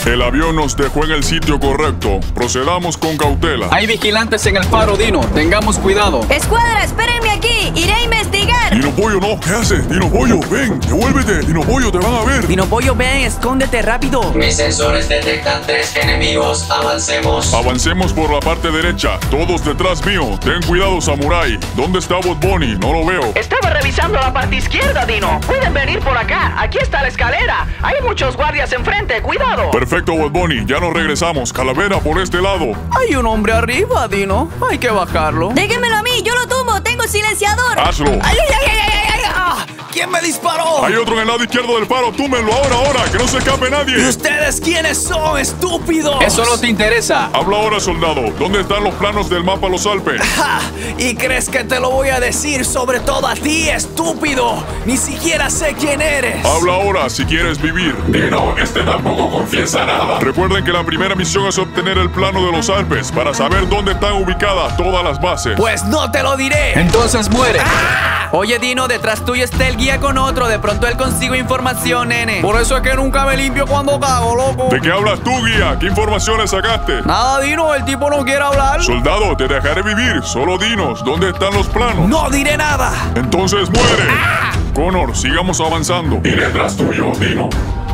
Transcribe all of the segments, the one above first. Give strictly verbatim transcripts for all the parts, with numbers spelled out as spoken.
El avión nos dejó en el sitio correcto. Procedamos con cautela. Hay vigilantes en el faro, Dino. Tengamos cuidado. Escuadra, espérenme aquí. Iré a investigar. Dino Pollo, no. ¿Qué haces? Dino Pollo, ven. Devuélvete. Dino Pollo, te van a ver. Dino Pollo, ven. Escóndete rápido. Mis sensores detectan tres enemigos. Avancemos. Avancemos por la parte derecha. Todos detrás mío. Ten cuidado, Samurai. ¿Dónde está Bot Bunny? No lo veo. Estaba revisando la parte izquierda, Dino. Pueden venir por acá. Aquí está la escalera. Hay muchos guardias enfrente. Cuidado. Perfecto, Bot Bunny. Ya nos regresamos. Calavera por este lado. Hay un hombre arriba, Dino. Hay que bajarlo. Déjenmelo a mí. Yo lo tumbo. Tengo silenciador. Hazlo. ¡Ay, ay, ay, ay, ay, ay! ¡Ah! ¿Quién me disparó? Hay otro en el lado izquierdo del faro. Túmenlo ahora, ahora. Que no se escape nadie. ¿Y ustedes quiénes son, estúpidos? Eso no te interesa. Habla ahora, soldado. ¿Dónde están los planos del mapa Los Alpes? ¡Ja! ¿Y crees que te lo voy a decir sobre todo a ti, estúpido? Ni siquiera sé quién eres. Habla ahora si quieres vivir. Dino, este tampoco confiesa nada. Recuerden que la primera misión es obtener el plano de los Alpes para saber dónde están ubicadas todas las bases. Pues no te lo diré. Entonces muere. ¡Ah! Oye, Dino, detrás tuyo está el guía con otro. De pronto él consigo información, nene. Por eso es que nunca me limpio cuando cago, loco. ¿De qué hablas tú, guía? ¿Qué informaciones sacaste? Nada, Dino, el tipo no quiere hablar. Soldado, te dejaré vivir. Solo dinos, ¿dónde están los planos? No diré nada. Entonces muere. ¡Ah! Connor, sigamos avanzando. Y detrás tuyo, Dino.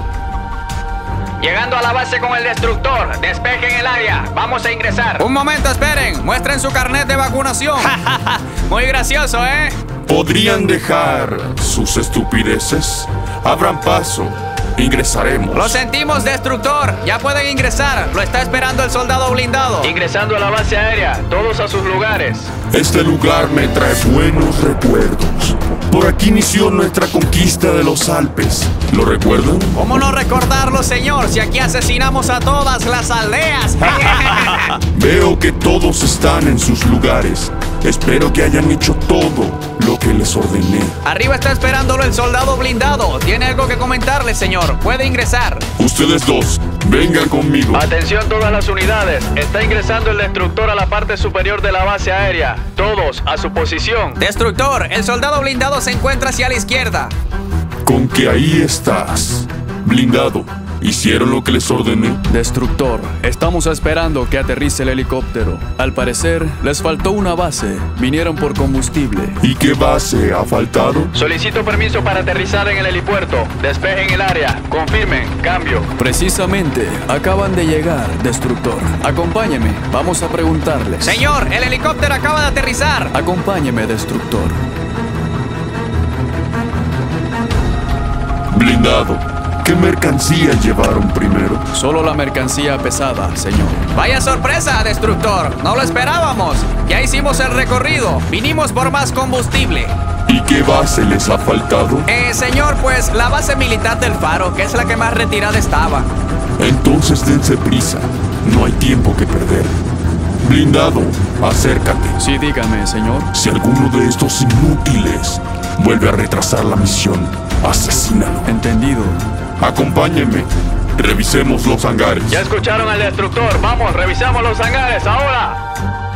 Llegando a la base con el destructor. Despejen el área. Vamos a ingresar. Un momento, esperen. Muestren su carnet de vacunación. Muy gracioso, ¿eh? ¿Podrían dejar sus estupideces? Abran paso. Ingresaremos. Lo sentimos, destructor. Ya pueden ingresar. Lo está esperando el soldado blindado. Ingresando a la base aérea. Todos a sus lugares. Este lugar me trae buenos recuerdos. Por aquí inició nuestra conquista de los Alpes. ¿Lo recuerdan? ¿Cómo no recordarlo, señor? Si aquí asesinamos a todas las aldeas. Veo que todos están en sus lugares. Espero que hayan hecho todo lo que les ordené. Arriba está esperándolo el soldado blindado. Tiene algo que comentarle, señor. Puede ingresar. Ustedes dos, vengan conmigo. Atención todas las unidades. Está ingresando el destructor a la parte superior de la base aérea. Todos a su posición. Destructor, el soldado blindado se encuentra hacia la izquierda. Con que ahí estás. Blindado. ¿Hicieron lo que les ordené? Destructor, estamos esperando que aterrice el helicóptero. Al parecer, les faltó una base. Vinieron por combustible. ¿Y qué base ha faltado? Solicito permiso para aterrizar en el helipuerto. Despejen el área. Confirmen. Cambio. Precisamente, acaban de llegar, Destructor. Acompáñeme, vamos a preguntarles. Señor, el helicóptero acaba de aterrizar. Acompáñeme, Destructor. Blindado. ¿Qué mercancía llevaron primero? Solo la mercancía pesada, señor. Vaya sorpresa, Destructor. No lo esperábamos. Ya hicimos el recorrido. Vinimos por más combustible. ¿Y qué base les ha faltado? Eh, señor, pues la base militar del Faro, que es la que más retirada estaba. Entonces dense prisa. No hay tiempo que perder. Blindado, acércate. Sí, dígame, señor. Si alguno de estos inútiles vuelve a retrasar la misión, asesínalo. Entendido. Acompáñenme. Revisemos los hangares. Ya escucharon al destructor. Vamos, revisamos los hangares ahora.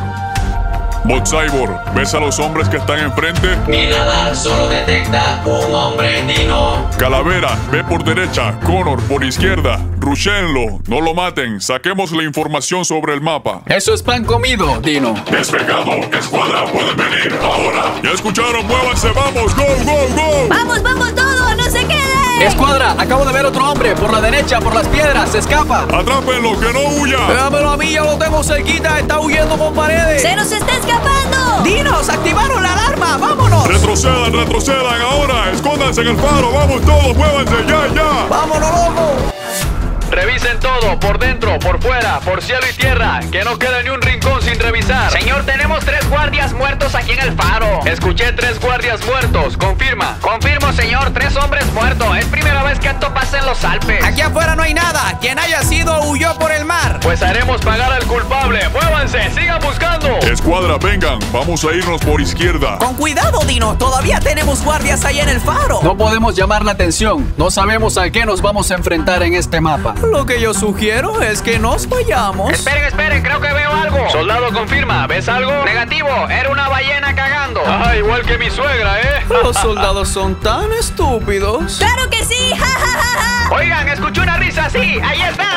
Bot Cyborg, ¿ves a los hombres que están enfrente? Mi radar solo detecta un hombre, Dino. Calavera, ve por derecha. Connor, por izquierda. Rushéenlo. No lo maten. Saquemos la información sobre el mapa. Eso es pan comido, Dino. Despegado. Escuadra, pueden venir ahora. ¿Ya escucharon? ¡Muévanse! ¡Vamos! ¡Go, go, go! ¡Vamos, vamos todos! ¡No se queden! Escuadra, acabo de ver otro hombre. Por la derecha, por las piedras. Se escapa. ¡Atrápenlo! ¡Que no huya! Déjamelo a mí, ya lo tengo cerquita. Está huyendo con paredes. ¡Se nos está escapando! ¡Dinos, activaron la alarma! ¡Vámonos! ¡Retrocedan, retrocedan ahora! ¡Escóndanse en el faro! ¡Vamos todos! ¡Muévanse! ¡Ya, ya! ¡Vámonos, loco! Revisen todo, por dentro, por fuera, por cielo y tierra. Que no quede ni un rincón sin revisar. Señor, tenemos tres guardias muertos aquí en el faro. Escuché tres guardias muertos, confirma. Confirmo, señor, tres hombres muertos. Es primera vez que esto pasa en los Alpes. Aquí afuera no hay nada. Quien haya sido huyó por el mar. Pues haremos pagar al culpable. ¡Muévanse! ¡Sigan buscando! Escuadra, vengan. Vamos a irnos por izquierda. Con cuidado, Dino. Todavía tenemos guardias ahí en el faro. No podemos llamar la atención. No sabemos a qué nos vamos a enfrentar en este mapa. Lo que yo sugiero es que nos vayamos. Esperen, esperen, creo que veo algo. Soldado, confirma, ¿ves algo? Negativo, era una ballena cagando. Ah, igual que mi suegra, ¿eh? Los soldados son tan estúpidos. ¡Claro que sí! ¡Ja, ja, ja, ja! Oigan, escuché una risa así. Ahí está, ahí está.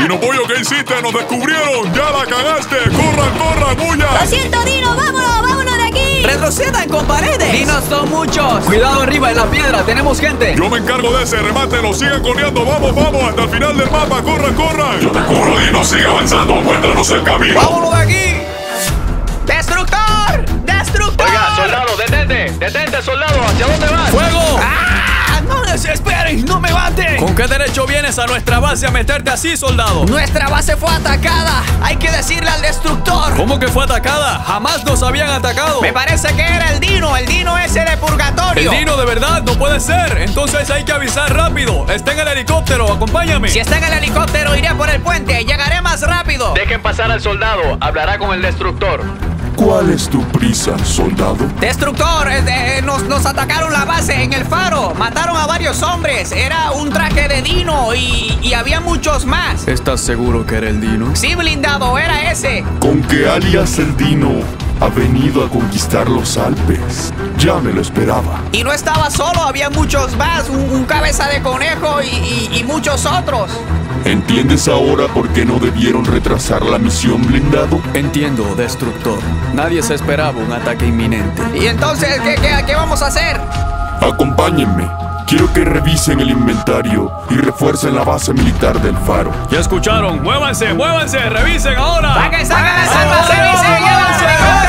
Dino Pollo, ¿qué hiciste? ¡Nos descubrieron! ¡Ya la cagaste! ¡Corran, corran, huyan! Lo siento, Dino, vámonos, vámonos de aquí. ¡Retrocedan con paredes! Dinos son muchos. Cuidado arriba en la piedra, tenemos gente. Yo me encargo de ese, remátelo, sigan corriendo, vamos, vamos, hasta el final del mapa, corran, corran. Yo te cubro, Dino, sigue avanzando, muéstranos el camino. ¡Vámonos de aquí! ¡Destructor! ¡Destructor! Oiga, soldado, detente. Detente, soldado. ¿Hacia dónde vas? ¡Fuego! ¡Ah! ¡No desesperen! ¡No me maten! ¿Con qué derecho vienes a nuestra base a meterte así, soldado? Nuestra base fue atacada. Hay que decirle al destructor. ¿Cómo que fue atacada? Jamás nos habían atacado. Me parece que era el Dino, el Dino ese de purgatorio. ¿El Dino de verdad? No puede ser. Entonces hay que avisar rápido. Está en el helicóptero, acompáñame. Si está en el helicóptero, iré por el puente. Llegaré más rápido. Dejen pasar al soldado. Hablará con el destructor. ¿Cuál es tu prisa, soldado? Destructor, eh, eh, nos, nos atacaron la base en el faro. Mataron a varios hombres. Era un traje de Dino y, y había muchos más. ¿Estás seguro que era el Dino? Sí, blindado, era ese. Con que alias el Dino ha venido a conquistar los Alpes. Ya me lo esperaba. Y no estaba solo, había muchos más. Un, un cabeza de conejo y, y, y muchos otros. ¿Entiendes ahora por qué no debieron retrasar la misión, blindado? Entiendo, destructor. Nadie se esperaba un ataque inminente. Y entonces, ¿qué, qué, qué vamos a hacer? Acompáñenme. Quiero que revisen el inventario y refuercen la base militar del faro. ¿Ya escucharon? ¡Muévanse, muévanse! ¡Revisen ahora! ¡Saquen, saquen las armas! ¡Revisen! ¡Llévense!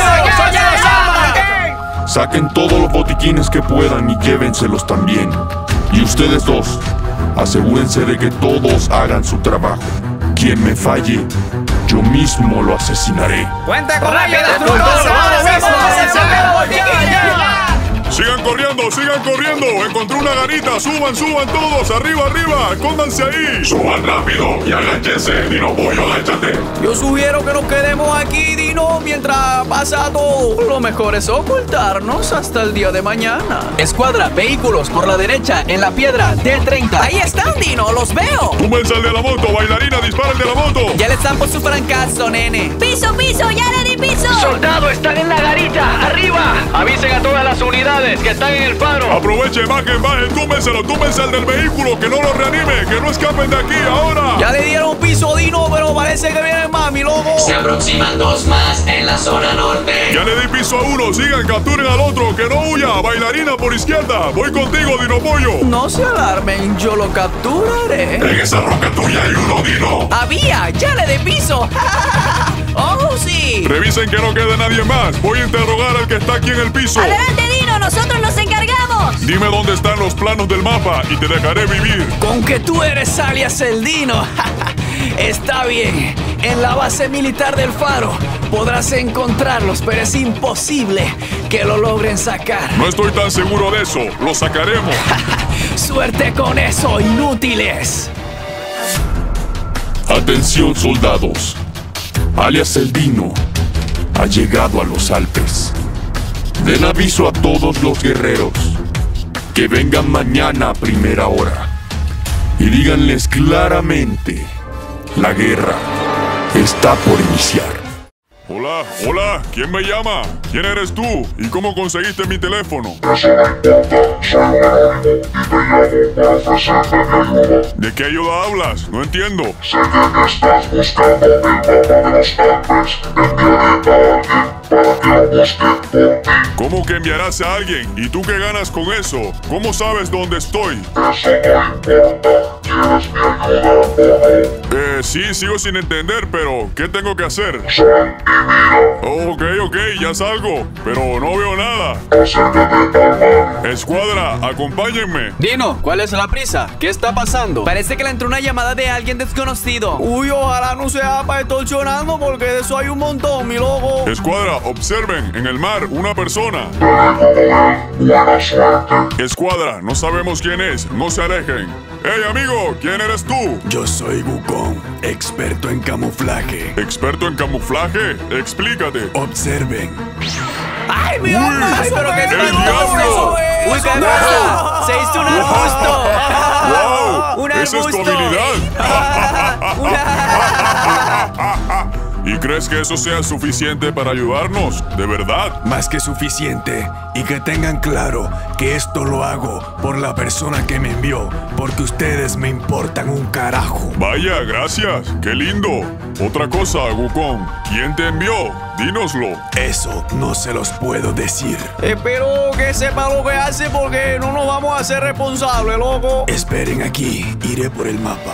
Saquen todos los botiquines que puedan y llévenselos también. Y ustedes dos, asegúrense de que todos hagan su trabajo. Quien me falle, yo mismo lo asesinaré. ¡Cuenta con ello, destructor! Sigan corriendo, sigan corriendo. Encontré una garita, suban, suban todos, arriba, arriba, escóndanse ahí. Suban rápido y agáchense, Dino Pollo, agáchate. Yo sugiero que nos quedemos aquí, Dino, mientras pasa todo. Lo mejor es ocultarnos hasta el día de mañana. Escuadra, vehículos por la derecha, en la piedra, D treinta. Ahí están, Dino, los veo. Túmense al de la moto, bailarina, dispara el de la moto. Ya les dan por su francazo, nene. Piso, piso, ya le di piso. ¡Soldado, están en la garita! ¡Arriba! Avisen a todas las unidades que están en el faro. Aprovechen, bajen, bajen, túmenselo, túmense al del vehículo, que no lo reanime, que no escapen de aquí ahora. Ya le dieron piso, Dino, pero parece que vienen más, mi loco. Se aproximan dos más en la zona norte. Ya le di piso a uno, sigan, capturen al otro, que no huya. Bailarina por izquierda, voy contigo, Dino Pollo. No se alarmen, yo lo capturaré. En esa roca tuya hay uno, Dino. Había, ya le di piso. ¡Oh, sí! Revisen que no quede nadie más. Voy a interrogar al que está aquí en el piso. Adelante, Dino, nosotros nos encargamos. Dime dónde están los planos del mapa y te dejaré vivir. Con que tú eres alias el Dino. Está bien. En la base militar del faro podrás encontrarlos, pero es imposible que lo logren sacar. No estoy tan seguro de eso. Lo sacaremos. Suerte con eso, inútiles. Atención, soldados. Alias el Dino ha llegado a los Alpes. Den aviso a todos los guerreros que vengan mañana a primera hora y díganles claramente: la guerra está por iniciar. Hola, hola, ¿quién me llama? ¿Quién eres tú? ¿Y cómo conseguiste mi teléfono? Eso no importa, soy un anónimo y te llamo para ofrecerte mi ayuda. ¿De qué ayuda hablas? No entiendo. Sé que estás buscando el mapa de los Alpes. Enviaré a alguien para que lo busque por ti. ¿Cómo que enviarás a alguien? ¿Y tú qué ganas con eso? ¿Cómo sabes dónde estoy? Eso no importa. ¿Quieres mi ayuda o no? Eh, sí, sigo sin entender, pero ¿qué tengo que hacer? Sal y mira. Oh, ok, ok, ya salgo, pero no veo nada. Acércate al mar. Escuadra, acompáñenme. Dino, ¿cuál es la prisa? ¿Qué está pasando? Parece que le entró una llamada de alguien desconocido. Uy, ojalá no sea para extorsionando, porque de eso hay un montón, mi loco. Escuadra, observen, en el mar, una persona. Dale como él. Buena suerte. Escuadra, no sabemos quién es, no se alejen. Hey, amigo, ¿quién eres tú? Yo soy Wukong, experto en camuflaje. ¿Experto en camuflaje? Explícate. Observen. ¡Ay, mi Uy, alma! ¡Ay, pero qué ¡el espantoso diablo! es! ¡Uy, qué cosa! ¡Se hizo un arbusto! ¡Wow! ¡Un ¡Esa es tu arbusto! habilidad! Una... ¿Y ¿Y crees que eso sea suficiente para ayudarnos? ¿De verdad? Más que suficiente. Y que tengan claro que esto lo hago por la persona que me envió, porque ustedes me importan un carajo. Vaya, gracias. ¡Qué lindo! Otra cosa, Wukong. ¿Quién te envió? Dínoslo. Eso no se los puedo decir. Espero que sepa lo que hace porque no nos vamos a hacer responsables, loco. Esperen aquí. Iré por el mapa.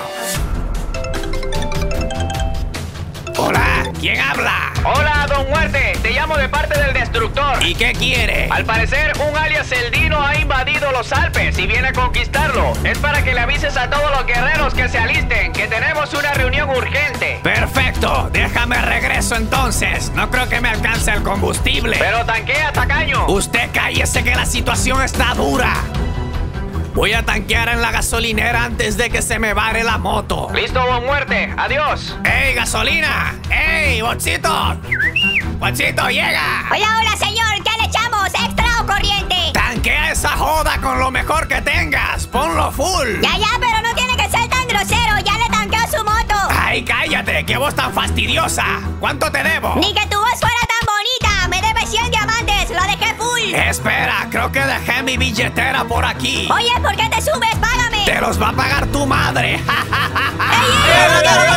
Hola, ¿quién habla? Hola, Don Muerte. Te llamo de parte del Destructor. ¿Y qué quiere? Al parecer, un alias El Dino ha invadido los Alpes y viene a conquistarlo. Es para que le avises a todos los guerreros que se alisten, que tenemos una reunión urgente. Perfecto, déjame regreso entonces. No creo que me alcance el combustible. Pero tanquea, tacaño. Usted cállese que la situación está dura. Voy a tanquear en la gasolinera antes de que se me vare la moto. Listo, Don Muerte. Adiós. ¡Ey, gasolina! ¡Ey, Bochito! ¡Bochito, llega! Hola, hola, señor. ¿Qué le echamos? ¿Extra o corriente? Tanquea esa joda con lo mejor que tengas. Ponlo full. Ya, ya, pero no tiene que ser tan grosero. Ya le tanqueo su moto. ¡Ay, cállate! ¡Qué voz tan fastidiosa! ¿Cuánto te debo? Ni que tu voz fuera tan bonita. Me debes cien diamantes. Lo dejé full. Espera, creo que dejé mi billetera por aquí. Oye, ¿por qué te subes? Págame. Te los va a pagar tu madre. ¡Ey, ey, no quiero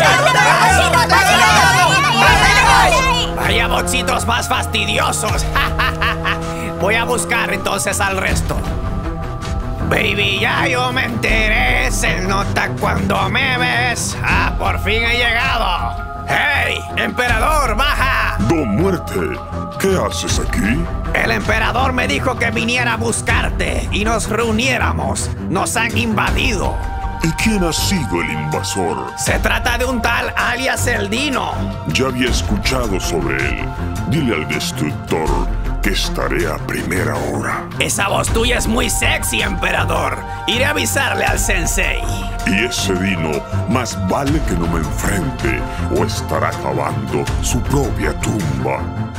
que Vaya bochitos más fastidiosos. Voy a buscar entonces al resto. Baby, ya yo me enteré. Se nota cuando me ves. Ah, por fin he llegado. ¡Hey, emperador, baja! Don Muerte, ¿qué haces aquí? El emperador me dijo que viniera a buscarte y nos reuniéramos. Nos han invadido. ¿Y quién ha sido el invasor? Se trata de un tal alias El Dino. Ya había escuchado sobre él. Dile al Destructor que estaré a primera hora. Esa voz tuya es muy sexy, emperador. Iré a avisarle al sensei. Y ese Dino más vale que no me enfrente o estará cavando su propia tumba.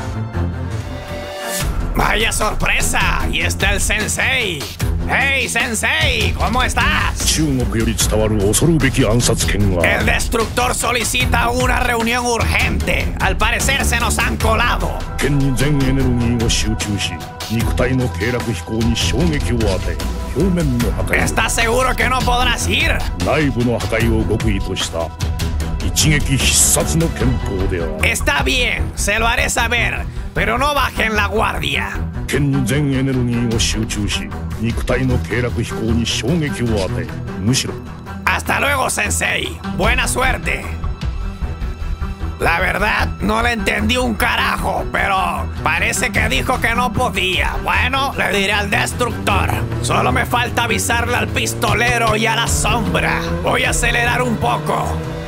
¡Vaya sorpresa! ¡Y está el sensei! ¡Hey, sensei! ¿Cómo estás? El Destructor solicita una reunión urgente. Al parecer se nos han colado. ¿Estás seguro que no podrás ir? Está bien, se lo haré saber, pero no bajen la guardia. Hasta luego, sensei. Buena suerte. La verdad, no le entendí un carajo, pero parece que dijo que no podía. Bueno, le diré al Destructor. Solo me falta avisarle al pistolero y a la sombra. Voy a acelerar un poco.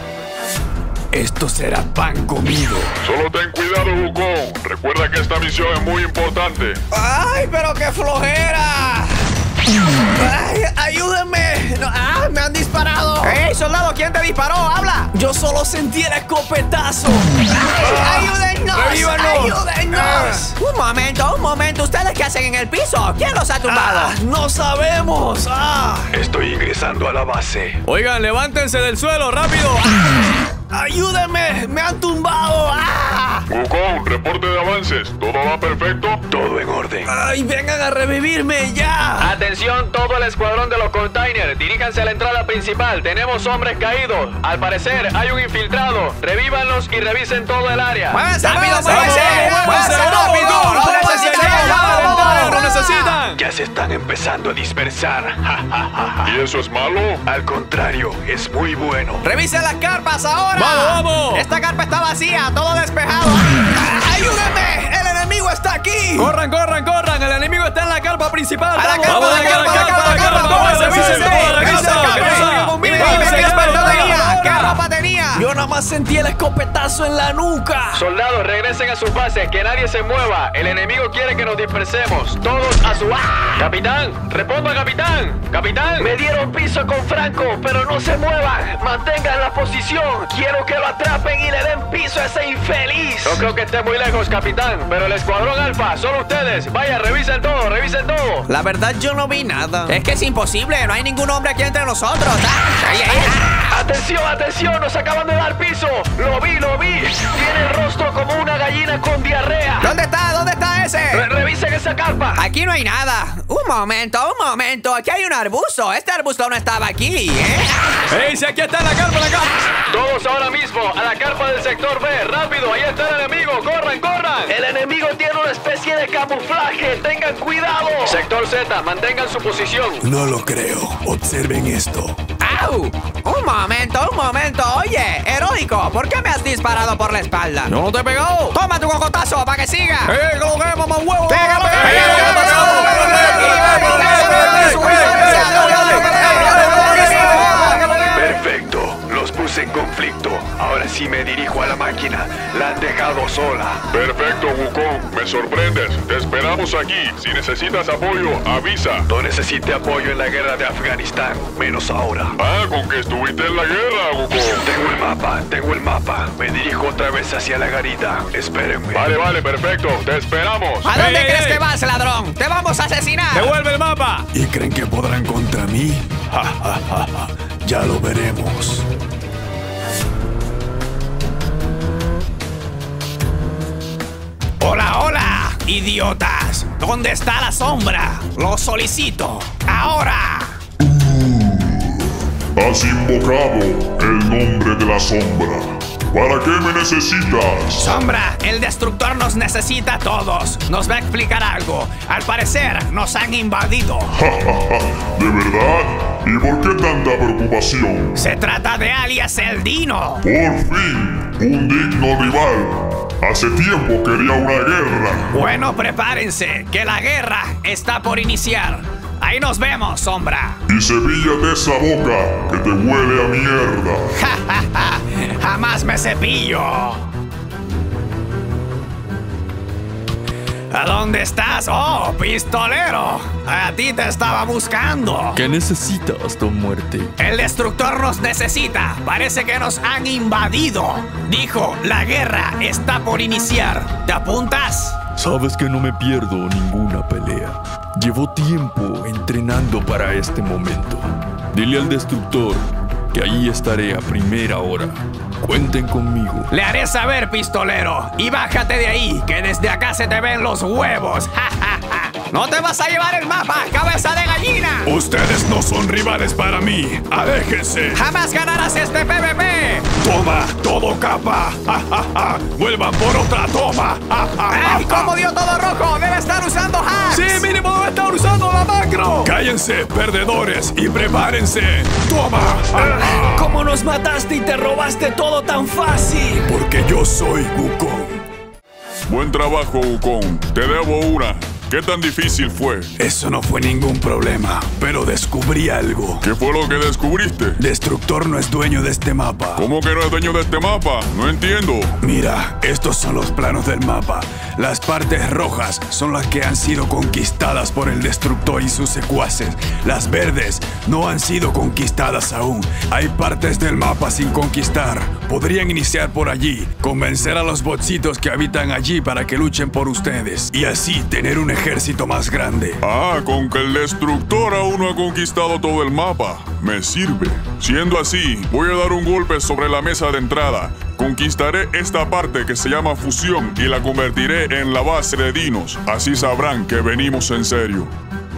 Esto será pan comido. Solo ten cuidado, Wukong. Recuerda que esta misión es muy importante. ¡Ay, pero qué flojera! ¡Ay, ayúdenme! No, ¡Ah, me han disparado! ¡Ey, soldado! ¿Quién te disparó? ¡Habla! Yo solo sentí el escopetazo. ¡Ay, ayúdennos! ¡Revívanos! ¡Ayúdennos! Un momento, un momento. ¿Ustedes qué hacen en el piso? ¿Quién los ha tumbado? Ah, ¡no sabemos! Ah. Estoy ingresando a la base. Oigan, levántense del suelo, rápido. ¡Ah! ¡Ayúdenme! ¡Me han tumbado! ¡Ah! Wukong, reporte de avances. ¿Todo va perfecto? Todo en orden. ¡Ay, vengan a revivirme ya! Atención, todo el escuadrón de los containers. Diríjanse a la entrada principal. Tenemos hombres caídos. Al parecer, hay un infiltrado. Revívanlos y revisen todo el área. ¡Muévanse, ¡Rápido, muévanse! ¡Muévanse rápido! ¡Lo necesitamos! ¡Lo necesitan! Ya se están empezando a dispersar. ¿Y eso es malo? Al contrario, es muy bueno. ¡Revisen las carpas ahora! ¡Vamos, vamos! Esta carpa está vacía, todo despejado. ¡Ayúdenme! ¡El enemigo está aquí! ¡Corran, corran, corran! ¡El enemigo está en la carpa principal! ¡A la ¡Vamos! carpa, ¡Vamos, a la carpa, a la carpa, a la carpa! ¡Vamos, ¡Revisen revisen todo! ¡Revisen! ¡Revisen la ¿Qué carpa! pasa? ¡Dime, ¿Qué dime, pasa? qué ¿Qué ropa pasa? tenía! ¿Qué ropa tenía? Yo nada más sentí el escopetazo en la nuca. Soldados, regresen a sus bases, que nadie se mueva. El enemigo quiere que nos dispersemos. Todos a su... ¡Ah! Capitán, responda, capitán. Capitán. Me dieron piso con Franco, pero no se muevan. Mantengan la posición. Quiero que lo atrapen y le den piso a ese infeliz. No creo que esté muy lejos, capitán, pero el escuadrón Alfa, solo ustedes. Vaya, revisen todo, revisen todo. La verdad, yo no vi nada. Es que es imposible, no hay ningún hombre aquí entre nosotros. ¡Ay, ay, ay! ¡Atención, atención! ¡Nos acaban de dar piso! ¡Lo vi, lo vi! Tiene el rostro como una gallina con diarrea. ¿Dónde está? ¿Dónde está ese? Re Revisen esa carpa. Aquí no hay nada. Un momento, un momento. Aquí hay un arbusto. Este arbusto no estaba aquí, ¿eh? ¡Ey, si aquí está la carpa, la carpa! Todos ahora mismo a la carpa del sector B. ¡Rápido! ¡Ahí está el enemigo! ¡Corran, corran! El enemigo tiene una especie de camuflaje. ¡Tengan cuidado! Sector Z, mantengan su posición. No lo creo. Observen esto. ¡Au! Un momento, un momento. Oye, heroico, ¿por qué me has disparado por la espalda? ¡Yo no te he pegado! ¡Toma tu cocotazo para que siga! ¡Eh, coloquemos más huevos! ¡Pégalo, Perfecto. Los puse en conflicto. Ahora sí me dirijo a la máquina. La han dejado sola. Perfecto, Wukong. Me sorprendes. Te esperamos aquí. Si necesitas apoyo, avisa. No necesité apoyo en la guerra de Afganistán. Menos ahora. Ah, con que estuviste en la guerra, Wukong. Tengo el mapa, tengo el mapa. Me dirijo otra vez hacia la garita. Espérenme. Vale, vale, perfecto. Te esperamos. ¿A dónde ¡Ey, crees ey! que vas, ladrón? ¡Te vamos a asesinar! ¡Devuelve el mapa! ¿Y creen que podrán contra mí? Ja, ja, ja, ja. Ya lo veremos. ¡Hola, hola! ¡Idiotas! ¿Dónde está la sombra? ¡Lo solicito! ¡Ahora! Has invocado el nombre de la sombra. ¿Para qué me necesitas? Sombra, el destructor nos necesita a todos. Nos va a explicar algo. Al parecer, nos han invadido. ¿De verdad? ¿Y por qué tanta preocupación? Se trata de alias el Dino. Por fin, un digno rival. Hace tiempo quería una guerra. Bueno, prepárense, que la guerra está por iniciar. Ahí nos vemos, Sombra. Y cepíllate esa boca que te huele a mierda. Ja, ja, ja. Jamás me cepillo. ¿A dónde estás? Oh, pistolero. A ti te estaba buscando. ¿Qué necesitas, Don Muerte? El destructor nos necesita. Parece que nos han invadido. Dijo, la guerra está por iniciar. ¿Te apuntas? Sabes que no me pierdo ninguna pelea. Llevo tiempo entrenando para este momento. Dile al destructor que ahí estaré a primera hora. Cuenten conmigo. Le haré saber, pistolero. Y bájate de ahí, que desde acá se te ven los huevos. Ja, ja, ja. ¡No te vas a llevar el mapa, cabeza de gallina! Ustedes no son rivales para mí. Aléjense. ¡Jamás ganarás este P V P! Toma, todo capa. Ja, ja, ja. Vuelvan por otra toma. Ja, ja, ja, ¡Ey! ¿Cómo dio todo rojo? ¡Debe estar usando hacks! Sí, mínimo debe estar usando la macro. Cállense, perdedores, y prepárense. Toma. Ja, ja. ¿Cómo nos mataste y te robaste todo tan fácil? Porque yo soy Wukong. Buen trabajo, Wukong. Te debo una. ¿Qué tan difícil fue? Eso no fue ningún problema, pero descubrí algo. ¿Qué fue lo que descubriste? Destructor no es dueño de este mapa. ¿Cómo que no es dueño de este mapa? No entiendo. Mira, estos son los planos del mapa. Las partes rojas son las que han sido conquistadas por el destructor y sus secuaces. Las verdes no han sido conquistadas aún. Hay partes del mapa sin conquistar. Podrían iniciar por allí, convencer a los botcitos que habitan allí para que luchen por ustedes y así tener un ejército más grande. Ah, con que el destructor aún no ha conquistado todo el mapa. Me sirve. Siendo así, voy a dar un golpe sobre la mesa de entrada. Conquistaré esta parte que se llama fusión y la convertiré en la base de dinos. Así sabrán que venimos en serio.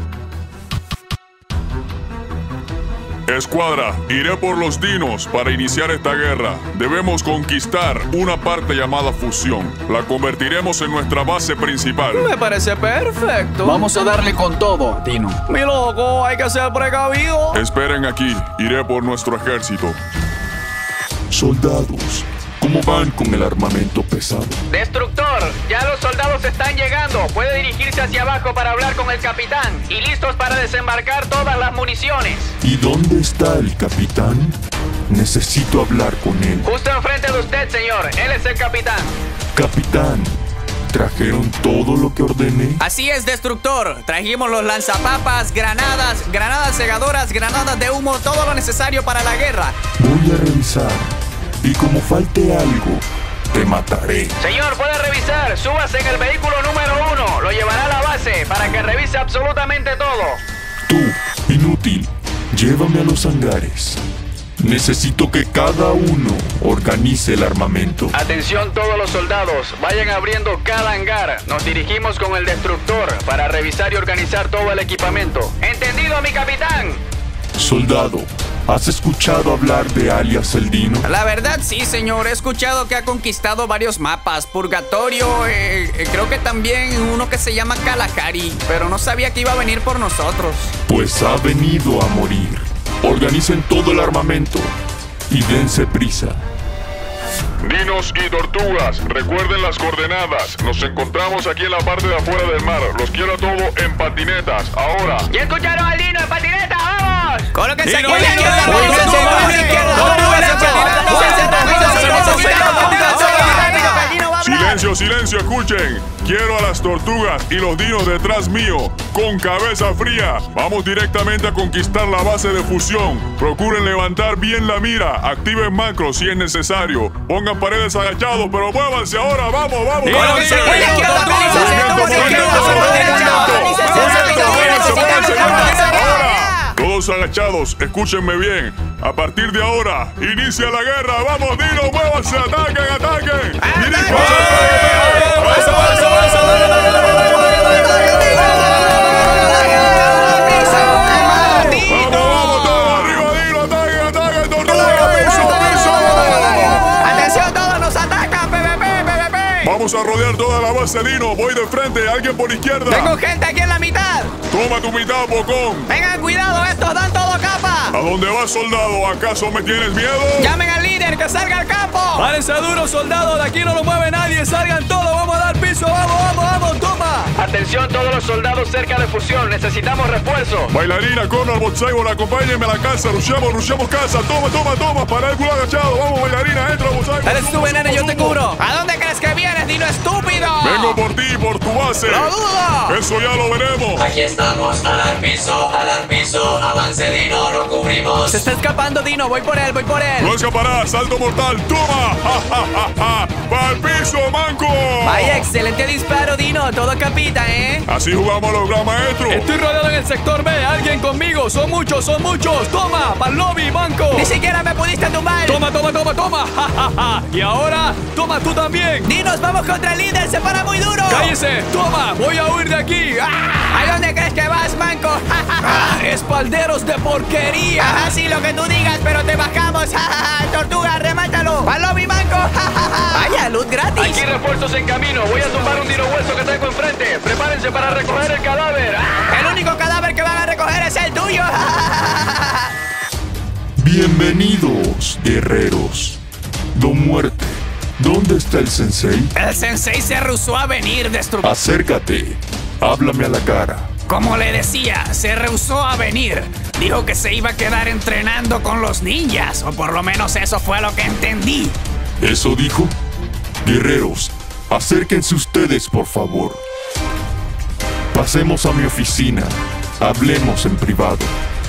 Escuadra, iré por los dinos para iniciar esta guerra. Debemos conquistar una parte llamada fusión. La convertiremos en nuestra base principal. Me parece perfecto. Vamos a darle con todo, Dino. Mi loco, hay que ser precavido. Esperen aquí, iré por nuestro ejército. Soldados, ¿cómo van con el armamento pesado? Destructor, ya los soldados están llegando. Puede dirigirse hacia abajo para hablar con el capitán. Y listos para desembarcar todas las municiones. ¿Y dónde está el capitán? Necesito hablar con él. Justo enfrente de usted, señor. Él es el capitán. Capitán, ¿trajeron todo lo que ordené? Así es, destructor. Trajimos los lanzapapas, granadas, granadas cegadoras, granadas de humo, todo lo necesario para la guerra. Voy a revisar. Y como falte algo, te mataré. Señor, puede revisar. Súbase en el vehículo número uno. Lo llevará a la base para que revise absolutamente todo. Tú, inútil, llévame a los hangares. Necesito que cada uno organice el armamento. Atención todos los soldados, vayan abriendo cada hangar. Nos dirigimos con el destructor para revisar y organizar todo el equipamiento. ¿Entendido, mi capitán? Soldado, ¿has escuchado hablar de alias Eldino? La verdad sí, señor. He escuchado que ha conquistado varios mapas. Purgatorio, eh, eh, creo que también uno que se llama Kalahari. Pero no sabía que iba a venir por nosotros. Pues ha venido a morir. Organicen todo el armamento y dense prisa. Dinos y tortugas, recuerden las coordenadas. Nos encontramos aquí en la parte de afuera del mar. Los quiero a todos en patinetas. Ahora. ¿Ya escucharon al Dino en patineta? ¡Vamos! ¡Colóquense aquí Dino, a la Dino, izquierda! Dino, ¡Colóquense Dino, a la Dino, izquierda! Dino, ¡Todo Dino, derecho! Silencio, silencio, escuchen. Quiero a las tortugas y los dinos detrás mío, con cabeza fría. Vamos directamente a conquistar la base de fusión. Procuren levantar bien la mira. Activen macro si es necesario. Pongan paredes agachados, pero muévanse ahora. Vamos, vamos. Colóquense a la izquierda, Ahora, todos agachados, escúchenme bien. A partir de ahora, inicia la guerra. Vamos, Dino, muévanse, ataquen, ataquen. Vamos a rodear toda la base, Dino. Voy de frente. Alguien por izquierda. Tengo gente aquí en la mitad. Toma tu mitad, Bocón. Tengan cuidado, estos dan todo capa. ¿A dónde vas, soldado? ¿Acaso me tienes miedo? Llamen al líder, que salga al campo. ¡Párense duros, soldados! De aquí no lo mueve nadie. ¡Salgan todos! ¡Vamos a dar piso! ¡Vamos, vamos, vamos! ¡Toma! Atención todos los soldados cerca de fusión, necesitamos refuerzo. Bailarina, Conrad, Botsaigon, acompáñenme a la casa. Rushamos, rushamos casa. Toma, toma, toma. Para el culo agachado. Vamos, bailarina, entra, Botsaigon. Dale, sube, nene, yo te cubro. ¿A dónde crees que vienes, Dino estúpido? Vengo por ti, por tu base. ¡Lo dudo! Eso ya lo veremos. Aquí estamos, alar piso, alar piso, avance Dino, lo cubrimos. Se está escapando, Dino, voy por él, voy por él. No escaparás, salto mortal. ¡Toma! ¡Ja, ja, ja, ja! ¡Va al piso, manco! Vaya, excelente disparo, Dino. Todo capita, ¿eh? Así jugamos los gran maestros. Estoy rodeado en el sector B. Alguien conmigo. Son muchos, son muchos. Toma, pa'l lobby, banco. Ni siquiera me pudiste tumbar. Toma, toma, toma, toma. Ja, ja, ja. Y ahora, toma tú también. Dinos, vamos contra el líder. Se para muy duro. Cállese. Toma, voy a huir de aquí. ¡Ah! ¿A dónde crees que vas, manco? ¡Ah! ¡Espalderos de porquería! Ajá, sí, lo que tú digas, pero te bajamos. Tortuga, remátalo. ¡Pa'l lobby, manco! Vaya, luz gratis. Aquí refuerzos en camino. Voy a tumbar un dino hueso que tengo enfrente. Prepárense para recoger el cadáver. El único cadáver que van a recoger es el tuyo. Bienvenidos, guerreros. Don Muerte, ¿dónde está el sensei? El sensei se rehusó a venir, destructor. Acércate, háblame a la cara. Como le decía, se rehusó a venir. Dijo que se iba a quedar entrenando con los ninjas, o por lo menos eso fue lo que entendí. ¿Eso dijo? Guerreros, acérquense ustedes, por favor. Pasemos a mi oficina. Hablemos en privado.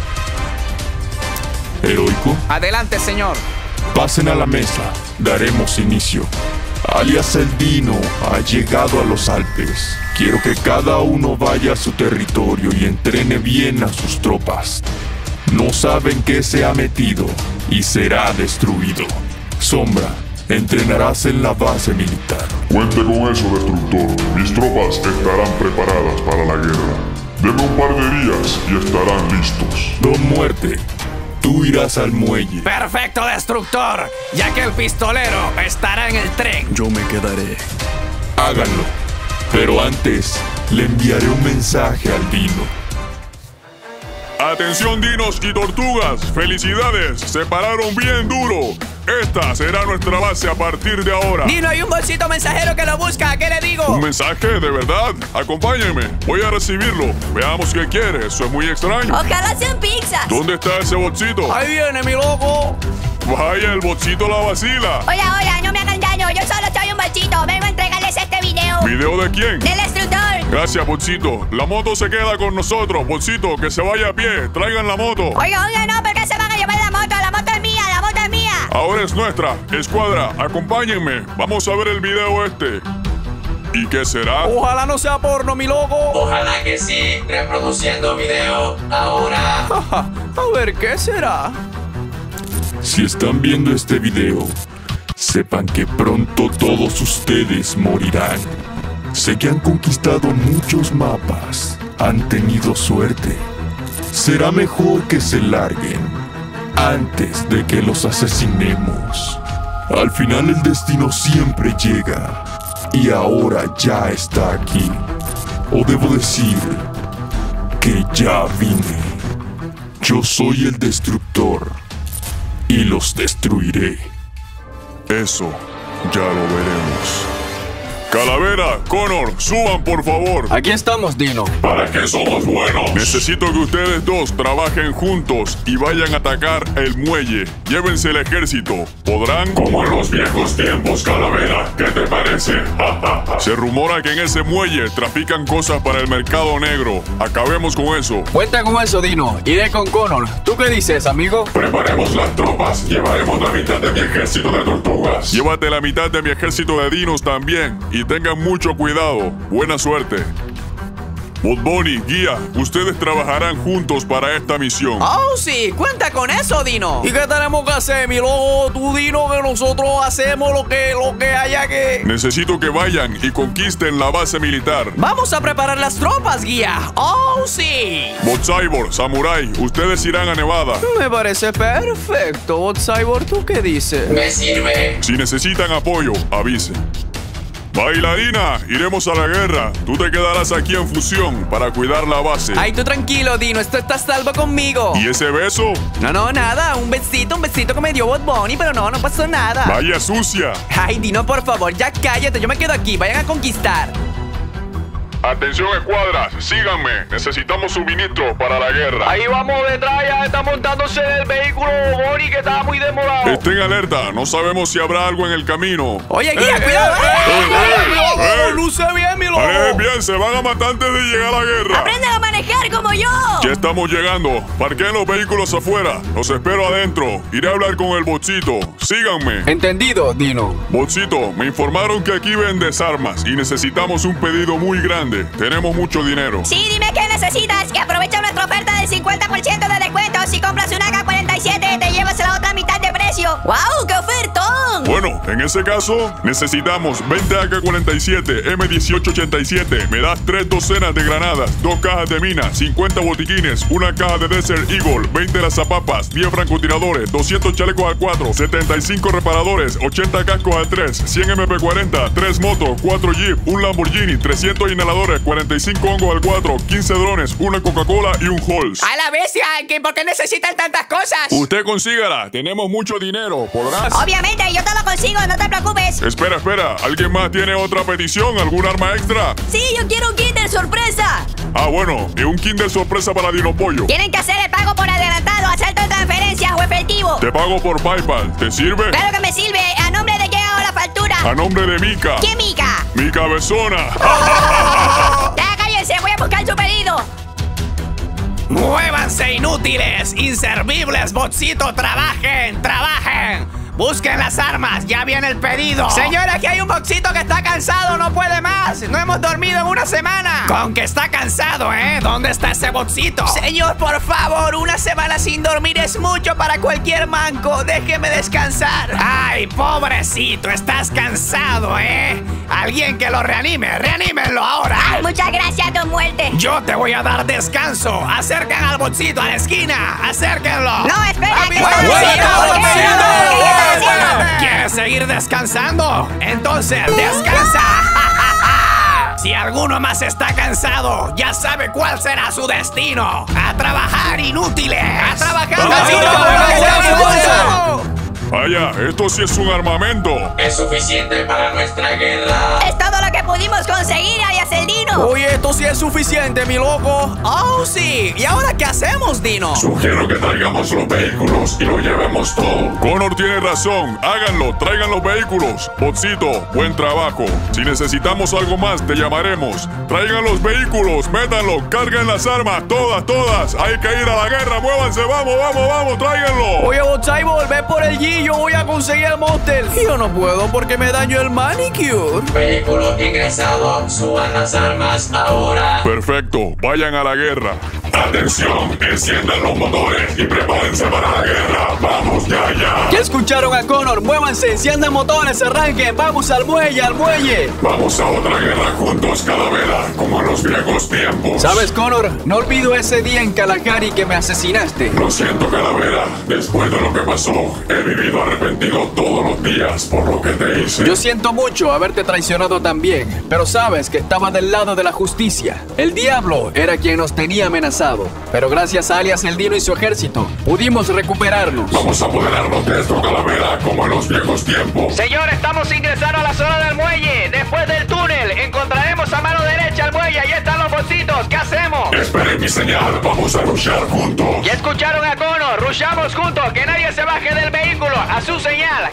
¿Heroico? Adelante, señor. Pasen a la mesa. Daremos inicio. Alias Eldino ha llegado a los Alpes. Quiero que cada uno vaya a su territorio y entrene bien a sus tropas. No saben qué se ha metido y será destruido. Sombra, entrenarás en la base militar. Cuente con eso, destructor. Mis tropas estarán preparadas para la guerra. Denme un par de días y estarán listos. Don Muerte, tú irás al muelle. Perfecto, destructor, ya que el pistolero estará en el tren. Yo me quedaré. Háganlo. Pero antes, le enviaré un mensaje al Dino. Atención, dinos y tortugas. Felicidades, se pararon bien duro. Esta será nuestra base a partir de ahora. Dino, hay un bolsito mensajero que lo busca. ¿Qué le digo? ¿Un mensaje? ¿De verdad? Acompáñenme. Voy a recibirlo. Veamos qué quiere. Eso es muy extraño. Ojalá sean pizzas. ¿Dónde está ese bolsito? Ahí viene, mi loco. Vaya, el bolsito la vacila. Hola, hola, no me hagan daño. Yo solo soy un bolsito. Vengo a entregarles este video. ¿Video de quién? Del destructor. Gracias, Bolsito. La moto se queda con nosotros. Bolsito, que se vaya a pie. Traigan la moto. Oiga, oiga, no, ¿por qué se van a llevar la moto? La moto es mía, la moto es mía. Ahora es nuestra. Escuadra, acompáñenme. Vamos a ver el video este. ¿Y qué será? Ojalá no sea porno, mi loco. Ojalá que sí. Reproduciendo video ahora. A ver, ¿qué será? Si están viendo este video, sepan que pronto todos ustedes morirán. Sé que han conquistado muchos mapas, han tenido suerte. Será mejor que se larguen antes de que los asesinemos. Al final el destino siempre llega y ahora ya está aquí. O debo decir que ya vine. Yo soy el destructor y los destruiré. Eso ya lo veremos. Calavera, Connor, suban por favor. Aquí estamos, Dino. ¿Para qué somos buenos? Necesito que ustedes dos trabajen juntos y vayan a atacar el muelle. Llévense el ejército. ¿Podrán? Como en los viejos tiempos, Calavera. ¿Qué te parece? Se rumora que en ese muelle trafican cosas para el mercado negro. Acabemos con eso. Cuenta con eso, Dino. Iré con Connor. ¿Tú qué dices, amigo? Preparemos las tropas. Llevaremos la mitad de mi ejército de tortugas. Llévate la mitad de mi ejército de dinos también. Y tengan mucho cuidado. Buena suerte. Bot Bunny, guía, ustedes trabajarán juntos para esta misión. Oh, sí, cuenta con eso, Dino. ¿Y qué tenemos que hacer, mi loco? Tú, Dino, que nosotros hacemos lo que, lo que haya que... Necesito que vayan y conquisten la base militar. Vamos a preparar las tropas, guía. Oh, sí. Bot Cyborg, Samurai, ustedes irán a Nevada. Me parece perfecto. Bot Cyborg, ¿tú qué dices? Me sirve. Si necesitan apoyo, avisen. Bailarina, iremos a la guerra. Tú te quedarás aquí en Fusión para cuidar la base. Ay, tú tranquilo, Dino. Esto está a salvo conmigo. ¿Y ese beso? No, no, nada. Un besito, un besito que me dio Bot Bunny, pero no, no pasó nada. Vaya sucia. Ay, Dino, por favor, ya cállate. Yo me quedo aquí. Vayan a conquistar. Atención, escuadras, síganme. Necesitamos suministros para la guerra. Ahí vamos detrás, ya está montándose el vehículo Bonnie que estaba muy demorado. Estén alerta, no sabemos si habrá algo en el camino. Oye, guía, eh, cuidado. Eh, eh, eh, eh, eh. Luce bien, mi loco. Eh, bien, se van a matar antes de llegar a la guerra. ¡Aprendan a manejar como yo! Ya estamos llegando. Parqueen los vehículos afuera. Los espero adentro. Iré a hablar con el Botcito. Síganme. Entendido, Dino. Botcito, me informaron que aquí vendes armas y necesitamos un pedido muy grande. Tenemos mucho dinero. Sí, dime qué necesitas y aprovecha nuestra oferta del cincuenta por ciento de descuento. Si compras una A K cuarenta y siete, te llevas la otra mitad de precio. ¡Wow! ¡Qué ofertón! Bueno, en ese caso, necesitamos veinte A K cuarenta y siete M dieciocho ochenta y siete. Me das tres docenas de granadas, dos cajas de mina, cincuenta botiquines, una caja de Desert Eagle, veinte lanzapapas, diez francotiradores, doscientos chalecos A cuatro, setenta y cinco reparadores, ochenta cascos A tres, cien M P cuarenta, tres motos, cuatro Jeep, un Lamborghini, trescientos inhaladores, cuarenta y cinco hongos al cuatro, quince drones, una Coca-Cola y un Halls. ¡A la bestia! ¿Por qué necesitan tantas cosas? Usted consígala, tenemos mucho dinero, ¿podrás? Obviamente, yo te lo consigo, no te preocupes. Espera, espera, ¿alguien más tiene otra petición? ¿Algún arma extra? Sí, yo quiero un kit de sorpresa. Ah, bueno, y un Kinder sorpresa para Dino Pollo. Tienen que hacer el pago por adelantado, asalto de transferencias o efectivo. Te pago por PayPal, ¿te sirve? Claro que me sirve. ¿A nombre de quién hago la factura? A nombre de Mika. ¿Quién Mika? Mi cabezona. Ya cállense, voy a buscar su pedido. ¡Muévanse, inútiles! ¡Inservibles, Botcito! ¡Trabajen! ¡Trabajen! ¡Busquen las armas! ¡Ya viene el pedido! Señora, aquí hay un Botcito que está cansado, no puede más. No hemos dormido en una semana. Con que está cansado, ¿eh? ¿Dónde está ese Botcito? Señor, por favor, una semana sin dormir es mucho para cualquier manco. Déjeme descansar. ¡Ay, pobrecito! Estás cansado, ¿eh? Alguien que lo reanime. ¡Reanímenlo ahora! Ay, muchas gracias, Don Muerte. Yo te voy a dar descanso. Acerquen al Botcito a la esquina. Acérquenlo. No, espera. ¿Qué ¡Bueno, están haciendo? ¿Qué están haciendo? ¿Quieres seguir descansando? Entonces, descansa. Si alguno más está cansado, ya sabe cuál será su destino. ¡A trabajar, inútiles! ¡A trabajar! Vaya, esto sí es un armamento. Es suficiente para nuestra guerra. Es todo lo que pudimos conseguir, alias el Dino. Oye, esto sí es suficiente, mi loco. Oh, sí. ¿Y ahora qué hacemos, Dino? Sugiero que traigamos los vehículos y lo llevemos todo. Connor tiene razón. Háganlo, traigan los vehículos. Botcito, buen trabajo. Si necesitamos algo más, te llamaremos. Traigan los vehículos, métanlo, carguen las armas, todas, todas. Hay que ir a la guerra, muévanse, vamos, vamos, vamos, tráiganlo. Oye, Botsai, volvé por el G. Yo voy a conseguir el Monster. Yo no puedo porque me daño el manicure. Vehículo ingresado, suban las armas ahora. Perfecto, vayan a la guerra. Atención, enciendan los motores y prepárense para la guerra. Vamos ya, ya. Ya escucharon a Connor. Muévanse, enciendan motores, arranquen. Vamos al muelle, al muelle. Vamos a otra guerra juntos, Calavera, como en los viejos tiempos. ¿Sabes, Connor? No olvido ese día en Kalahari que me asesinaste. Lo siento, Calavera. Después de lo que pasó, he vivido arrepentido todos los días por lo que te hice. Yo siento mucho haberte traicionado también, pero sabes que estaba del lado de la justicia. El diablo era quien nos tenía amenazado, pero gracias a Alias el Dino y su ejército, pudimos recuperarnos. Vamos a apoderarnos de esto, Calavera, como en los viejos tiempos. Señor, estamos ingresando a la zona del muelle. Después del túnel, encontraremos a mano derecha el muelle. Ahí están los bolsitos. ¿Qué hacemos? Esperen mi señal. Vamos a rushar juntos. Ya escucharon a Connor. Rushamos juntos. Que nadie se baje del vehículo. A su señal.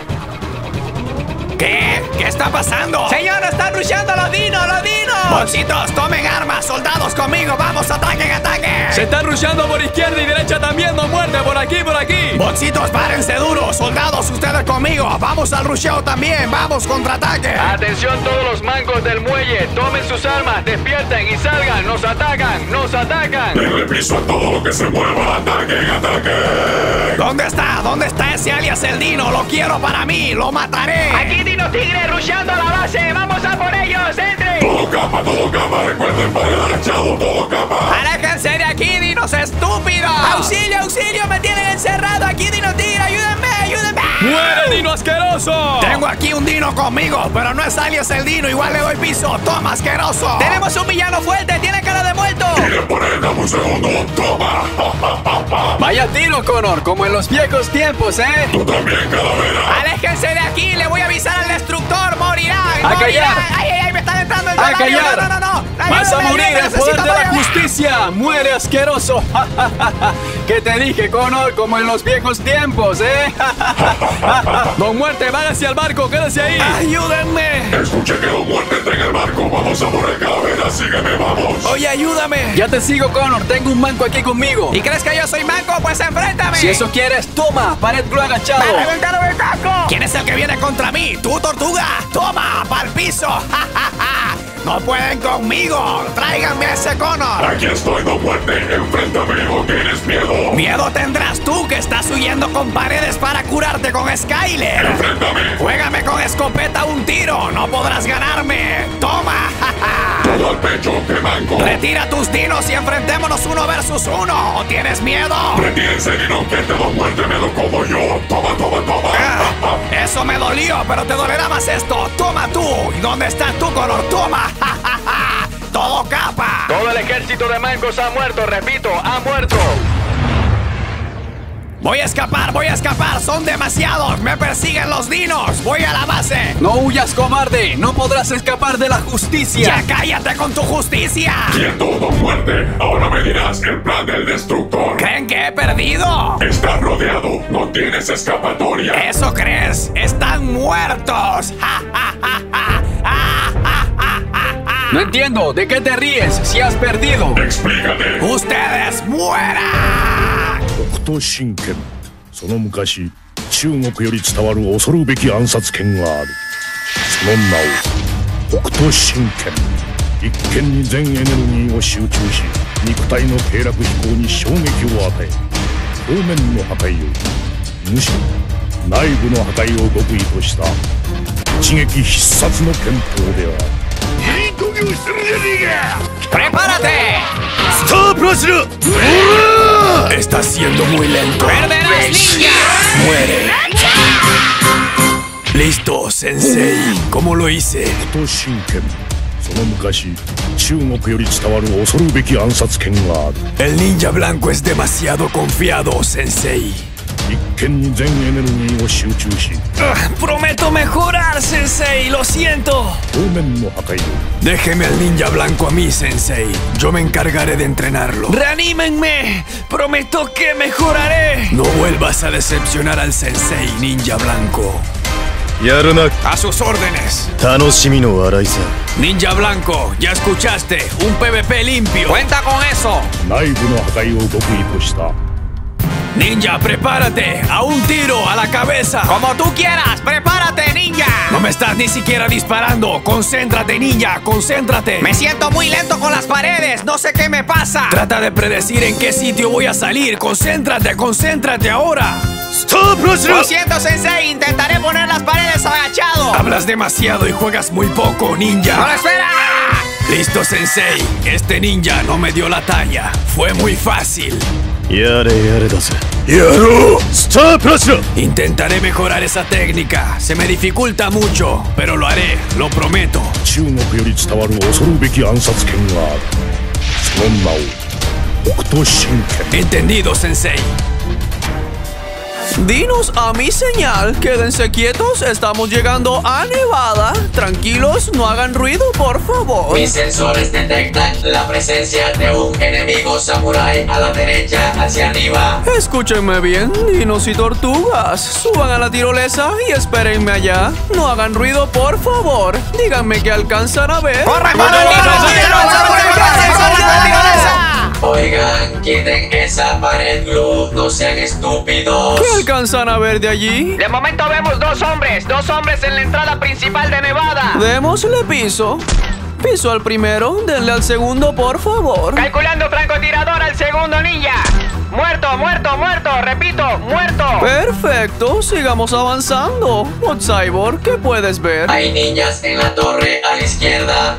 ¿Qué? ¿Qué está pasando? Señor, están rushando los dinos, los dinos. Bolsitos, tomen armas, soldados conmigo, vamos, ataquen, ataquen. Se están rushando por izquierda y derecha también, no muerte, por aquí, por aquí. Bolsitos, párense duros, soldados, ustedes conmigo, vamos al rusheo también, vamos, contraataque. Atención todos los mancos del muelle, tomen sus armas, despierten y salgan, nos atacan, nos atacan. Denle piso a todo lo que se mueva, ataquen, ataquen. ¿Dónde está? ¿Dónde está ese Alias el Dino? Lo quiero para mí, lo mataré. Aquí Dino Tigre rushando a la base, vamos a por ellos, entren. Todo capa, todo capa, recuerden para el agachado, todo capa. ¡Aléjense de aquí, dinos estúpidos! ¡Auxilio, auxilio! ¡Me tienen encerrado aquí, Dino Tigre! ¡Ayúdenme, ayúdenme! ¡Muere, Dino asqueroso! Tengo aquí un Dino conmigo, pero no es Alias el Dino, igual le doy piso. ¡Toma, asqueroso! ¡Tenemos un villano fuerte! ¡Tiene cara de muerto! Miren por él, dame un segundo, toma. Vaya tiro, Connor, como en los viejos tiempos, ¿eh? Tú también, Calavera. ¡Aléjense de aquí! ¡Le voy a avisar al destructor! ¡Morirá! ¡A callar! ¡Ay, ay, ay! ¡Me están entrando el ¡A callar! ¡No, no, no! no. ¡Vas a morir ayúdame, el poder de la ayúdame. justicia! ¡Muere, asqueroso! ¿Qué te dije, Connor? Como en los viejos tiempos, ¿eh? Don Muerte, váyase al barco, quédese ahí. ¡Ayúdenme! Escuché que Don Muerte está en el barco, vamos a por el Calavera, sígueme, vamos. Oye, ayúdame. Ya te sigo, Connor, tengo un manco aquí conmigo. ¿Y crees que yo soy manco? Pues enfréntame. Si eso quieres, toma, pared glue agachado. ¡Me reventaron el casco! ¿Quién es el que viene contra mí? ¡Tú, tortuga! ¡Toma! ¡Pa'l piso! ¡Ja, ja, ja! ¡No pueden conmigo! ¡Tráiganme a ese Connor! Aquí estoy, Don Muerte, enfréntame o tienes miedo. Miedo tendrás tú que estás huyendo con paredes para curarte con Skyler. Enfréntame. Juégame con escopeta un tiro, no podrás ganarme. ¡Toma! ¡Ja, ja! Todo al pecho, que manco. Retira tus dinos y enfrentémonos uno versus uno. ¿O tienes miedo? Retírense, Dino, que te Don Muerte me lo como yo. Toma, toma, toma. Ah, eso me dolió, pero te dolerá más esto. Toma tú. ¿Y dónde estás tú, Connor? Toma. ¡Ja, ja, ja! ¡Todo capa! Todo el ejército de mancos ha muerto, repito, ha muerto. Voy a escapar, voy a escapar. Son demasiados. Me persiguen los dinos. Voy a la base. No huyas, cobarde. No podrás escapar de la justicia. ¡Ya cállate con tu justicia! Quieto, Don Muerte. Ahora me dirás el plan del destructor. ¿Creen que he perdido? Estás rodeado. No tienes escapatoria. ¿Eso crees? ¡Están muertos! ¡Ja, ja, ja, ja! ¡Ja, ja, ja, ja, ja! No entiendo. ¿De qué te ríes si has perdido? Explícate. ¡Ustedes mueran! 北斗神拳。その昔、中国より伝わる恐るべき暗殺剣がある。その名を北斗神拳。一剣に全エネルギーを集中し、肉体の経絡飛行に衝撃を与え、表面の破壊よりむしろ内部の破壊を極意とした一撃必殺の拳法である。いい度胸してるじゃねえか。 ¡Prepárate! ¡Stop, Russell! Está siendo muy lento. ¡Perderás, ninja! ¡Muere! Listo, Sensei. ¿Cómo lo hice? 北斗神拳。その昔、中国より伝わる恐るべき暗殺剣がある。 El ninja blanco es demasiado confiado, Sensei. 一剣に全エネルギーを集中し、 Prometo mejorar, Sensei. Lo siento. 表面の破壊を Déjeme al ninja blanco a mí, Sensei. Yo me encargaré de entrenarlo. ¡Reanímenme! Prometo que mejoraré. No vuelvas a decepcionar al Sensei, ninja blanco. A sus órdenes. 楽しみの荒いさ。 Ninja blanco, ya escuchaste. Un PvP limpio. Cuenta con eso. 内部の破壊を極意とした Ninja, prepárate. A un tiro a la cabeza. Como tú quieras. Prepárate, ninja. No me estás estás ni siquiera disparando. Concéntrate, ninja, concéntrate. Me siento muy lento con las paredes. No sé qué me pasa. Trata de predecir en qué sitio voy a salir. Concéntrate, concéntrate ahora. Lo siento, Sensei. Intentaré poner las paredes agachado. Hablas demasiado y juegas muy poco, ninja. ¡No, espera! Listo, Sensei. Este ninja no me dio la talla. Fue muy fácil. Intentaré mejorar esa técnica. Se me dificulta mucho, pero lo haré, lo prometo. Entendido, Sensei. Dinos a mi señal. Quédense quietos, estamos llegando a Nevada. Tranquilos, no hagan ruido, por favor. Mis sensores detectan la presencia de un enemigo samurái a la derecha, hacia arriba. Escúchenme bien, dinos y tortugas. Suban a la tirolesa y espérenme allá. No hagan ruido, por favor. Díganme que alcanzan a ver. ¡Corre, corre, Oigan, quiten esa pared, Glue. No sean estúpidos. ¿Qué alcanzan a ver de allí? De momento vemos dos hombres. Dos hombres en la entrada principal de Nevada. Démosle piso. Piso al primero, denle al segundo, por favor. Calculando francotirador al segundo ninja. Muerto, muerto, muerto. Repito, muerto. Perfecto, sigamos avanzando. Bot Cyborg, ¿qué puedes ver? Hay ninjas en la torre a la izquierda.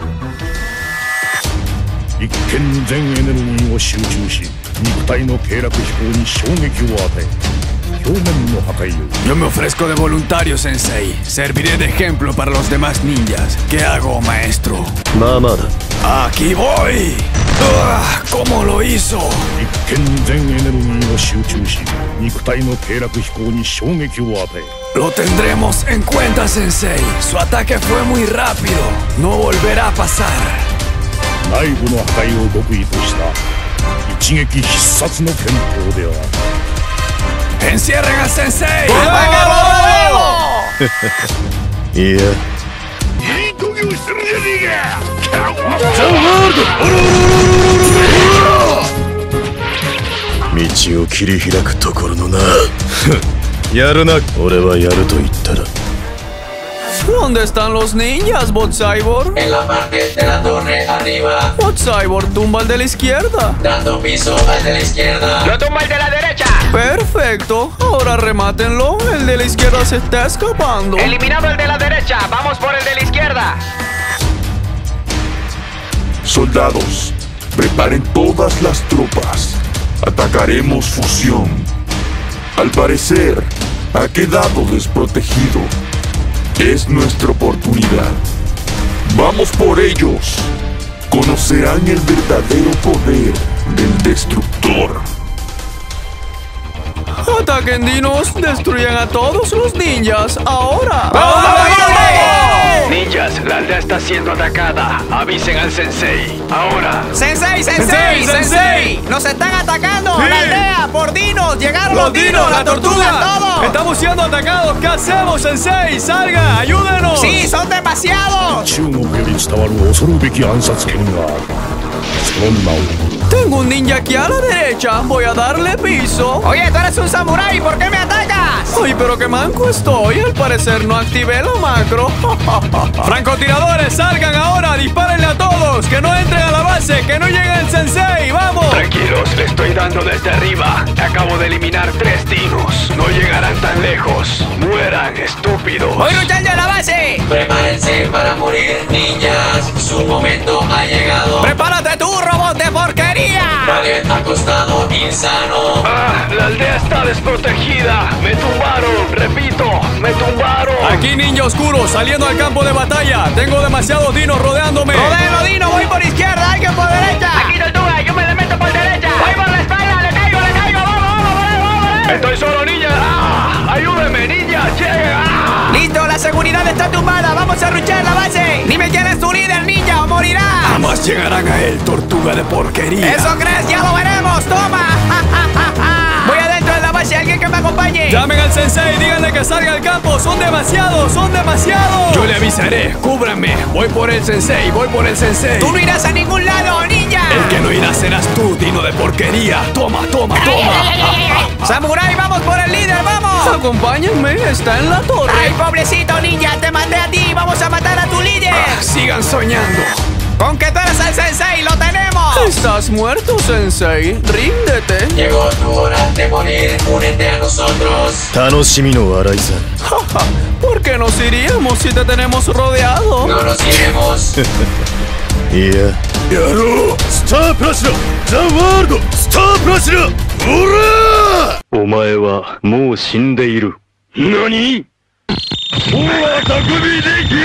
Yo me ofrezco de voluntario, Sensei. Serviré de ejemplo para los demás ninjas. ¿Qué hago, maestro? ¡Aquí voy! ¡Ah! ¿Cómo lo hizo? Lo tendremos en cuenta, Sensei. Su ataque fue muy rápido. No volverá a pasar. ¡Encierren al Sensei! ¿Dónde están los ninjas, Bot Cyborg? En la parte de la torre arriba. Bot Cyborg, tumba al de la izquierda. Dando piso al de la izquierda. Yo tumbo al de la derecha. Perfecto. Ahora remátenlo. El de la izquierda se está escapando. Eliminado el de la derecha. Vamos por el de la izquierda. Soldados, preparen todas las tropas. Atacaremos Fusión. Al parecer, ha quedado desprotegido. Es nuestra oportunidad. Vamos por ellos. Conocerán el verdadero poder del Destructor. Ataquen, dinos. Destruyan a todos los ninjas. Ahora. ¡Vamos, vamos, vamos! Ninjas, la aldea está siendo atacada. Avisen al Sensei. Ahora. ¡Sensei, Sensei, Sensei! Sensei. ¡Nos están atacando! Sí. ¡La aldea! ¡Por dinos! ¡Llegaron los, ¡Los dinos! dinos, ¡La la tortuga! tortuga! ¡Todo! ¡Estamos siendo atacados! ¿Qué hacemos, Sensei? ¡Salga! ¡Ayúdenos! ¡Sí, son demasiados! Tengo un ninja aquí a la derecha. Voy a darle piso. Oye, tú eres un samurái. ¿Por qué me atacas? Ay, pero qué manco estoy. Al parecer no activé la macro. Francotiradores, salgan ahora. Dispárenle a todos. Que no entren a la base. Que no llegue el Sensei. ¡Vamos! Tranquilos, le estoy dando desde arriba. Acabo de eliminar tres dinos. No llegarán tan lejos. Mueran, estúpidos. ¡Voy luchando a la base! Prepárense para morir, ninjas. Su momento ha llegado. ¡Prepárate tú, robot de porquería! Target acostado, insano. Ah, la aldea está desprotegida. Me tumbaron, repito, me tumbaron. Aquí ninja oscuro saliendo al campo de batalla. Tengo demasiados dinos rodeándome. ¡Rodéalo, dino! ¡Voy por izquierda! ¡Alguien por derecha! Aquí tortuga, yo me le meto por derecha. Voy por la espalda, le caigo, le caigo. Vamos, vamos, vamos, vamos. Estoy solo, ninja. ¡Ah! Ayúdeme, ninja. Llega. ¡Ah! Listo, la seguridad está tumbada. Vamos a ruchar la base. Dime quién es tu líder, ninja, o morirás. Jamás llegarán a él, tortuga de porquería. ¿Eso crees? ¡Ya lo veremos! ¡Toma! Voy adentro de la base. ¿Alguien que me acompañe? Llamen al Sensei, díganle que salga al campo. Son demasiados, son demasiados. Yo le avisaré, cúbranme. Voy por el Sensei, voy por el Sensei. Tú no irás a ningún lado, ninja. El que no irá serás tú, dino de porquería. Toma, toma, toma. Samurai, vamos por el líder, vamos. Acompáñenme, está en la torre. Ay, pobrecito ninja, te mandé a ti. Vamos Con que tú eres el sensei, lo tenemos. ¿Estás muerto, sensei? Ríndete. Llegó tu hora de morir. Únete a nosotros. ¿Por qué nos iríamos si te tenemos rodeado? No nos iremos. いややろうスタープラチナザ・ワールドスタープラチナオラーお前はもう死んでいる何もうは匠でギゼ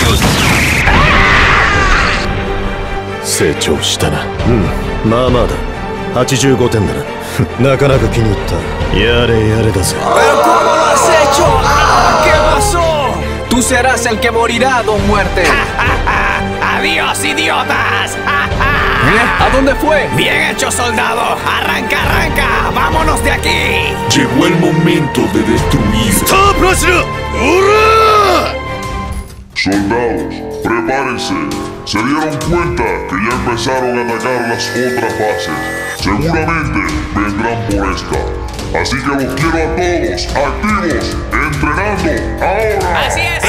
ブ成長したなうんまあまあだはちじゅうごてんだななかなか気に入ったやれやれだぜ Pero ¿cómo lo has hecho? ¿Qué pasó? Tú serás el que morirá, Don Muerte. ¡Adiós, idiotas! ¿Eh? ¿A dónde fue? Bien hecho, soldado. Arranca, arranca. Vámonos de aquí. Llegó el momento de destruir. ¡Stop, Rusia! ¡Hurra! Soldados, prepárense. Se dieron cuenta que ya empezaron a atacar las otras bases. Seguramente vendrán por esta. Así que los quiero a todos activos, entrenando ahora. Así es.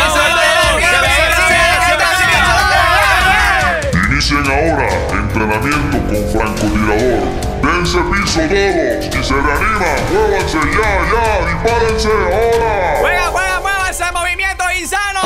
Inicien ahora entrenamiento con francotirador. Dense piso todos y se reaniman. Muévanse ya, ya, dispárense ahora. Juega, juega, muévanse, movimiento insano.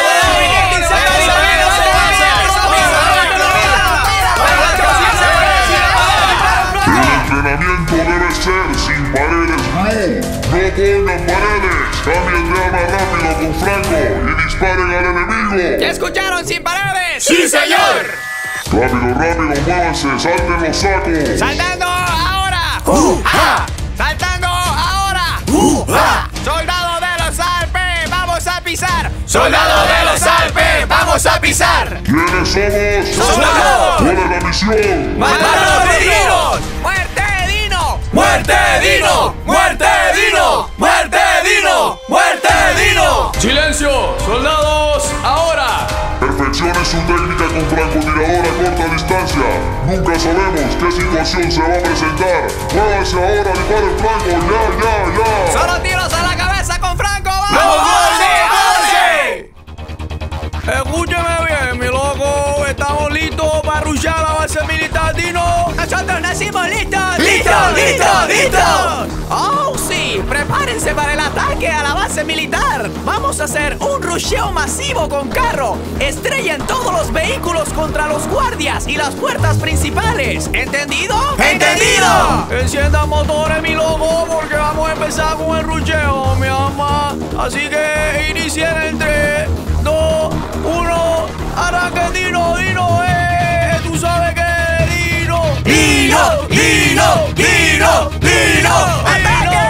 El entrenamiento debe ser sin paredes, Blue. No pongan paredes. Cambien de arma rápido con Franco y disparen al enemigo. ¿Ya escucharon sin paredes? ¡Sí, señor! Rápido, rápido, muévanse, salten los sacos. ¡Saltando ahora! ¡Uh, ja! ¡Saltando ahora! ¡Uh, ja! ¡Soldado de los Alpes! ¡Vamos a pisar! ¡Soldado de los Alpes! ¡Vamos a pisar! ¿Quiénes somos? ¡Soldados! ¿Cuál es la misión? ¡Matar a los dinos! ¡Muerte, Dino! ¡Muerte, Dino! ¡Muerte, Dino! ¡Muerte, Dino! ¡Muerte, Dino! ¡Silencio! ¡Soldados! ¡Ahora! Perfeccione su técnica con francotirador a corta distancia. Nunca sabemos qué situación se va a presentar. Muévanse ahora, disparen Franco, ya, ya, ya. ¡Solo tiros a la cabeza con Franco! ¡Vamos, ¡Avance, avance! Escúcheme bien, mi loco. Estamos listos para rushar la base militar, Dino. ¡Nosotros nacimos listos! ¡Listos, listos, listos! ¡Oh, sí! ¡Prepárense para el ataque a la base militar! Vamos a hacer un rusheo masivo con carro. Estrellen todos los vehículos contra los guardias y las puertas principales. ¿Entendido? ¡Entendido! Enciendan motores, mi loco, porque vamos a empezar con el rusheo, mi ama. Así que inicien en tres, dos, uno. ¡Arranque, Dino, Dino! ¡Eh! ¡Tú sabes que Dino! ¡Dino! ¡Dino! ¡Dino! ¡Dino! ¡Ataque!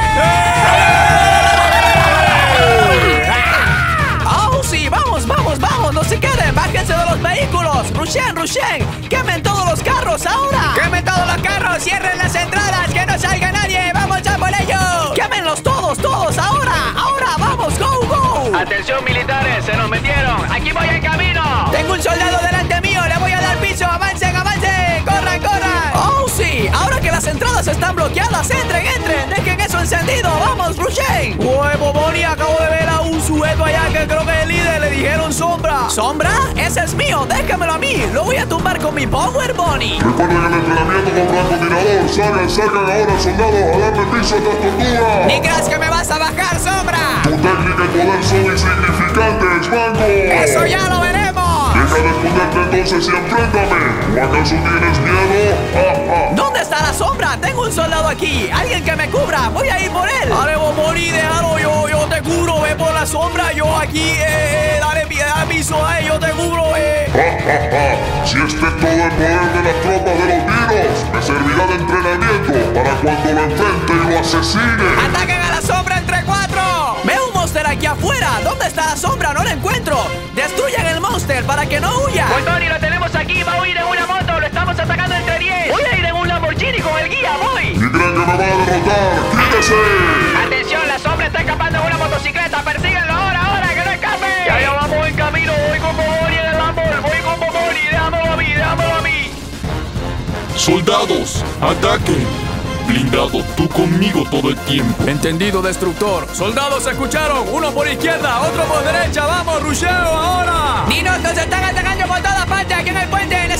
¡Oh, sí! ¡Vamos, vamos, vamos! ¡No se queden! ¡Bájense de los vehículos! ¡Rushen, rushen! ¡Quemen todos los carros ahora! ¡Quemen todos los carros! ¡Cierren las entradas! ¡Que no salga nadie! ¡Vamos a por ellos! ¡Quémenlos todos, todos! ¡Ahora! ¡Ahora! ¡Vamos! ¡Go, go! Atención, militares, se nos metieron. Aquí voy en camino. Tengo un soldado delante mío. Le voy a dar piso. ¡Avancen, avancen! ¡Corran, corran! ¡Oh, sí! Ahora que las entradas están bloqueadas, entren, entren. Dejen eso encendido. ¡Vamos, rushen! ¡Huevo, Bonnie! Acabo de ver a un sujeto allá que creo que es el líder. Le dijeron sombra. ¿Sombra? Ese es mío. Déjamelo a mí. Lo voy a tumbar con mi Power Bunny. Recuerden el entrenamiento con francotirador. Salgan, salgan ahora, soldados, a darle piso a esta tortuga. ¿Ni crees que me vas a bajar, Sombra? Tu técnica y poder son insignificantes, Mango. ¡Eso ya lo veremos! Deja de esconderte entonces y enfréntame. ¿O acaso tienes miedo? ¡Ja, ja! ¿Dónde está la Sombra? Tengo un soldado aquí. Alguien que me cubra. Voy a ir por él. Dale, Bonnie, déjalo. Yo, yo te cubro. Ve por la sombra. Yo aquí, eh, eh dale, dale piso. Eh, yo te cubro, eh. ¡Ja, ja, ja! Si este es todo el poder de las tropas de los dinos, me servirá de entrenamiento para cuando lo enfrente y lo asesine. ¡Ataquen a la Sombra entre cuatro! ¡Veo un monster aquí afuera! ¿Dónde está la Sombra? ¡No la encuentro! ¡Destruyan el monster para que no huya! Pues Tony, lo tenemos aquí. Va a huir en una moto. Lo estamos atacando entre diez. Voy a ir en un Lamborghini con el guía. Voy. ¡Y creen que me va a derrotar! ¡Quítese! Atención, la Sombra está escapando en una motocicleta. Persíguenlo ahora, ahora, que no escape. Ya, ya vamos en camino. Voy con Boboni en el Lamborghini. Voy con Boboni. Déjamelo a mí, déjamelo a mí. Soldados, ataquen. Blindado, tú conmigo todo el tiempo. Entendido, destructor. Soldados, escucharon. Uno por izquierda, otro por derecha. Vamos, rusheo ahora. ¡Dinos, nos están atacando por todas partes aquí en el pueblo!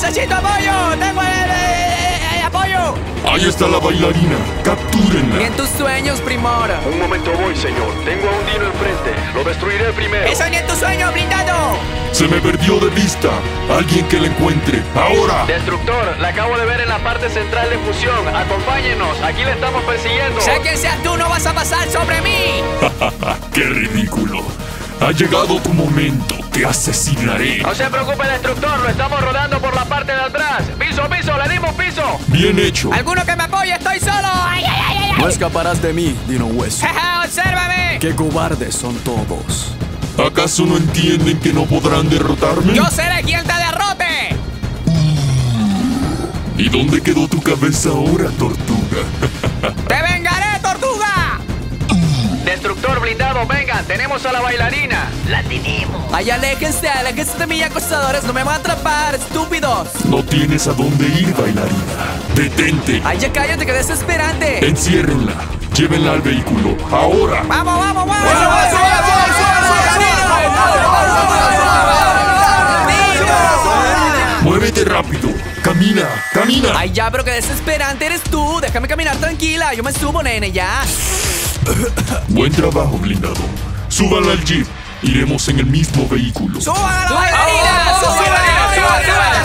necesito apoyo! ¡Tengo el, el, el apoyo! Ahí está la bailarina. Captúrenla. Y en tus sueños, Primor. Un momento voy, señor. Tengo a un dino enfrente. Lo destruiré primero. ¡Eso ni en tus sueños, blindado! Se me perdió de vista. Alguien que la encuentre. ¡Ahora! Destructor, la acabo de ver en la parte central de fusión. Acompáñenos. Aquí le estamos persiguiendo. Sea quien seas tú, no vas a pasar sobre mí. ¡Qué ridículo! Ha llegado tu momento. Te asesinaré. No se preocupe, Destructor. Lo estamos rodando por la parte de atrás. ¡Piso, piso! ¡Le dimos piso! Bien hecho. ¡Alguno que me apoye! ¡Estoy solo! ¡Ay, ay, ay, ay! No escaparás de mí, Dino Hueso. ¡Jeje, obsérvame! ¡Qué cobardes son todos! ¿Acaso no entienden que no podrán derrotarme? ¡Yo seré quien te derrote! ¿Y dónde quedó tu cabeza ahora, tortuga? ¡Te vengaré, tortuga! Destructor blindado, vengan. Tenemos a la bailarina. La tenemos. ¡Ay, aléjense! ¡Aléjense de mí, acosadores! ¡No me van a atrapar, estúpidos! No tienes a dónde ir, bailarina. ¡Detente! ¡Ay, ya cállate, que desesperante! Enciérrenla. Llévenla al vehículo. ¡Ahora! ¡Vamos, vamos, vamos! ¡Muévete rápido! ¡Camina! ¡Camina! ¡Ay, ya, pero qué desesperante eres tú! ¡Déjame caminar tranquila! ¡Yo me subo, nene, ya! Buen trabajo, blindado. Súbanla al jeep. Iremos en el mismo vehículo. ¡Suban a la bailarina! ¡Súbala, súbala,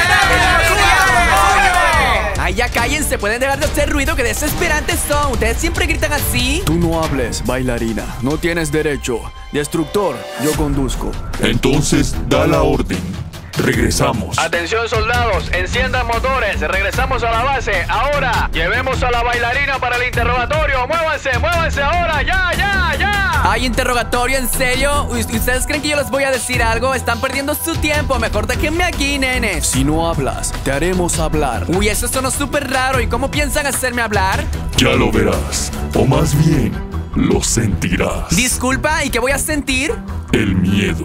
súbala! ¡Ay, ya cállense! Pueden dejar de hacer ruido, que desesperantes son. Ustedes siempre gritan así. Tú no hables, bailarina. No tienes derecho. Destructor, yo conduzco. Entonces, da la orden. Regresamos. Atención, soldados, enciendan motores. Regresamos a la base. Ahora, llevemos a la bailarina para el interrogatorio. Muévanse, muévanse ahora. Ya, ya, ya. ¿Hay interrogatorio? ¿En serio? ¿Ustedes creen que yo les voy a decir algo? Están perdiendo su tiempo. Mejor déjenme aquí, nenes. Si no hablas, te haremos hablar. Uy, eso sonó súper raro. ¿Y cómo piensan hacerme hablar? Ya lo verás. O más bien, lo sentirás. Disculpa, ¿y qué voy a sentir? El miedo.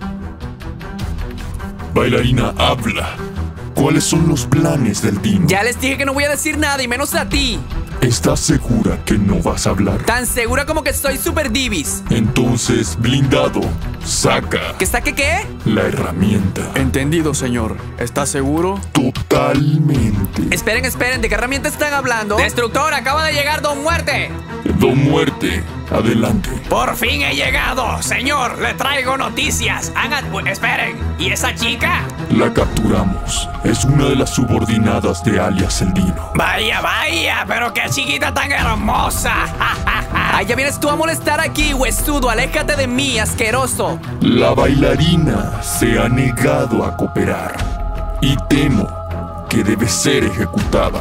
Bailarina, habla. ¿Cuáles son los planes del Dino? Ya les dije que no voy a decir nada, y menos a ti. ¿Estás segura que no vas a hablar? Tan segura como que soy super divis. Entonces, blindado, saca. ¿Que saque qué? La herramienta. Entendido, señor. ¿Estás seguro? Totalmente. Esperen, esperen, ¿de qué herramienta están hablando? Destructor, acaba de llegar Don Muerte. Don Muerte, adelante. Por fin he llegado, señor. Le traigo noticias. Hagan... Esperen, ¿y esa chica? La capturamos. Es una de las subordinadas de alias el Dino. Vaya, vaya, pero qué chiquita tan hermosa. Ay, ya vienes tú a molestar aquí, huesudo. Aléjate de mí, asqueroso. La bailarina se ha negado a cooperar. Y temo que debe ser ejecutada.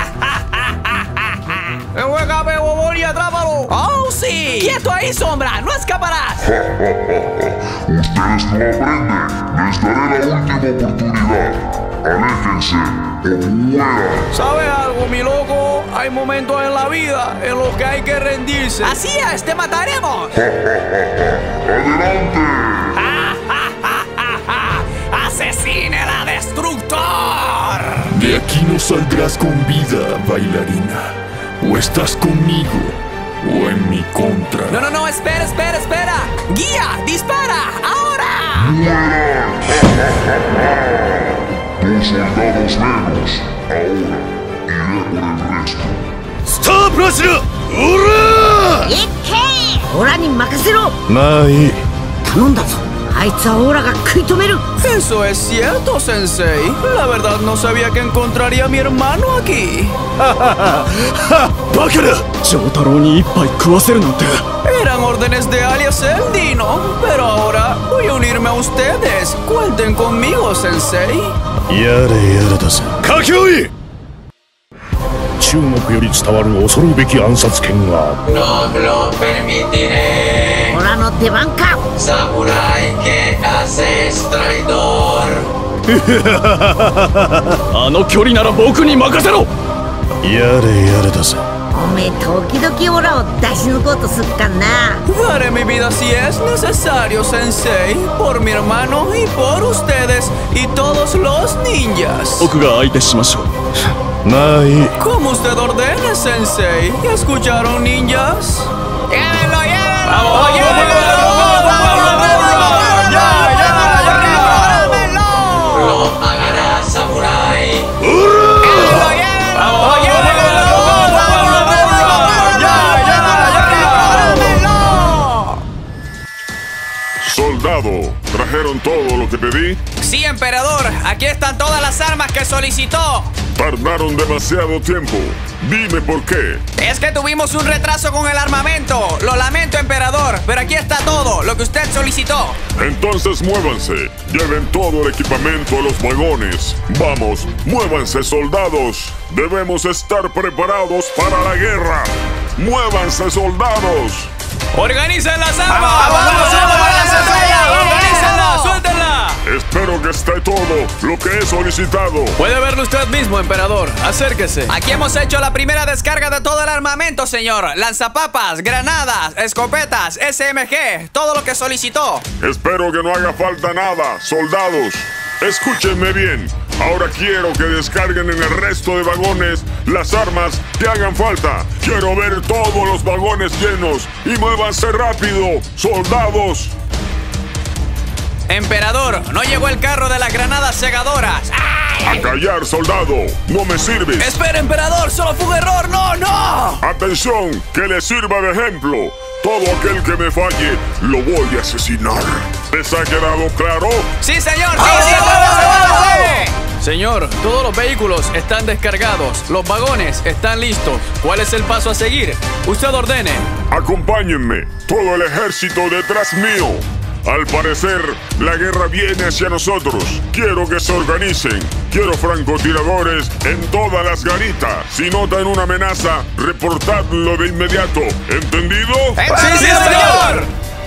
¡Enjuégame, bobón, y atrápalo! ¡Oh, sí! ¡Quieto ahí, sombra! ¡No escaparás! Ustedes no aprenden. Les daré la última oportunidad. Aléjense o mueran. ¿Sabes algo, mi loco? Hay momentos en la vida en los que hay que rendirse. ¡Así es! ¡Te mataremos! ¡Adelante! ¡Asesínela, Destructor! De aquí no saldrás con vida, bailarina. O estás conmigo, o en mi contra. No, no, no, espera, espera, espera. ¡Guía! ¡Dispara! ¡Ahora! ¡Mueran! Dos soldados menos. Ahora iré por el resto. ¡Stop, Rashida! ¡Hurra! ¡Ike! ¡Hora ni makasero! まあいい。 頼んだぞ。あいつはオーラが食い止める。 Eso es cierto, Sensei. La verdad no sabía que encontraría a mi hermano aquí. バカだ。丈太郎に一杯食わせるなんて。 Eran órdenes de alias el Dino, pero ahora voy a unirme a ustedes. Cuenten conmigo, Sensei. やれやれだぜ。書き終え。中国より伝わる恐るべき暗殺剣がある。 No lo permitiré. オラの出番か。 Samurai que haces traidor. あの距離なら僕に任せろ。やれやれだぜ。 おめえ時々オラを出し抜こうとすっかな。 Daré mi vida si es necesario, Sensei, por mi hermano y por ustedes y todos los ninjas. 僕が相手しましょう。まあいい。 Como usted ordene, Sensei. ¿Escucharon, ninjas? ¡Llévenlo, llévenlo! ¡Vamos, Lo pagarás, Samurai. ¿Trajeron todo lo que pedí? Sí, emperador. Aquí están todas las armas que solicitó. Tardaron demasiado tiempo. Dime por qué. Es que tuvimos un retraso con el armamento. Lo lamento, emperador, pero aquí está todo, lo que usted solicitó. Entonces muévanse. Lleven todo el equipamiento a los vagones. Vamos, muévanse, soldados. Debemos estar preparados para la guerra. ¡Muévanse, soldados! ¡Organicen las armas! ¡Vamos, vamos, vamos! ¡Organícenla! ¡Suéltenla! Espero que esté todo lo que he solicitado. Puede verlo usted mismo, emperador. Acérquese. Aquí hemos hecho la primera descarga de todo el armamento, señor. Lanzapapas, granadas, escopetas, S M G, todo lo que solicitó. Espero que no haga falta nada, soldados. Escúchenme bien. Ahora quiero que descarguen en el resto de vagones las armas que hagan falta. Quiero ver todos los vagones llenos y muévanse rápido, soldados. Emperador, no llegó el carro de las granadas segadoras. ¡Ay! A callar, soldado. No me sirves. Espera, emperador, solo fue un error. No, no. Atención, que le sirva de ejemplo. Todo aquel que me falle, lo voy a asesinar. ¿Les ha quedado claro? Sí, señor. Sí, sí, sí. Señor, todos los vehículos están descargados. Los vagones están listos. ¿Cuál es el paso a seguir? Usted ordene. Acompáñenme. Todo el ejército detrás mío. Al parecer, la guerra viene hacia nosotros. Quiero que se organicen. Quiero francotiradores en todas las garitas. Si notan una amenaza, reportadlo de inmediato. ¿Entendido? ¡Sí, sí, señor!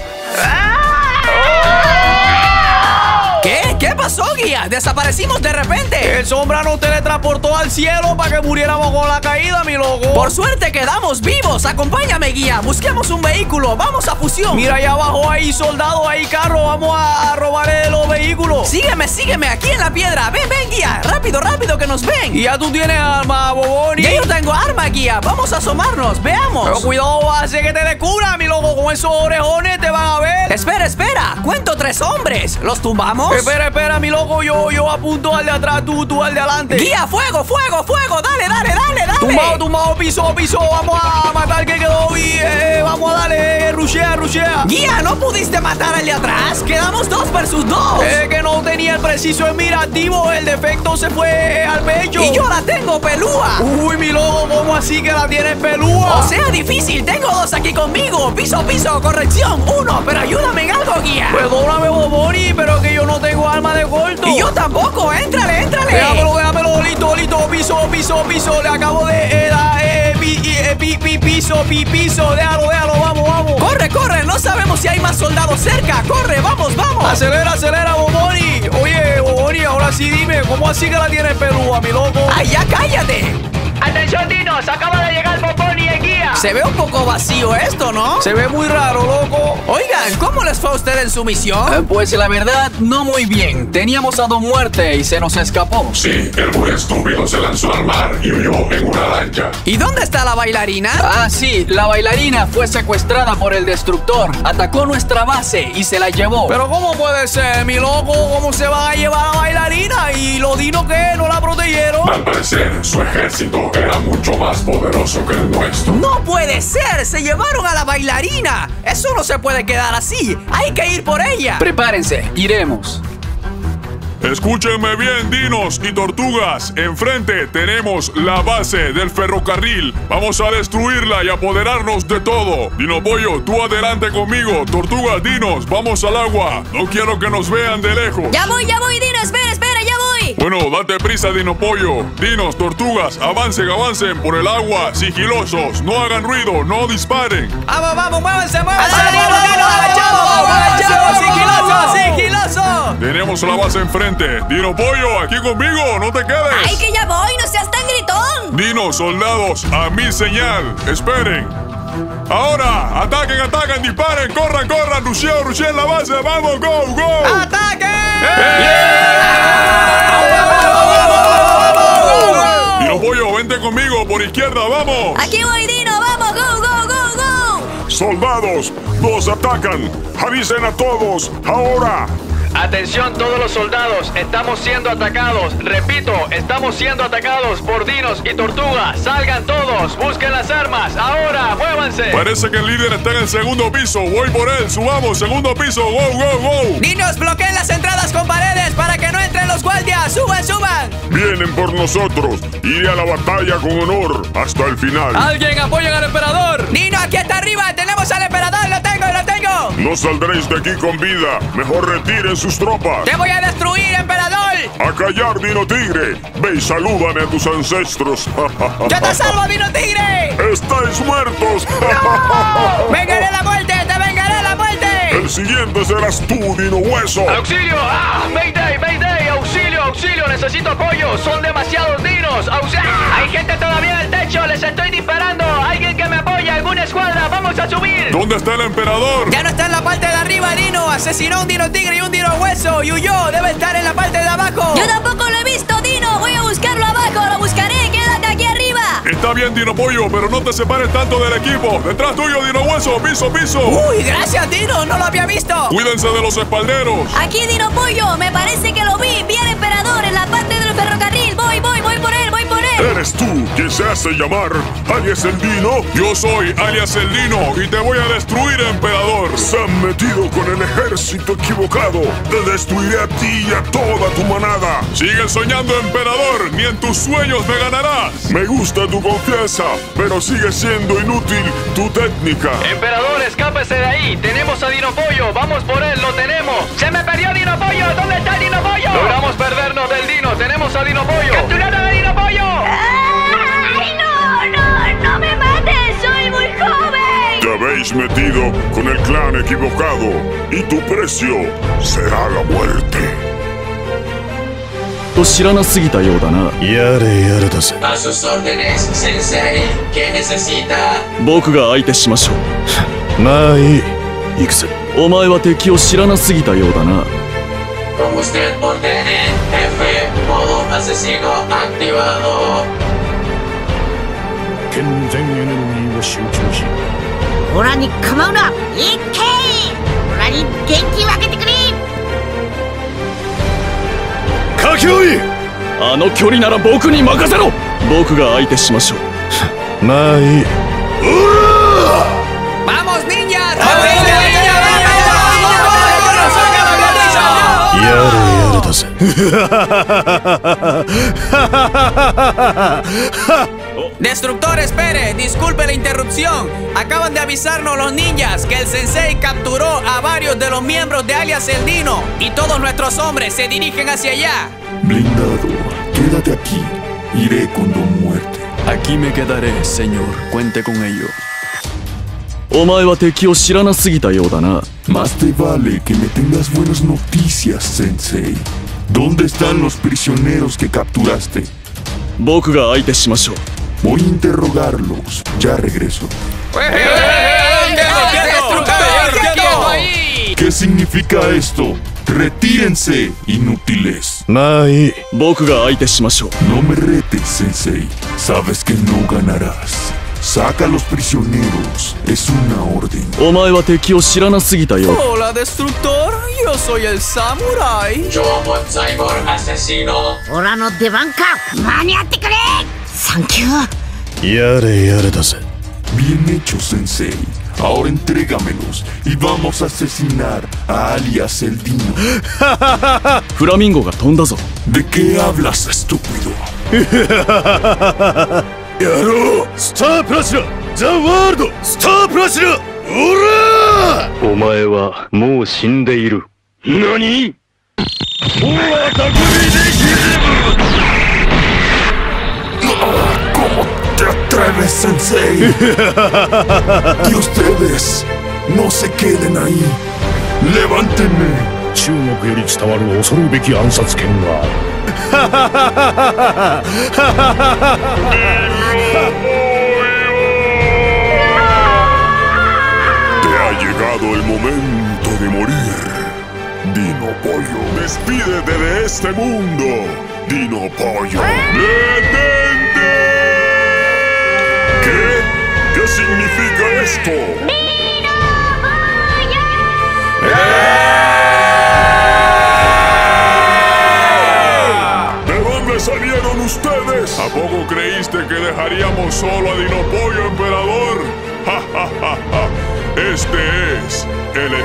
¿Qué? ¿Qué pasó, guía? Desaparecimos de repente. El sombra nos teletransportó al cielo para que muriéramos con la caída, mi loco. Por suerte quedamos vivos. Acompáñame, guía. Busquemos un vehículo. Vamos a fusión. Mira allá abajo, ahí soldado, ahí carro. Vamos a robarle los vehículos. Sígueme, sígueme aquí en la piedra. Ven, ven, guía. Rápido, rápido, que nos ven. Y ya tú tienes arma, Boboni. Ya yo tengo arma, guía. Vamos a asomarnos. Veamos. Pero cuidado, hace que te descubra, mi loco. Con esos orejones te van a ver. Espera, espera. Cuento tres hombres. ¿Los tumbamos? Espera, espera, mi loco, yo, yo apunto al de atrás, tú, tú al de adelante. Guía, fuego, fuego, fuego, dale, dale, dale, dale. Tumbado, tumbado, piso, piso, vamos a matar que quedó y eh, vamos a darle, rushea, rushea. Guía, ¿no pudiste matar al de atrás? Quedamos dos versus dos. Es que no tenía el preciso en mira activo, el defecto se fue al pecho. Y yo la tengo pelúa. Uy, mi loco, ¿cómo así que la tienes pelúa? O sea, difícil, tengo dos aquí conmigo. Piso, piso, corrección, uno, pero ayúdame en algo, guía. Perdóname, Boboni, pero que yo no tengo arma de corto. Y yo tampoco, éntrale, éntrale. Déjamelo, déjamelo, listo, listo, piso, piso, piso. Le acabo de eh, da, eh, pi, eh, pi, pi, piso, pi, piso. Déjalo, déjalo, vamos, vamos. Corre, corre, no sabemos si hay más soldados cerca. Corre, vamos, vamos. Acelera, acelera, Boboni. Oye, Boboni, ahora sí dime, ¿cómo así que la tienes pelúa, mi loco? Ay, ya cállate. Atención, dinos, acaba de llegar Boboni en guía. Se ve un poco vacío esto, ¿no? Se ve muy raro, loco. Oigan, ¿cómo les fue a usted en su misión? Eh, pues la verdad, no muy bien. Teníamos a Don Muerte y se nos escapó. Sí, el muy estúpido se lanzó al mar y huyó en una lancha. ¿Y dónde está la bailarina? Ah, sí, la bailarina fue secuestrada por el destructor. Atacó nuestra base y se la llevó. Pero ¿cómo puede ser, mi loco? ¿Cómo se van a llevar a la bailarina? ¿Y los dinos que no la protegieron? Al parecer, su ejército era mucho más poderoso que el nuestro. ¡No puede ser! ¡Se llevaron a la bailarina! ¡Eso no se puede quedar así! ¡Hay que ir por ella! Prepárense, iremos. Escúchenme bien, dinos y tortugas. Enfrente tenemos la base del ferrocarril. Vamos a destruirla y apoderarnos de todo. Dino Pollo, tú adelante conmigo. Tortugas, dinos, vamos al agua. No quiero que nos vean de lejos. Ya voy, ya voy, Dino. Espera, espera, ya voy. Bueno, date prisa, Dino Pollo. Dinos, tortugas, avancen, avancen por el agua, sigilosos. No hagan ruido, no disparen. ¡Vamos, vamos, muévanse, muévanse! ¡Vamos, agachamos, sigiloso, sigiloso! Tenemos la base enfrente. Dino Pollo, aquí conmigo, no te quedes. ¡Ay, que ya voy! ¡No seas tan gritón! Dino, soldados, a mi señal. Esperen. Ahora, ataquen, ataquen, disparen, corran, corran, rusheo, rusheo en la base. Vamos, go, go. ¡Ataquen! Dino Pollo, vente conmigo por izquierda, vamos. Aquí voy, Dino, vamos, go, go, go, go. Soldados, nos atacan. Avisen a todos, ahora. Atención todos los soldados, estamos siendo atacados. Repito, estamos siendo atacados por dinos y tortugas. Salgan todos, busquen las armas. Ahora, muévanse. Parece que el líder está en el segundo piso. Voy por él, subamos, segundo piso. Go, go, go. Dinos, bloqueen las entradas con paredes para que no entren los guardias. Suban, suban. Vienen por nosotros. Iré a la batalla con honor hasta el final. ¡Alguien apoyen al emperador! Dino, aquí está arriba. Tenemos al emperador. Lo tengo, lo tengo. No saldréis de aquí con vida. Mejor retiren sus tropas. ¡Te voy a destruir, emperador! ¡A callar, Dino Tigre! Ve y salúdame a tus ancestros. ¡Yo te salvo, Dino Tigre! ¡Estáis muertos! ¡No! ¡Vengaré la muerte! ¡Te vengaré la muerte! El siguiente serás tú, Dino Hueso. ¡Auxilio! ¡Ah! ¡Mayday, mayday! ¡Auxilio, auxilio! ¡Necesito apoyo! ¡Son demasiados dinos! ¡Auxilio! ¡Hay gente todavía en el techo! ¡Les estoy disparando! ¡Alguien que me apoye! ¡Alguna escuadra! ¡Vamos a subir! ¿Dónde está el emperador? Ya no está en la parte de arriba, Dino. Asesinó a un Dino Tigre y un Dino Hueso y huyó. Debe estar en la parte de abajo. Yo tampoco lo he visto, Dino. Voy a buscarlo abajo. Lo buscaré. Quédate aquí arriba. Está bien, Dino Pollo, pero no te separes tanto del equipo. Detrás tuyo, Dino Hueso. Piso, piso. Uy, gracias, Dino. No lo había visto. Cuídense de los espalderos. Aquí, Dino Pollo. Me parece que lo vi. Vi al emperador en la parte del ferrocarril. Voy, voy, voy por él. Voy por él. ¿Eres tú quien se hace llamar alias el Dino? Yo soy alias el Dino y te voy a destruir, emperador. Se han metido con el ejército equivocado. Te destruiré a ti y a toda tu manada. Sigue soñando, emperador. Ni en tus sueños me ganarás. Me gusta tu confianza, pero sigue siendo inútil tu técnica. Emperador, escápese de ahí. Tenemos a Dino Pollo. Vamos por él, lo tenemos. ¡Se me perdió Dino Pollo! ¿Dónde está Dino Pollo? Logramos perdernos del Dino. Tenemos a Dino Pollo. ¡Capturaron a Dino Pollo! ¡Ay, no, no! ¡No me mates! ¡Soy muy joven! Te habéis metido con el clan equivocado y tu precio será la muerte. A sus órdenes, Sensei. ¿Qué necesita? Con usted ordene, jefe. Modo asesino activado. 健全エネルギーを集中しオラに構うな。いけオラに元気分けてくれ。 かき追いあの距離なら僕に任せろ。僕が相手しましょう。まあいい。うら Vamos, niñas. ¡Vamos,やれやれだぜ。 Destructor, espere, disculpe la interrupción. Acaban de avisarnos los ninjas que el sensei capturó a varios de los miembros de alias el Dino y todos nuestros hombres se dirigen hacia allá. Blindado, quédate aquí. Iré con tu muerte. Aquí me quedaré, señor. Cuente con ello. Más te vale que me tengas buenas noticias, Sensei. ¿Dónde están los prisioneros que capturaste? Voy a interrogarlos. Ya regreso. ¿Qué significa esto? ¡Retírense, inútiles! No me retes, Sensei. Sabes que no ganarás. Saca a los prisioneros. Es una orden. Hola, Destructor. Yo soy el Samurai. Yo, Mod Cyborg Asesino. オラの出番か。間に合ってくれ。サンキュー。 やれやれだぜ。 Bien hecho, Sensei. Ahora entrégamelos y vamos a asesinar a alias el Dino. ¿De qué hablas, estúpido? やろうスタープラチナザ・ワールドスタープラチナオラーお前はもう死んでいる何もうアタックできる ¿Cómo te atreves, Sensei? Y ustedes no se queden ahí. ¡Levántenme! 中国より伝わる恐るべき暗殺権がある Te ha llegado el momento de morir, Dino Pollo. Despídete de este mundo, Dino Pollo. ¡Detente! ¿Qué? ¿Qué significa esto? ¡Dino Pollo! ¡Eh!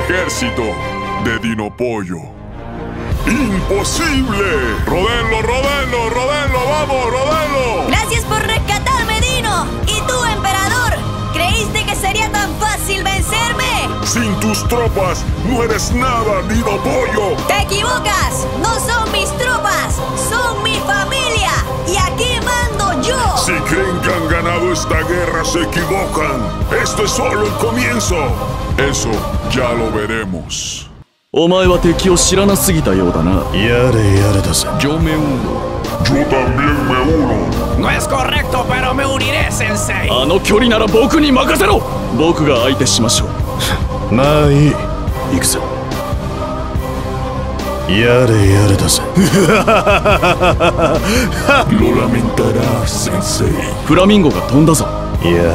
ejército de Dinopollo. ¡Imposible! ¡Rodéenlo, rodéenlo, rodéenlo! ¡Vamos, rodéenlo! Gracias por rescatarme, Dino. ¿Y tú, emperador? ¿Creíste que sería tan fácil vencerme? Sin tus tropas no eres nada, Dinopollo. ¡Te equivocas! No son mis tropas, son mi familia. Y aquí mando yo. Si creen que han ganado esta guerra, se equivocan. Esto es solo el comienzo. Eso ya lo veremos. お前は敵を知らなすぎたようだな。 やれやれだぜ。 Yo me uno. Yo también me uno. No es correcto, pero me uniré, Sensei. あの距離なら僕に任せろ。僕が相手しましょう。 まあいい。行くぞ。やれやれだぜ。 Lo lamentarás, Sensei. フラミンゴが飛んだぞ。 やれやれ。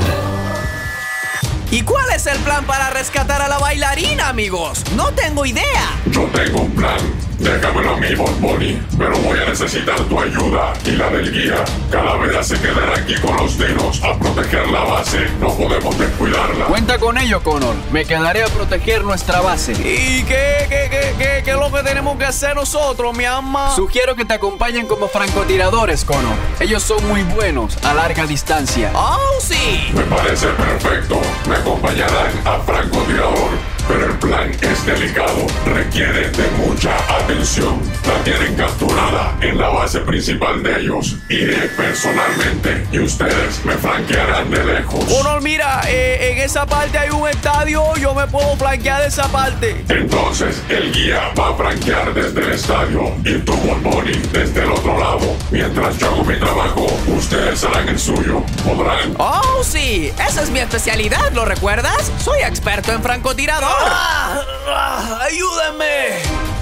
¿Y cuál es el plan para rescatar a la bailarina, amigos? No tengo idea. Yo tengo un plan. Déjamelo a mí, Bonboni. Pero voy a necesitar tu ayuda y la del guía. Calavera se quedará aquí con los dinos a proteger la base. No podemos descuidarla. Cuenta con ello, Connor. Me quedaré a proteger nuestra base. ¿Y qué, qué, qué, qué, qué es lo que tenemos que hacer nosotros, mi ama? Sugiero que te acompañen como francotiradores, Connor. Ellos son muy buenos a larga distancia. ¡Oh, sí! Me parece perfecto. Me acompañarán a francotirador. Pero el plan es delicado, requiere de mucha atención. La tienen capturada en la base principal de ellos. Iré personalmente y ustedes me flanquearán de lejos. Connor, mira, eh, en esa parte hay un estadio, yo me puedo flanquear de esa parte. Entonces el guía va a flanquear desde el estadio y tu Bonboni desde el otro lado. Mientras yo hago mi trabajo, ustedes harán el suyo. ¿Podrán? ¡Oh, sí! Esa es mi especialidad, ¿lo recuerdas? Soy experto en francotirador. ¡Ah! ¡Ah! ¡Ayúdenme!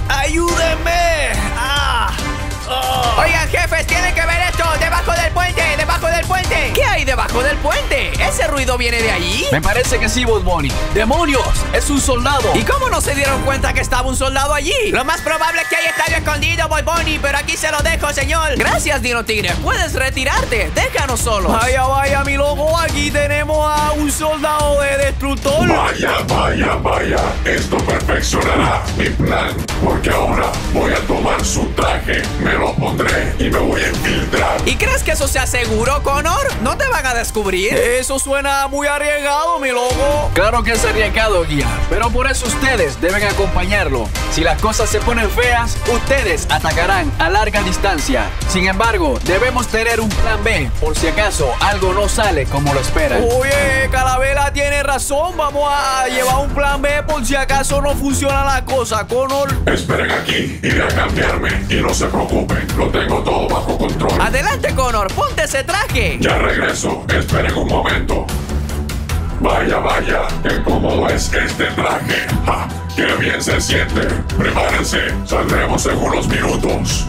¡Ayúdenme! ¡Ah! Oh. Oigan, jefes, tienen que ver esto. Debajo del puente, debajo del puente. ¿Qué hay debajo del puente? ¿Ese ruido viene de allí? Me parece que sí, Bob Bunny. ¡Demonios! ¡Es un soldado! ¿Y cómo no se dieron cuenta que estaba un soldado allí? Lo más probable es que haya estadio escondido, Bob Bunny, pero aquí se lo dejo, señor. Gracias, Dino Tigre. Puedes retirarte. Déjanos solos. Vaya, vaya, mi loco. Aquí tenemos a un soldado de destructor. Vaya, vaya, vaya. Esto perfeccionará mi plan. Porque ahora voy a tomar su traje. Me lo pondré y me voy a infiltrar. ¿Y crees que eso sea seguro, Connor? ¿No te van a descubrir? Eso suena muy arriesgado, mi loco. Claro que es arriesgado, guía. Pero por eso ustedes deben acompañarlo. Si las cosas se ponen feas, ustedes atacarán a larga distancia. Sin embargo, debemos tener un plan B por si acaso algo no sale como lo esperan. Oye, Calavera tiene razón. Vamos a llevar un plan B por si acaso no funciona la cosa, Connor. Esperen aquí, iré a cambiarme y no se preocupen, lo tengo todo bajo control. Adelante, Connor, ponte ese traje. Ya regreso, esperen un momento. Vaya, vaya, qué cómodo es este traje. ¡Ja! ¡Qué bien se siente! Prepárense, saldremos en unos minutos.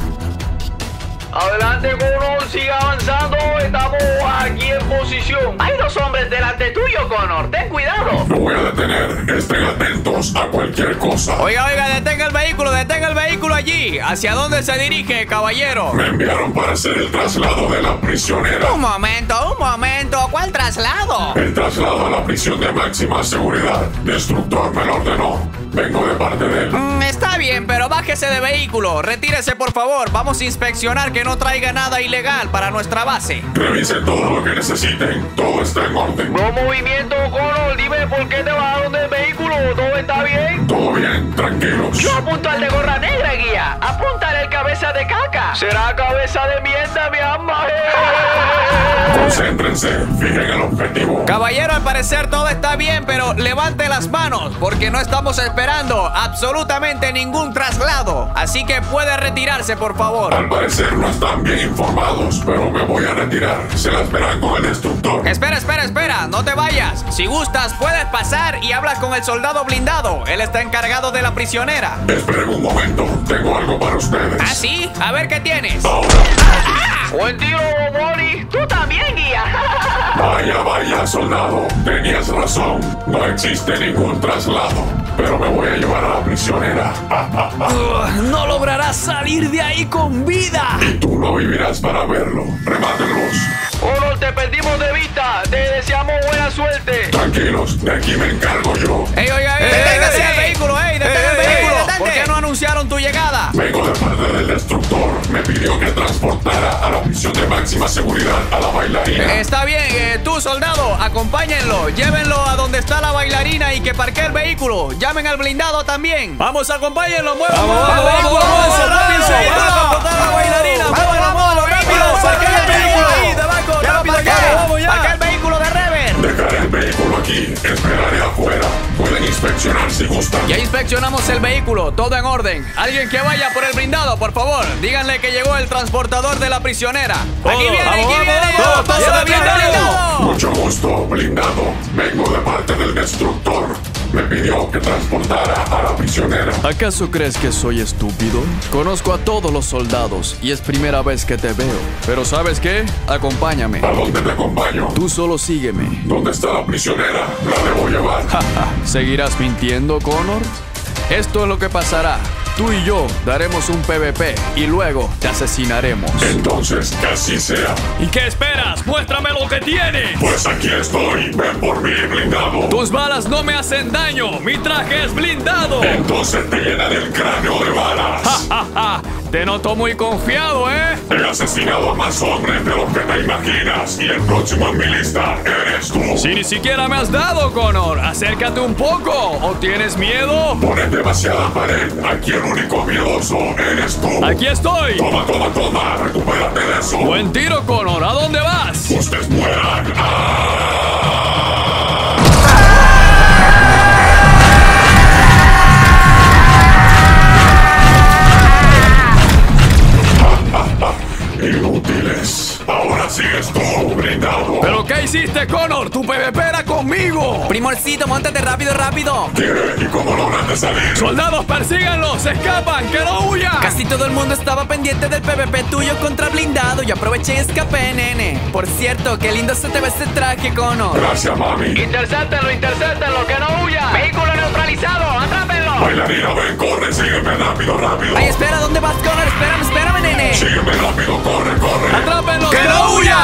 Adelante, Connor, sigue avanzando. Estamos aquí en posición. Hay dos hombres delante tuyo, Connor. Ten cuidado. Me voy a detener. Estén atentos a cualquier cosa. Oiga, oiga, detenga el vehículo, detenga el vehículo allí. ¿Hacia dónde se dirige, caballero? Me enviaron para hacer el traslado de la prisionera. Un momento, un momento. ¿Cuál traslado? El traslado a la prisión de máxima seguridad. Destructor me lo ordenó. Vengo de parte de él. Mm, está bien, pero bájese de vehículo. Retírese, por favor. Vamos a inspeccionar que no traiga nada ilegal para nuestra base. Revisen todo lo que necesiten. Todo está en orden. No movimiento, Connor. Dime por qué te bajaron del vehículo. ¿Todo está bien? Todo bien, tranquilos. Yo apunto al de gorra negra, guía. Apúntale el cabeza de caca. Será cabeza de mierda, mi alma. Concéntrense, fijen el objetivo. Caballero, al parecer todo está bien, pero levante las manos, porque no estamos esperando absolutamente ningún traslado. Así que puede retirarse, por favor. Al parecer no están bien informados, pero me voy a retirar. Se las verán con el destructor. Espera, espera, espera, no te vayas. Si gustas, puedes pasar y hablas con el soldado blindado. Él está encargado de la prisionera. Esperen un momento, tengo algo para ustedes. ¿Ah, sí? A ver qué tienes. Ahora. ¡Ah! Buen tiro, Bonnie. Tú también, guía. Vaya, vaya, soldado. Tenías razón. No existe ningún traslado. Pero me voy a llevar a la prisionera. uh, no lograrás salir de ahí con vida. Y tú no vivirás para verlo. Remátenlos. Connor, te perdimos de vista. Te deseamos buena suerte. Tranquilos, de aquí me encargo yo. ¡Ey, oiga, ey! ¡Deténgase el vehículo, ey! ¡Detenga el vehículo! ¿Por qué no anunciaron tu llegada? Vengo de parte del destructor. Me pidió que transportara a la misión de máxima seguridad a la bailarina. Está bien, eh, tú, soldado, acompáñenlo. Llévenlo a donde está la bailarina y que parquee el vehículo. Llamen al blindado también. Vamos, acompáñenlo. ¡Muevan, Vamos, muevan el vamos, vehículo! vamos, ¡Muevan vamos, rápido! rápido, ¡Van a transportar a la bailarina! ¡Muevan, muevan, rápido! ¡Parqueen el vehículo ahí, debajo! ¡Rápido, ya! ¡Vamos ya! ¡Parquea el vehículo de Rever! Dejaré el vehículo aquí. Esperaré afuera. Pueden inspeccionar si gustan. Ya inspeccionamos el vehículo, todo en orden. Alguien que vaya por el blindado, por favor. Díganle que llegó el transportador de la prisionera. Aquí viene, aquí viene. Todo, Pasa todo, el blindado. Mucho gusto, blindado. Vengo de parte del destructor. Me pidió que transportara a la prisionera. ¿Acaso crees que soy estúpido? Conozco a todos los soldados y es primera vez que te veo. Pero ¿sabes qué? Acompáñame. ¿A dónde te acompaño? Tú solo sígueme. ¿Dónde está la prisionera? La debo llevar. ¿Seguirás mintiendo, Connor? Esto es lo que pasará. Tú y yo daremos un P V P y luego te asesinaremos. Entonces, que así sea. ¿Y qué esperas? ¡Muéstrame lo que tienes! Pues aquí estoy. Ven por mí, blindado. Tus balas no me hacen daño. Mi traje es blindado. Entonces te llenaré el cráneo de balas. ¡Ja, ja, ja! Te noto muy confiado, ¿eh? He asesinado a más hombres de lo que te imaginas. Y el próximo en mi lista eres tú. Si ni siquiera me has dado, Connor. Acércate un poco. ¿O tienes miedo? Pones demasiada pared. Aquí el único miedoso eres tú. Aquí estoy. Toma, toma, toma. Recupérate de eso. Buen tiro, Connor. ¿A dónde vas? Ustedes mueran. ¡Ah! Inútiles. Ahora sigues tú, blindado. ¿Pero qué hiciste, Connor? Tu P V P era conmigo. Primorcito, montate rápido, rápido. ¿Qué? ¿Y cómo lograste salir? Soldados, persíganlo. Se escapan. ¡Que no huyan! Casi todo el mundo estaba pendiente del P V P tuyo contra blindado. Y aproveché y escapé, nene. Por cierto, qué lindo se te ve ese traje, Connor. Gracias, mami. Intercéptenlo, intercéptenlo, que no huya. Vehículo neutralizado, atrápenlo. Bailarina, ven, corre, sígueme rápido, rápido. Ay, espera, ¿dónde vas, Connor? Espérame, espérame, nene. Sígueme rápido, corre, corre. ¡Atrápenlo! ¡Que no huya!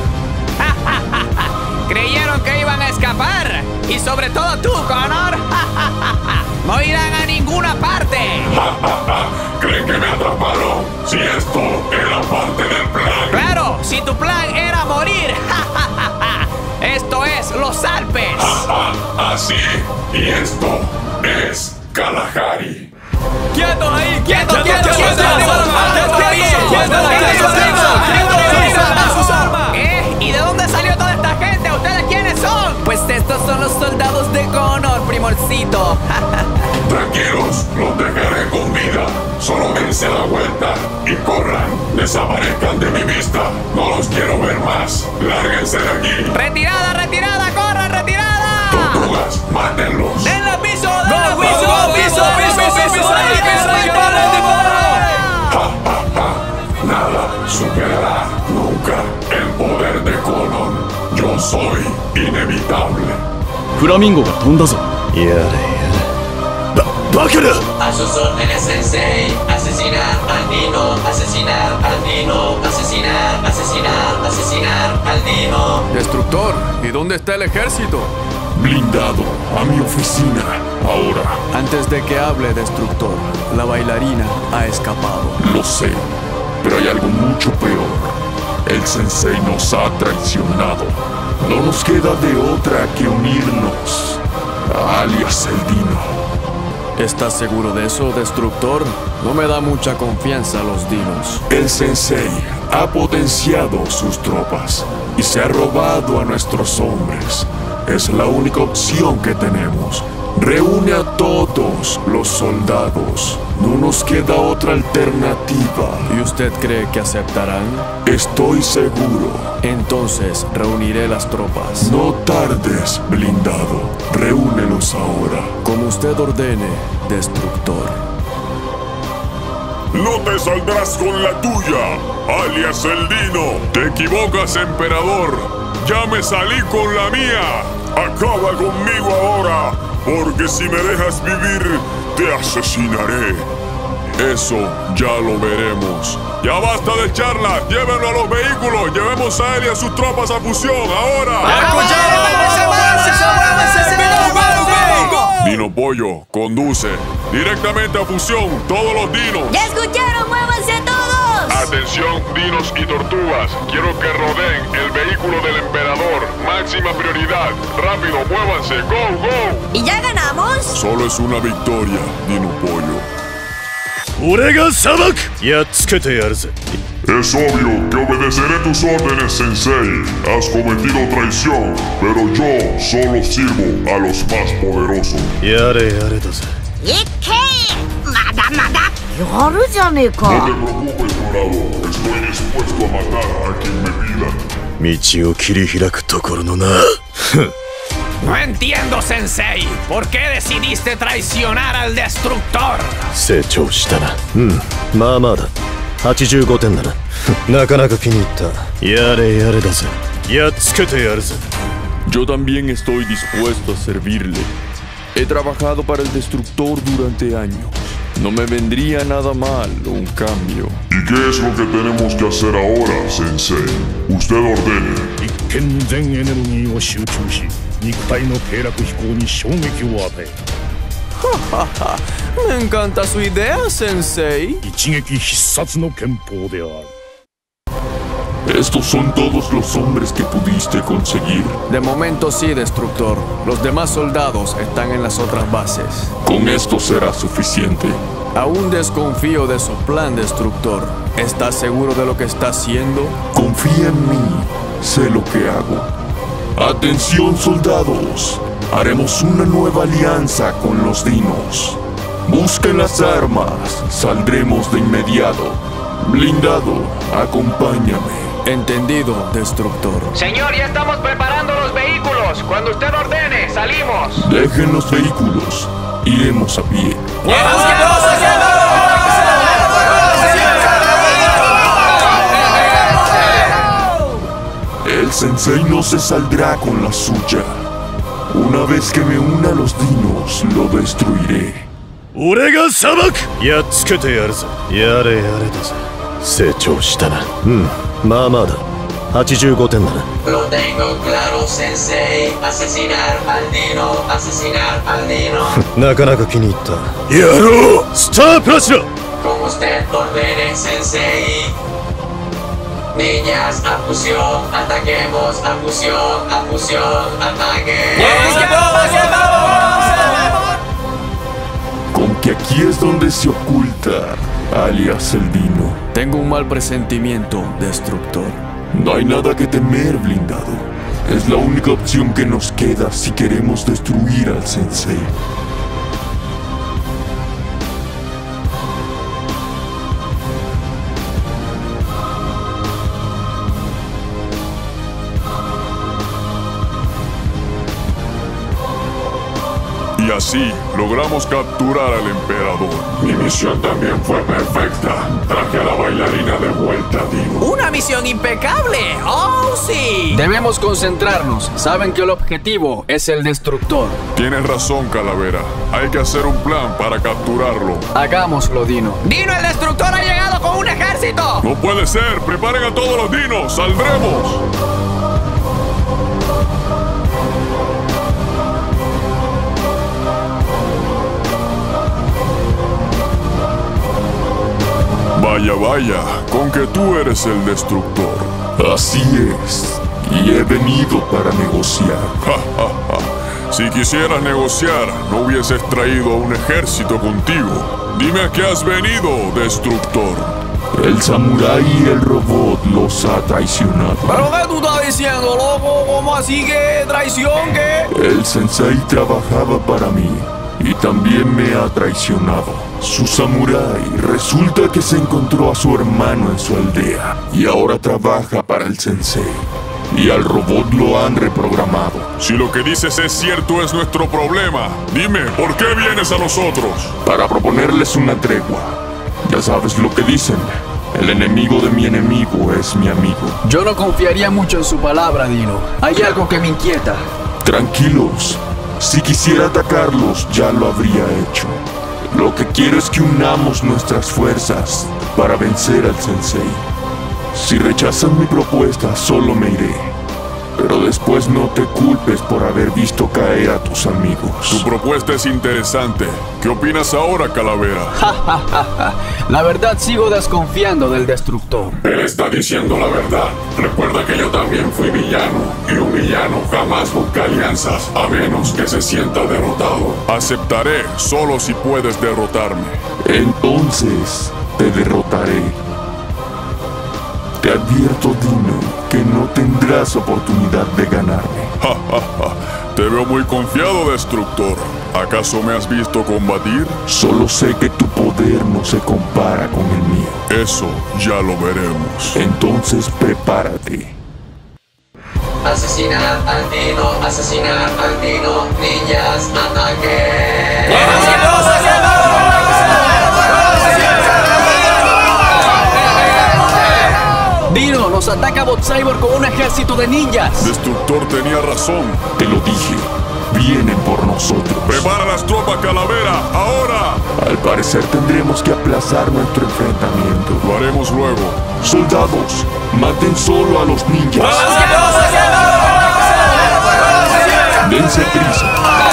Creyeron que iban a escapar. Y sobre todo tú, Connor. No irán a ninguna parte. ¿Creen que me atraparon? Si esto era parte del plan. Claro, si tu plan era morir. Esto es los Alpes. Así. Y esto es Kalahari. ¡Quietos ahí! ¡Quietos, ¡Quietos, quietos, quietos! ¿Eh? ¿Y de dónde salió toda esta gente? ¿Ustedes quiénes son? Pues estos son los soldados de Connor, primorcito. Tranquilos, los dejaré con vida. Solo dense la vuelta y corran. Desaparezcan de mi vista. No los quiero ver más. Lárguense de aquí. ¡Retirada, retirada! ¡Corran, retirada! Tortugas, mátenlos. ¡Den la piso! ¡Den la piso! ¡Piso, piso, piso! Nada superará nunca el poder de Connor. Yo soy inevitable. フラミンゴが飛んだぞ。いやいや。バ、バカだ。 A sus órdenes, Sensei. Asesinar al Dino, asesinar al Dino, asesinar, asesinar, asesinar al Dino. Destructor, ¿y dónde está el ejército? Blindado a mi oficina. Ahora. Antes de que hable, Destructor, la bailarina ha escapado. Lo sé, pero hay algo mucho peor. El Sensei nos ha traicionado. No nos queda de otra que unirnos a alias el Dino. ¿Estás seguro de eso, Destructor? No me da mucha confianza los dinos. El Sensei ha potenciado sus tropas y se ha robado a nuestros hombres. Es la única opción que tenemos. Reúne a todos los soldados. No nos queda otra alternativa. ¿Y usted cree que aceptarán? Estoy seguro. Entonces reuniré las tropas. No tardes, blindado. Reúnelos ahora. Como usted ordene, Destructor. No te saldrás con la tuya, alias el Dino. Te equivocas, emperador. Ya me salí con la mía. Acaba conmigo ahora, porque si me dejas vivir, te asesinaré. Eso ya lo veremos. Ya basta de charlas. Llévenlo a los vehículos. Llevemos a él y a sus tropas a fusión. ¡Ahora! Dino Pollo, conduce directamente a fusión todos los dinos. ¡Ya escucharon! ¡Muévanse todos! Atención, dinos y tortugas. Quiero que rodeen el vehículo del emperador. Máxima prioridad. Rápido, muévanse. ¡Go, go! ¿Y ya ganamos? Solo es una victoria, Dino Pollo. Es obvio que obedeceré tus órdenes, Sensei. Has cometido traición, pero yo solo sirvo a los más poderosos. ¡Ikei! ¡Mada, mada! ¡Yaru ya ne ka! No te preocupes, Dorado. Estoy dispuesto a matar a quien me pida. No entiendo, Sensei. ¿Por qué decidiste traicionar al destructor? Yo también estoy dispuesto a servirle. He trabajado para el destructor durante años. No me vendría nada mal un cambio. ¿Y qué es lo que tenemos que hacer ahora, Sensei? Usted ordene. Me encanta su idea, Sensei. Estos son todos los hombres que pudiste conseguir. De momento sí, Destructor. Los demás soldados están en las otras bases. Con esto será suficiente. Aún desconfío de su plan, Destructor. ¿Estás seguro de lo que está haciendo? Confía en mí. Sé lo que hago. Atención, soldados. Haremos una nueva alianza con los dinos. Busquen las armas. Saldremos de inmediato. Blindado, acompáñame. Entendido, Destructor. Señor, ya estamos preparando los vehículos. Cuando usted ordene, salimos. Dejen los vehículos. Iremos a pie. El Sensei no se saldrá con la suya. Una vez que me una a los dinos, lo destruiré. Lo tengo claro, Sensei. Asesinar al dino, asesinar al dino. Como usted ordene, Sensei. Niñas, a fusión, ataquemos, a fusión, a fusión, ataque. Con que aquí es donde se oculta, alias el dino. Tengo un mal presentimiento, Destructor. No hay nada que temer, blindado. Es la única opción que nos queda si queremos destruir al Sensei. Y así logramos capturar al emperador. Mi misión también fue perfecta. Traje a la bailarina de vuelta, Dino. ¡Una misión impecable! ¡Oh, sí! Debemos concentrarnos. Saben que el objetivo es el Destructor. Tienes razón, Calavera. Hay que hacer un plan para capturarlo. Hagámoslo, Dino. ¡Dino, el Destructor ha llegado con un ejército! ¡No puede ser! ¡Preparen a todos los dinos! ¡Saldremos! Vaya, vaya, con que tú eres el destructor. Así es, y he venido para negociar. Ja, ja, ja. Si quisieras negociar, no hubieses traído a un ejército contigo. Dime a qué has venido, destructor. El samurái y el robot los ha traicionado. ¿Pero qué tú estás diciendo, loco? ¿Cómo así que traición, qué? El sensei trabajaba para mí y también me ha traicionado. Su samurái resulta que se encontró a su hermano en su aldea y ahora trabaja para el sensei. Y al robot lo han reprogramado. Si lo que dices es cierto, es nuestro problema. Dime, ¿por qué vienes a nosotros? Para proponerles una tregua. Ya sabes lo que dicen. El enemigo de mi enemigo es mi amigo. Yo no confiaría mucho en su palabra, Dino. Hay algo que me inquieta. Tranquilos. Si quisiera atacarlos, ya lo habría hecho. Lo que quiero es que unamos nuestras fuerzas para vencer al Sensei. Si rechazan mi propuesta, solo me iré. Pero después no te culpes por haber visto caer a tus amigos. Tu propuesta es interesante. ¿Qué opinas ahora, Calavera? La verdad, sigo desconfiando del Destructor. Él está diciendo la verdad. Recuerda que yo también fui villano. Y un villano jamás busca alianzas, a menos que se sienta derrotado. Aceptaré, solo si puedes derrotarme. Entonces, te derrotaré. Te advierto, Dino, que no tendrás oportunidad de ganarme. Ja, ja, ja. Te veo muy confiado, Destructor. ¿Acaso me has visto combatir? Solo sé que tu poder no se compara con el mío. Eso ya lo veremos. Entonces prepárate. Asesinar al Dino, asesinar al Dino, ninjas, ataque. Dino, nos ataca Bot Cyborg con un ejército de ninjas. Destructor tenía razón. Te lo dije. Vienen por nosotros. ¡Prepara las tropas, Calavera! ¡Ahora! Al parecer tendremos que aplazar nuestro enfrentamiento. Lo haremos luego. Soldados, maten solo a los ninjas. Dense prisa.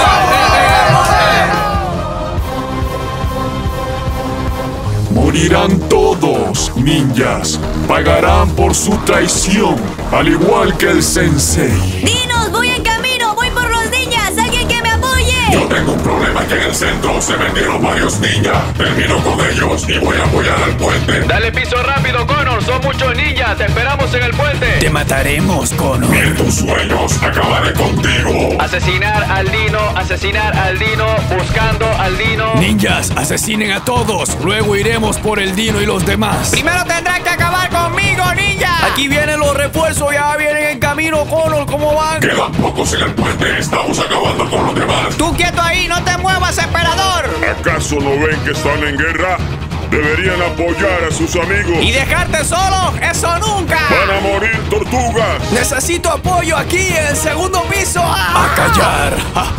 Morirán todos, ninjas. Pagarán por su traición, al igual que el Sensei. ¡Dinos! ¡Voy en camino! ¡Voy por los ninjas! ¡Alguien que me apoye! Yo tengo un problema que en el centro se metieron varios ninjas. Termino con ellos y voy a apoyar al puente. Dale piso rápido, Connor. Son muchos ninjas. Te esperamos en el puente. Te mataremos, Connor. En tus sueños acabaré contigo. Asesinar al Dino, asesinar al Dino, buscando al Dino. Ninjas, asesinen a todos. Luego iremos por el Dino y los demás. Primero tendrán que acabar conmigo, ninja. Aquí vienen los refuerzos, ya vienen en camino, Connor. ¿Cómo van? Quedan pocos en el puente. Estamos acabando con los demás. Tú quieto ahí, no te muevas, emperador. ¿Acaso no ven que están en guerra? Deberían apoyar a sus amigos. ¿Y dejarte solo? ¡Eso nunca! ¡Van a morir, tortugas! Necesito apoyo aquí, en el segundo piso. ¡Ah! ¡A callar!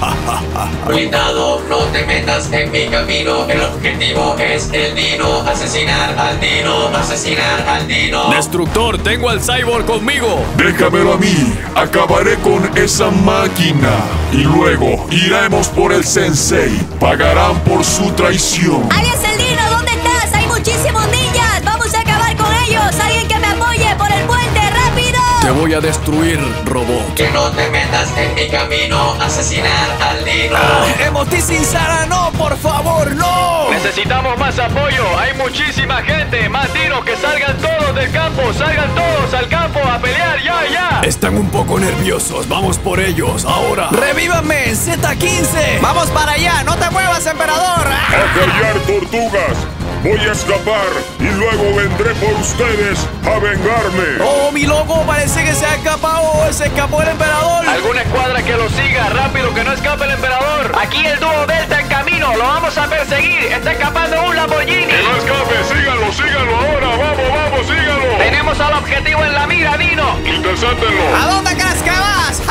Cuidado, no te metas en mi camino. El objetivo es el Dino. Asesinar al Dino, asesinar al Dino. Destructor, tengo al Cyborg conmigo. Déjamelo a mí. Acabaré con esa máquina. Y luego iremos por el Sensei. Pagarán por su traición. ¡Alias el Dino! ¿Dónde estás? ¡Hay muchísimos ninjas! ¡Vamos a acabar con ellos! ¡Alguien que me apoye por el puente! ¡Rápido! Te voy a destruir, robot. Que no te metas en mi camino. Asesinar al Dino. Ah, Emotis sin Sara, no, por favor, no. Necesitamos más apoyo. Hay muchísima gente. Más dinos. Que salgan todos del campo. Salgan todos al campo a pelear. Ya, ya. Están un poco nerviosos. Vamos por ellos, ahora. ¡Revívame en Z quince! ¡Vamos para allá! ¡No te muevas, emperador! ¡A callar, tortugas! Voy a escapar y luego vendré por ustedes a vengarme. ¡Oh, mi loco! Parece que se ha escapado. ¡Se escapó el emperador! ¿Alguna escuadra que lo siga? ¡Rápido, que no escape el emperador! Aquí el dúo Delta en camino. Lo vamos a perseguir. Está escapando un Lamborghini. ¡Que no escape! ¡Síganlo, síganlo ahora! ¡Vamos, vamos, síganlo! Tenemos al objetivo en la mira, Dino. ¡Intercéptenlo! ¿A dónde crees que vas?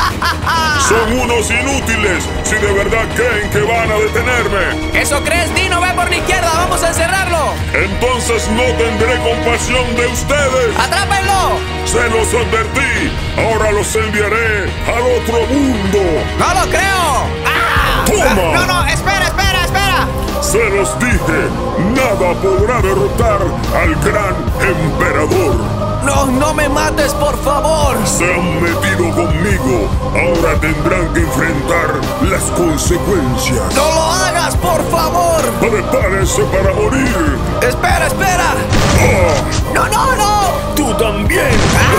¡Son unos inútiles! Si de verdad creen que van a detenerme. ¿Eso crees, Dino? Ve por la izquierda. ¡Vamos a encerrarlo! Entonces no tendré compasión de ustedes. ¡Atrápenlo! Se los advertí. Ahora los enviaré al otro mundo. ¡No lo creo! ¡Ah! ¡Toma! No, no, espera, espera, espera. Se los dije. Nada podrá derrotar al gran emperador. No, no me mates, por favor. Se han metido conmigo. Ahora tendrán que enfrentar las consecuencias. ¡No lo hagas, por favor! ¡Prepárense para morir! ¡Espera, espera! ¡Ah! ¡No, no, no! ¡Tú también!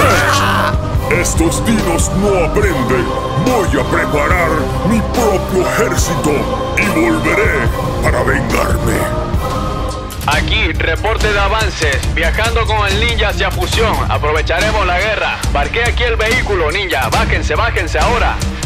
¡Ah! Estos dinos no aprenden. Voy a preparar mi propio ejército y volveré para vengarme. Aquí, reporte de avances. Viajando con el ninja hacia fusión. Aprovecharemos la guerra. Parqué aquí el vehículo, ninja. Bájense, bájense ahora.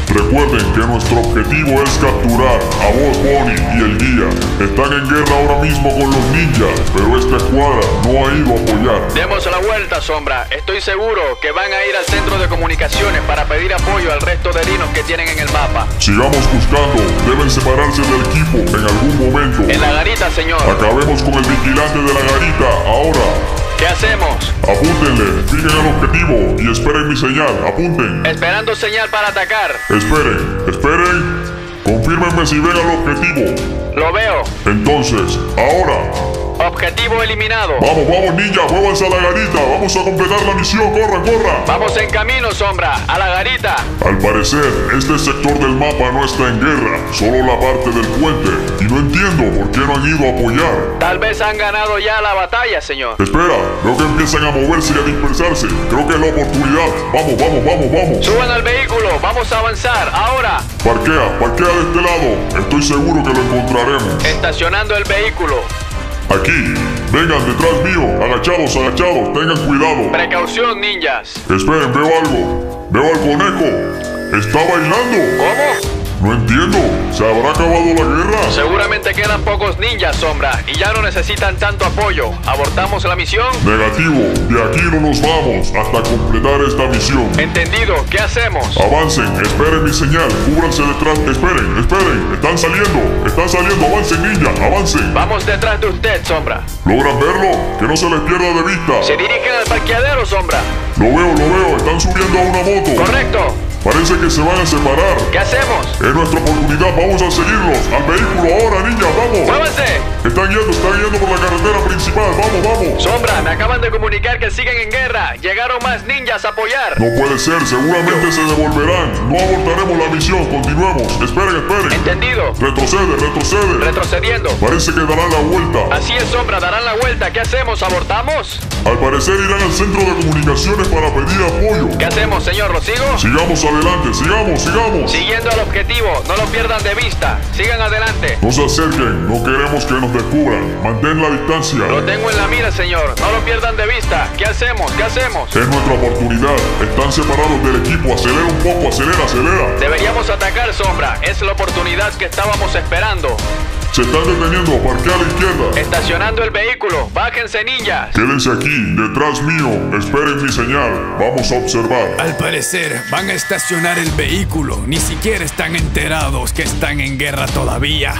Recuerden que nuestro objetivo es capturar a Boss Bunny y el guía. Están en guerra ahora mismo con los ninjas, pero esta escuadra no ha ido a apoyar. Demos la vuelta, Sombra. Estoy seguro que van a ir al centro de comunicaciones para pedir apoyo al resto de dinos que tienen en el mapa. Sigamos buscando. Deben separarse del equipo en algún momento. En la garita, señor. Acabemos con el vigilante de la garita ahora. ¿Qué hacemos? Apúntenle, fijen el objetivo y esperen mi señal. Apunten. Esperando señal para atacar. Esperen, esperen. Confírmenme si ven el objetivo. Lo veo. Entonces, ahora. Objetivo eliminado. Vamos, vamos, ninja, muévanse a la garita. Vamos a completar la misión. Corran, corran. Vamos en camino, Sombra. A la garita. Al parecer, este sector del mapa no está en guerra. Solo la parte del puente. Y no entiendo por qué no han ido a apoyar. Tal vez han ganado ya la batalla, señor. Espera, veo que empiezan a moverse y a dispersarse. Creo que es la oportunidad. Vamos, vamos, vamos, vamos. Suban al vehículo. Vamos a avanzar. Ahora. Parquea, parquea de este lado. Estoy seguro que lo encontraremos. Estacionando el vehículo. Aquí, vengan detrás mío, agachados, agachados, tengan cuidado. Precaución, ninjas. Esperen, veo algo. Veo al conejo. Está bailando. ¿Cómo? No entiendo. ¿Se habrá acabado la guerra? Seguramente quedan pocos ninjas, Sombra, y ya no necesitan tanto apoyo. ¿Abortamos la misión? Negativo. De aquí no nos vamos hasta completar esta misión. Entendido. ¿Qué hacemos? Avancen. Esperen mi señal. Cúbranse detrás. Esperen, esperen. Están saliendo. Están saliendo. Avancen, ninja. Avancen. Vamos detrás de usted, Sombra. ¿Logran verlo? Que no se les pierda de vista. Se dirigen al parqueadero, Sombra. Lo veo, lo veo. Están subiendo a una moto. Correcto. Parece que se van a separar. ¿Qué hacemos? Es nuestra oportunidad, vamos a seguirlos. Al vehículo ahora, niña, vamos. ¡Muévanse! Están yendo, están yendo por la carretera principal. Vamos, vamos. Sombra, me acaban de comunicar que siguen en guerra. Llegaron más ninjas a apoyar. No puede ser, seguramente se devolverán. No abortaremos la misión, continuemos. Esperen, esperen. Entendido. Retrocede, retrocede. Retrocediendo. Parece que darán la vuelta. Así es, Sombra, darán la vuelta. ¿Qué hacemos? ¿Abortamos? Al parecer irán al centro de comunicaciones para pedir apoyo. ¿Qué hacemos, señor? ¿Lo sigo? Sigamos adelante, sigamos, sigamos. Siguiendo al objetivo, no lo pierdan de vista. Sigan adelante. No se acerquen, no queremos que nos descubran. Mantén la distancia. Lo tengo en la mira, señor. No lo pierdan de vista. ¿Qué hacemos? ¿Qué hacemos? Es nuestra oportunidad. Están separados del equipo. Acelera un poco, acelera, acelera. Deberíamos atacar, Sombra. Es la oportunidad que estábamos esperando. Se están deteniendo, parquea a la izquierda. Estacionando el vehículo. Bájense, ninjas. Quédense aquí, detrás mío. Esperen mi señal. Vamos a observar. Al parecer, van a estacionar el vehículo. Ni siquiera están enterados que están en guerra todavía.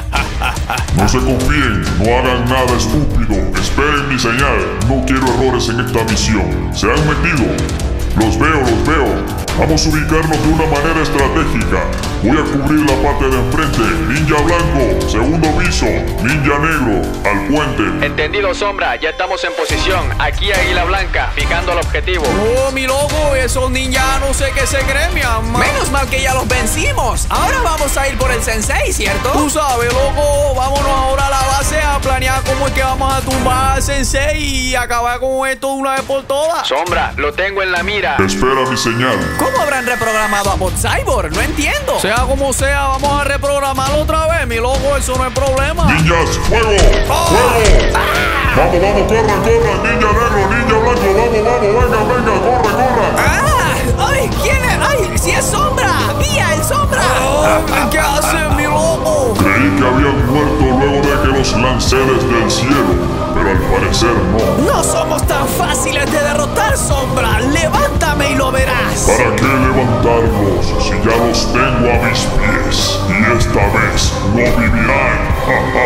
No se confíen, no hagan nada estúpido. Esperen mi señal. No quiero errores en esta misión. Se han metido. Los veo, los veo. Vamos a ubicarnos de una manera estratégica. Voy a cubrir la parte de enfrente. Ninja blanco, segundo piso. Ninja negro, al puente. Entendido, Sombra. Ya estamos en posición. Aquí Águila Blanca, fijando el objetivo. Oh, mi loco, esos ninjas no sé qué se creen, mi amor. Menos mal que ya los vencimos. Ahora vamos a ir por el sensei, ¿cierto? Tú sabes, loco. Vámonos ahora a la base a planear cómo es que vamos a tumbar al sensei y acabar con esto de una vez por todas. Sombra, lo tengo en la mira. Espera mi señal. ¿Cómo habrán reprogramado a Bot Cyborg? No entiendo. Sea como sea, vamos a reprogramarlo otra vez, mi loco. Eso no es problema. Ninjas, fuego, oh. fuego. Ah. Vamos, vamos, corran, corran. Ninja negro, ninja blanco. Vamos, vamos, venga, venga, corre, corran. ¡Ah! ¡Ay! ¿Quién es? ¡Ay! ¡Sí es Sombra! ¡Guía, el Sombra! Oh, ¿qué hacen, mi loco? Creí que habían muerto luego de que los lancé desde el cielo, pero al parecer no. No somos tan fáciles de derrotar, Sombra. Levántame y lo verás. ¿Para qué levantarlos si ya los tengo a mis pies? Y esta vez no vivirán.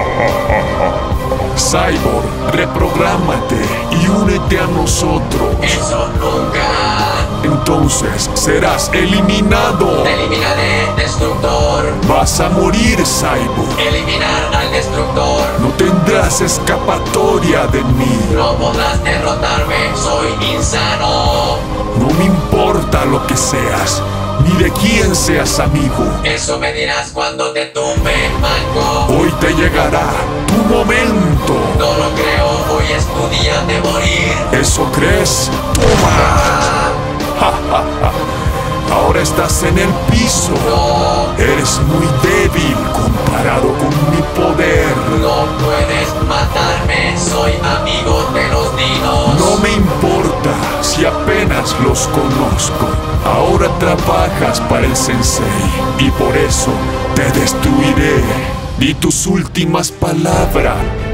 Cyborg, reprográmate y únete a nosotros. Eso nunca. Entonces serás eliminado. Te eliminaré, destructor. Vas a morir, Cyborg. Eliminar al destructor. No tendrás escapatoria de mí. No podrás derrotarme, soy insano. No me importa lo que seas, ni de quién seas amigo. Eso me dirás cuando te tumbe, manco. Hoy te llegará tu momento. No lo creo, hoy es tu día de morir. ¿Eso crees? ¡Toma! Ja, ja, ja. Ahora estás en el piso. No. Eres muy débil comparado con mi poder. No puedes matarme, soy amigo de los dinos. No me importa si apenas ninjas, los conozco. Ahora trabajas para el sensei y por eso te destruiré. Di tus últimas palabras.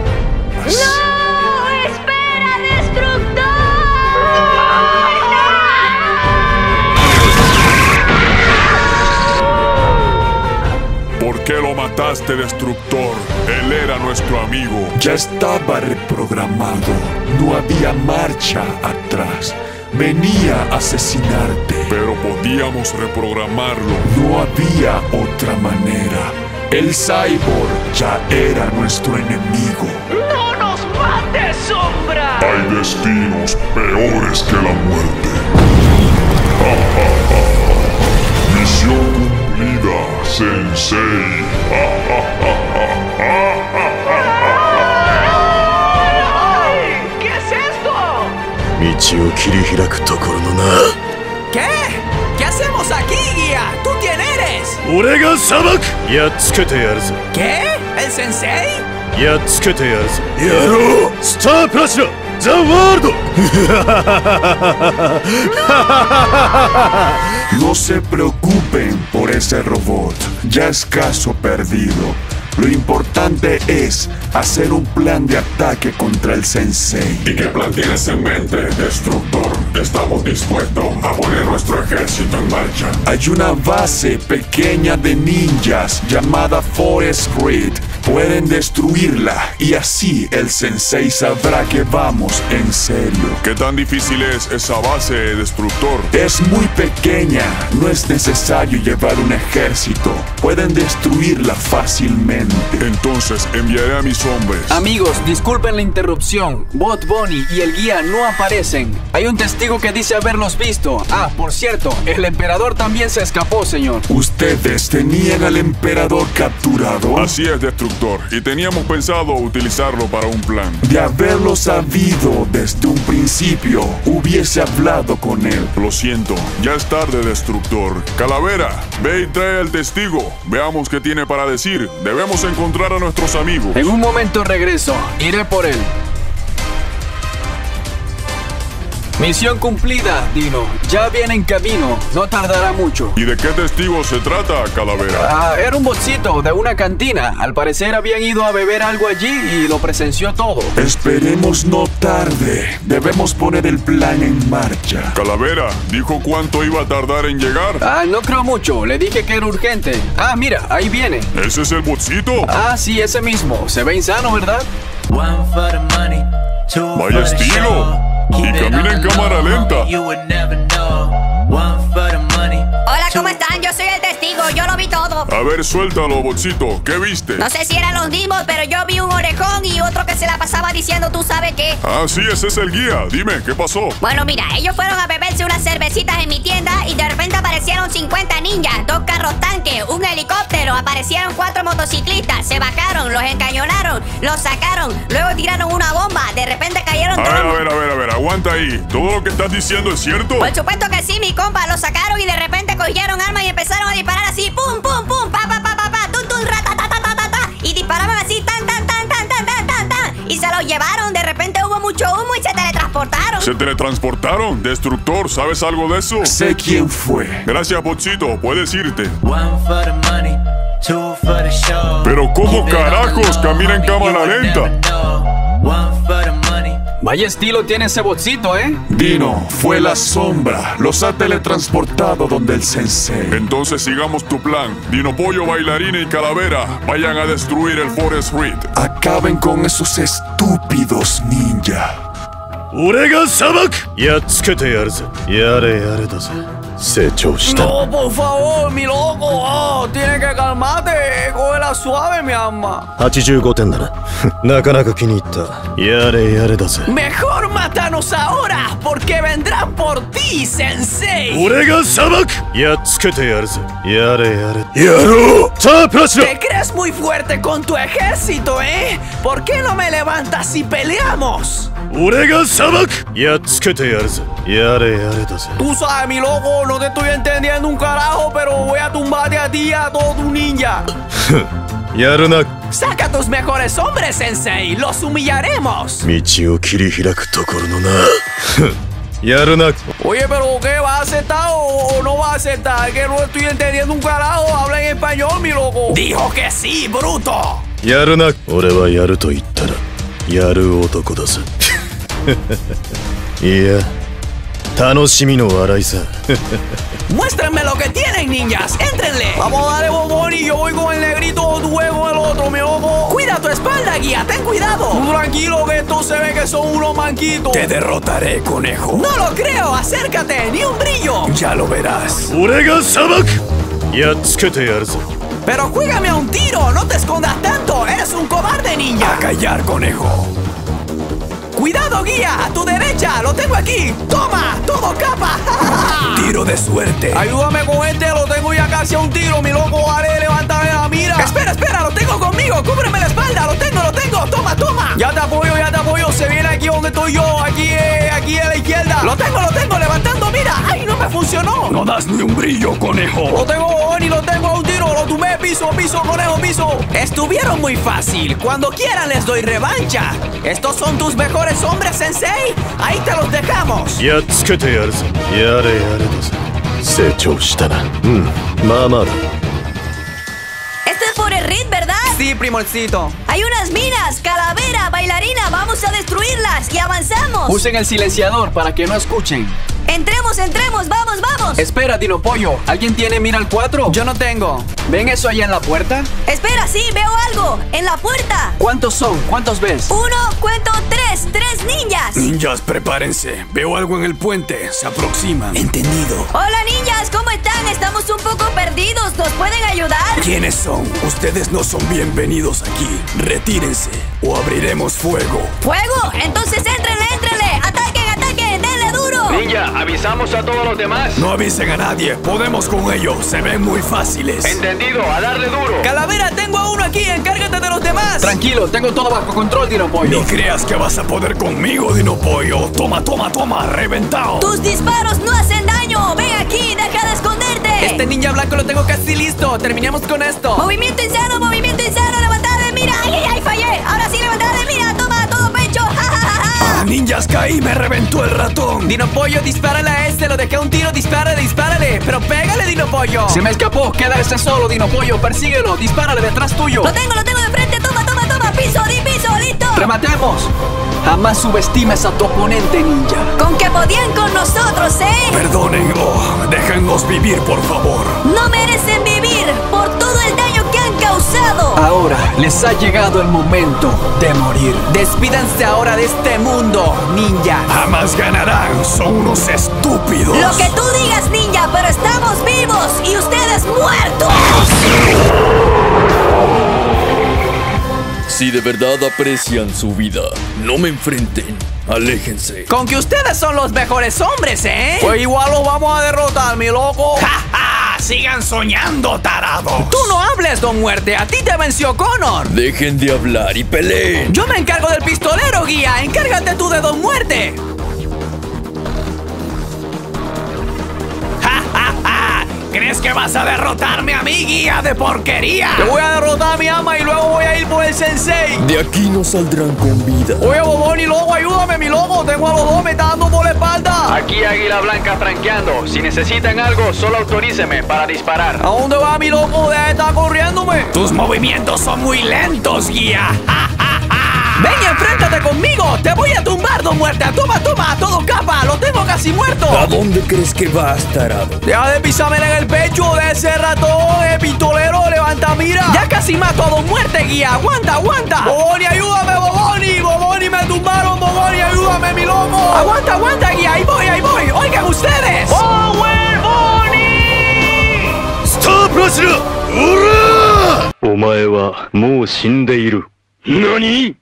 ¡No! ¡Espera, Destructor! ¿Por qué lo mataste, Destructor? Él era nuestro amigo. Ya estaba reprogramado. No había marcha atrás. Venía a asesinarte. Pero podíamos reprogramarlo. No había otra manera. El cyborg ya era nuestro enemigo. ¡No nos mates, sombra! Hay destinos peores que la muerte. Misión cumplida, Sensei. ¿Qué es esto? ¿Qué? ¿Qué hacemos aquí, guía? ¿Tú quién eres? ¿Qué? ¿El sensei? No se preocupen por ese robot. Ya es caso perdido. Lo importante es hacer un plan de ataque contra el sensei. ¿Y qué plan tienes en mente, Destructor? Estamos dispuestos a poner nuestro ejército en marcha. Hay una base pequeña de ninjas llamada Forest Grid. Pueden destruirla y así el sensei sabrá que vamos en serio. ¿Qué tan difícil es esa base, Destructor? Es muy pequeña. No es necesario llevar un ejército. Pueden destruirla fácilmente. Entonces enviaré a mis hombres. Amigos, disculpen la interrupción. Bot Bunny y el guía no aparecen. Hay un testigo que dice haberlos visto. Ah, por cierto, el emperador también se escapó, señor. ¿Ustedes tenían al emperador capturado? Así es, Destructor. Y teníamos pensado utilizarlo para un plan. De haberlo sabido desde un principio, hubiese hablado con él. Lo siento, ya es tarde, Destructor. Calavera, ve y trae al testigo. Veamos qué tiene para decir. Debemos encontrar a nuestros amigos. En un momento regreso. Iré por él. Misión cumplida, Dino. Ya viene en camino. No tardará mucho. ¿Y de qué testigo se trata, Calavera? Ah, era un botcito de una cantina. Al parecer habían ido a beber algo allí y lo presenció todo. Esperemos no tarde. Debemos poner el plan en marcha. Calavera, ¿dijo cuánto iba a tardar en llegar? Ah, no creo mucho. Le dije que era urgente. Ah, mira, ahí viene. ¿Ese es el botcito? Ah, sí, ese mismo. Se ve insano, ¿verdad? Vaya estilo. Y camina en cámara lenta. Hola, ¿cómo están? Yo soy el testigo, yo lo vi todo. A ver, suéltalo, botcito. ¿Qué viste? No sé si eran los mismos, pero yo vi un orejón y otro que se la pasaba diciendo tú sabes qué. Ah, sí, ese es el guía. Dime, ¿qué pasó? Bueno, mira, ellos fueron a beberse unas cervecitas en mi tienda y de repente aparecieron cincuenta ninjas, dos carros tanques, un helicóptero, aparecieron cuatro motociclistas, se bajaron, los encañonaron, los sacaron, luego tiraron una bomba, de repente cayeron A todos. ver, a ver, a ver, a ver, aguanta ahí. ¿Todo lo que estás diciendo es cierto? Por supuesto que sí, mi compa, los sacaron y de repente cogieron armas y empezaron a disparar así, pum, pum, pum, pa, pa, pa, pa, pa, tum, tum, rata, ta, ta, ta, ta, ta, y disparaban así, tan, tan, tan, tan, tan, tan, tan, tan, y se los llevaron, de repente hubo mucho humo y se teletransportaron. ¿Se teletransportaron? Destructor, ¿sabes algo de eso? Sé quién fue. Gracias, Botcito, puedes irte. Pero ¿cómo carajos camina en cámara lenta? Vaya estilo tiene ese botcito, ¿eh? Dino, fue la sombra. Los ha teletransportado donde el sensei. Entonces sigamos tu plan. Dino Pollo, Bailarina y Calavera vayan a destruir el Forest Grid. Acaben con esos estúpidos ninja. No, por favor, mi loco. Oh, tiene que calmarte. Cógela suave, mi alma. Mejor mátanos ahora, porque vendrán por ti, sensei. Te crees muy fuerte con tu ejército, ¿eh? ¿Por qué no me levantas y peleamos? Tú sabes, mi loco, no te estoy entendiendo un carajo, pero voy a tumbarte a ti y a todo tu ninja. Saca tus mejores hombres, sensei. Los humillaremos. Oye, pero ¿qué? ¿Va a aceptar o, o no va a aceptar? Que no estoy entendiendo un carajo. Habla en español, mi loco. Dijo que sí, bruto. やるな。俺はやると言ったらやる男だぜ。いや、楽しみの笑いさ。 Muéstrenme lo que tienen, ninjas. Éntrenle. Vamos a darle bombón y yo voy con el negrito, tú ves con el otro, mi loco. Cuida tu espalda, guía. Ten cuidado. Tú tranquilo que esto se ve que son unos manquitos. Te derrotaré, conejo. No lo creo. Acércate. Ni un brillo. Ya lo verás. 俺が裁く。やっつけてやるぞ。 Pero juégame a un tiro. No te escondas tanto. Eres un cobarde, ninja. A callar, conejo. Cuidado, guía. A tu derecha. Lo tengo aquí. Toma. Todo capa. Tiro de suerte. Ayúdame con este. Lo tengo ya casi a un tiro, mi loco. Vale, levántame la mira. Espera, espera. Lo tengo conmigo. Cúbreme la espalda. Lo tengo, lo tengo. Toma, toma. Ya te apoyo, ya te apoyo. Se viene aquí donde estoy yo. Aquí, eh, aquí a la izquierda. Lo tengo, lo tengo. Levantando, mira. Ay, no me funcionó. No das ni un brillo, conejo. Lo tengo, y lo tengo a un tiro. Lo tumbé. Piso, piso, conejo, piso. Estuvieron muy fácil. Cuando quieran les doy revancha. Estos son tus mejores hombres, Sensei. Ahí te los dejamos. やっつけてやるぞ。やれやれだぜ。成長したな。うん、まあまあだ。 Esto es por el Reed, ¿verdad? Sí, primorcito. Hay unas minas, calavera, bailarina. Vamos a destruirlas y avanzamos. Usen el silenciador para que no escuchen. Entremos, entremos, vamos, vamos. Espera, Dino Pollo. ¿Alguien tiene mira al cuatro? Yo no tengo. ¿Ven eso allá en la puerta? Espera, sí, veo algo. En la puerta. ¿Cuántos son? ¿Cuántos ves? Uno, cuento tres. Tres ninjas. Ninjas, prepárense. Veo algo en el puente. Se aproximan. Entendido. Hola, ninjas. ¿Cómo están? Estamos un poco perdidos. ¿Nos pueden ayudar? ¿Quiénes son? Ustedes no son bienvenidos aquí. Retírense o abriremos fuego. ¿Fuego? Entonces éntrenle, éntrenle. Ataquen, ataquen. Denle duro. Ninja, avisamos a todos los demás. No avisen a nadie. Podemos con ellos. Se ven muy fáciles. Entendido, a darle duro. Calavera, tengo a uno aquí. Encárgate de los demás. Tranquilo, tengo todo bajo control, Dino Pollo. Ni creas que vas a poder conmigo, Dino Pollo. Toma, toma, toma. Reventado. Tus disparos no hacen daño. Ven aquí, deja de esconderte. Este ninja blanco lo tengo casi listo. Terminemos con esto. Movimiento insano, movimiento insano. Levantada de mira. Ay, ay, ay, fallé. Ahora sí, levantada de mira. Toma, todo pecho. Ja, ja, ja, ja. Ah, ninjas, caí. Me reventó el ratón. Dino Pollo, dispárale a este. Lo dejé a un tiro. Dispárale, dispárale. Pero pégale, Dino Pollo. Se me escapó. Queda ese solo, Dino Pollo. Persíguelo. Dispárale detrás tuyo. Lo tengo, lo tengo de frente. Toma, toma, toma. Piso, di piso. Listo. Rematemos. Jamás subestimes a tu oponente, ninja. Con que podían con nosotros, ¿eh? Perdónenlo. Déjennos vivir, por favor. No merecen vivir por todo el daño que han causado. Ahora les ha llegado el momento de morir. Despídanse ahora de este mundo, ninja. Jamás ganarán. Son unos estúpidos. Lo que tú digas, ninja, pero estamos vivos y ustedes muertos. Si de verdad aprecian su vida, no me enfrenten. Aléjense. Con que ustedes son los mejores hombres, ¿eh? Pues igual los vamos a derrotar, mi loco. ¡Ja, ja! Sigan soñando, tarados. Tú no hables, Don Muerte. A ti te venció Connor. Dejen de hablar y peleen. Yo me encargo del pistolero, guía. Encárgate tú de Don Muerte. ¡Ja, ja, ja! ¿Crees que vas a derrotarme a mi guía de porquería? Te voy a derrotar a mi ama y luego voy a ir por el sensei. De aquí no saldrán con vida. Oye, Bobón y Lobo, ayúdame, mi loco. Tengo a los dos, me está dando por la espalda. Aquí Águila Blanca franqueando. Si necesitan algo, solo autoríceme para disparar. ¿A dónde va, mi loco? Deja de estar corriéndome. Tus movimientos son muy lentos, guía. ¡Ja, ja, ja! Ven y enfréntate conmigo. Te voy a tumbar, Don Muerte. Toma, toma, todo capa. Lo tengo casi muerto. ¿A dónde crees que vas, tarado? Deja de pisarme en el pecho de ese ratón, eh, pistolero. Levanta, mira. Ya casi mato a Don Muerte, guía. Aguanta, aguanta. Boboni, ayúdame, Boboni. Boboni, me tumbaron. Boboni, ayúdame, mi loco. Aguanta, aguanta, guía. Ahí voy, ahí voy. Oigan ustedes. ¡Power Bonnie! ¡Stop, Rashida! ¡Hurra! お前はもう死んでいる。何？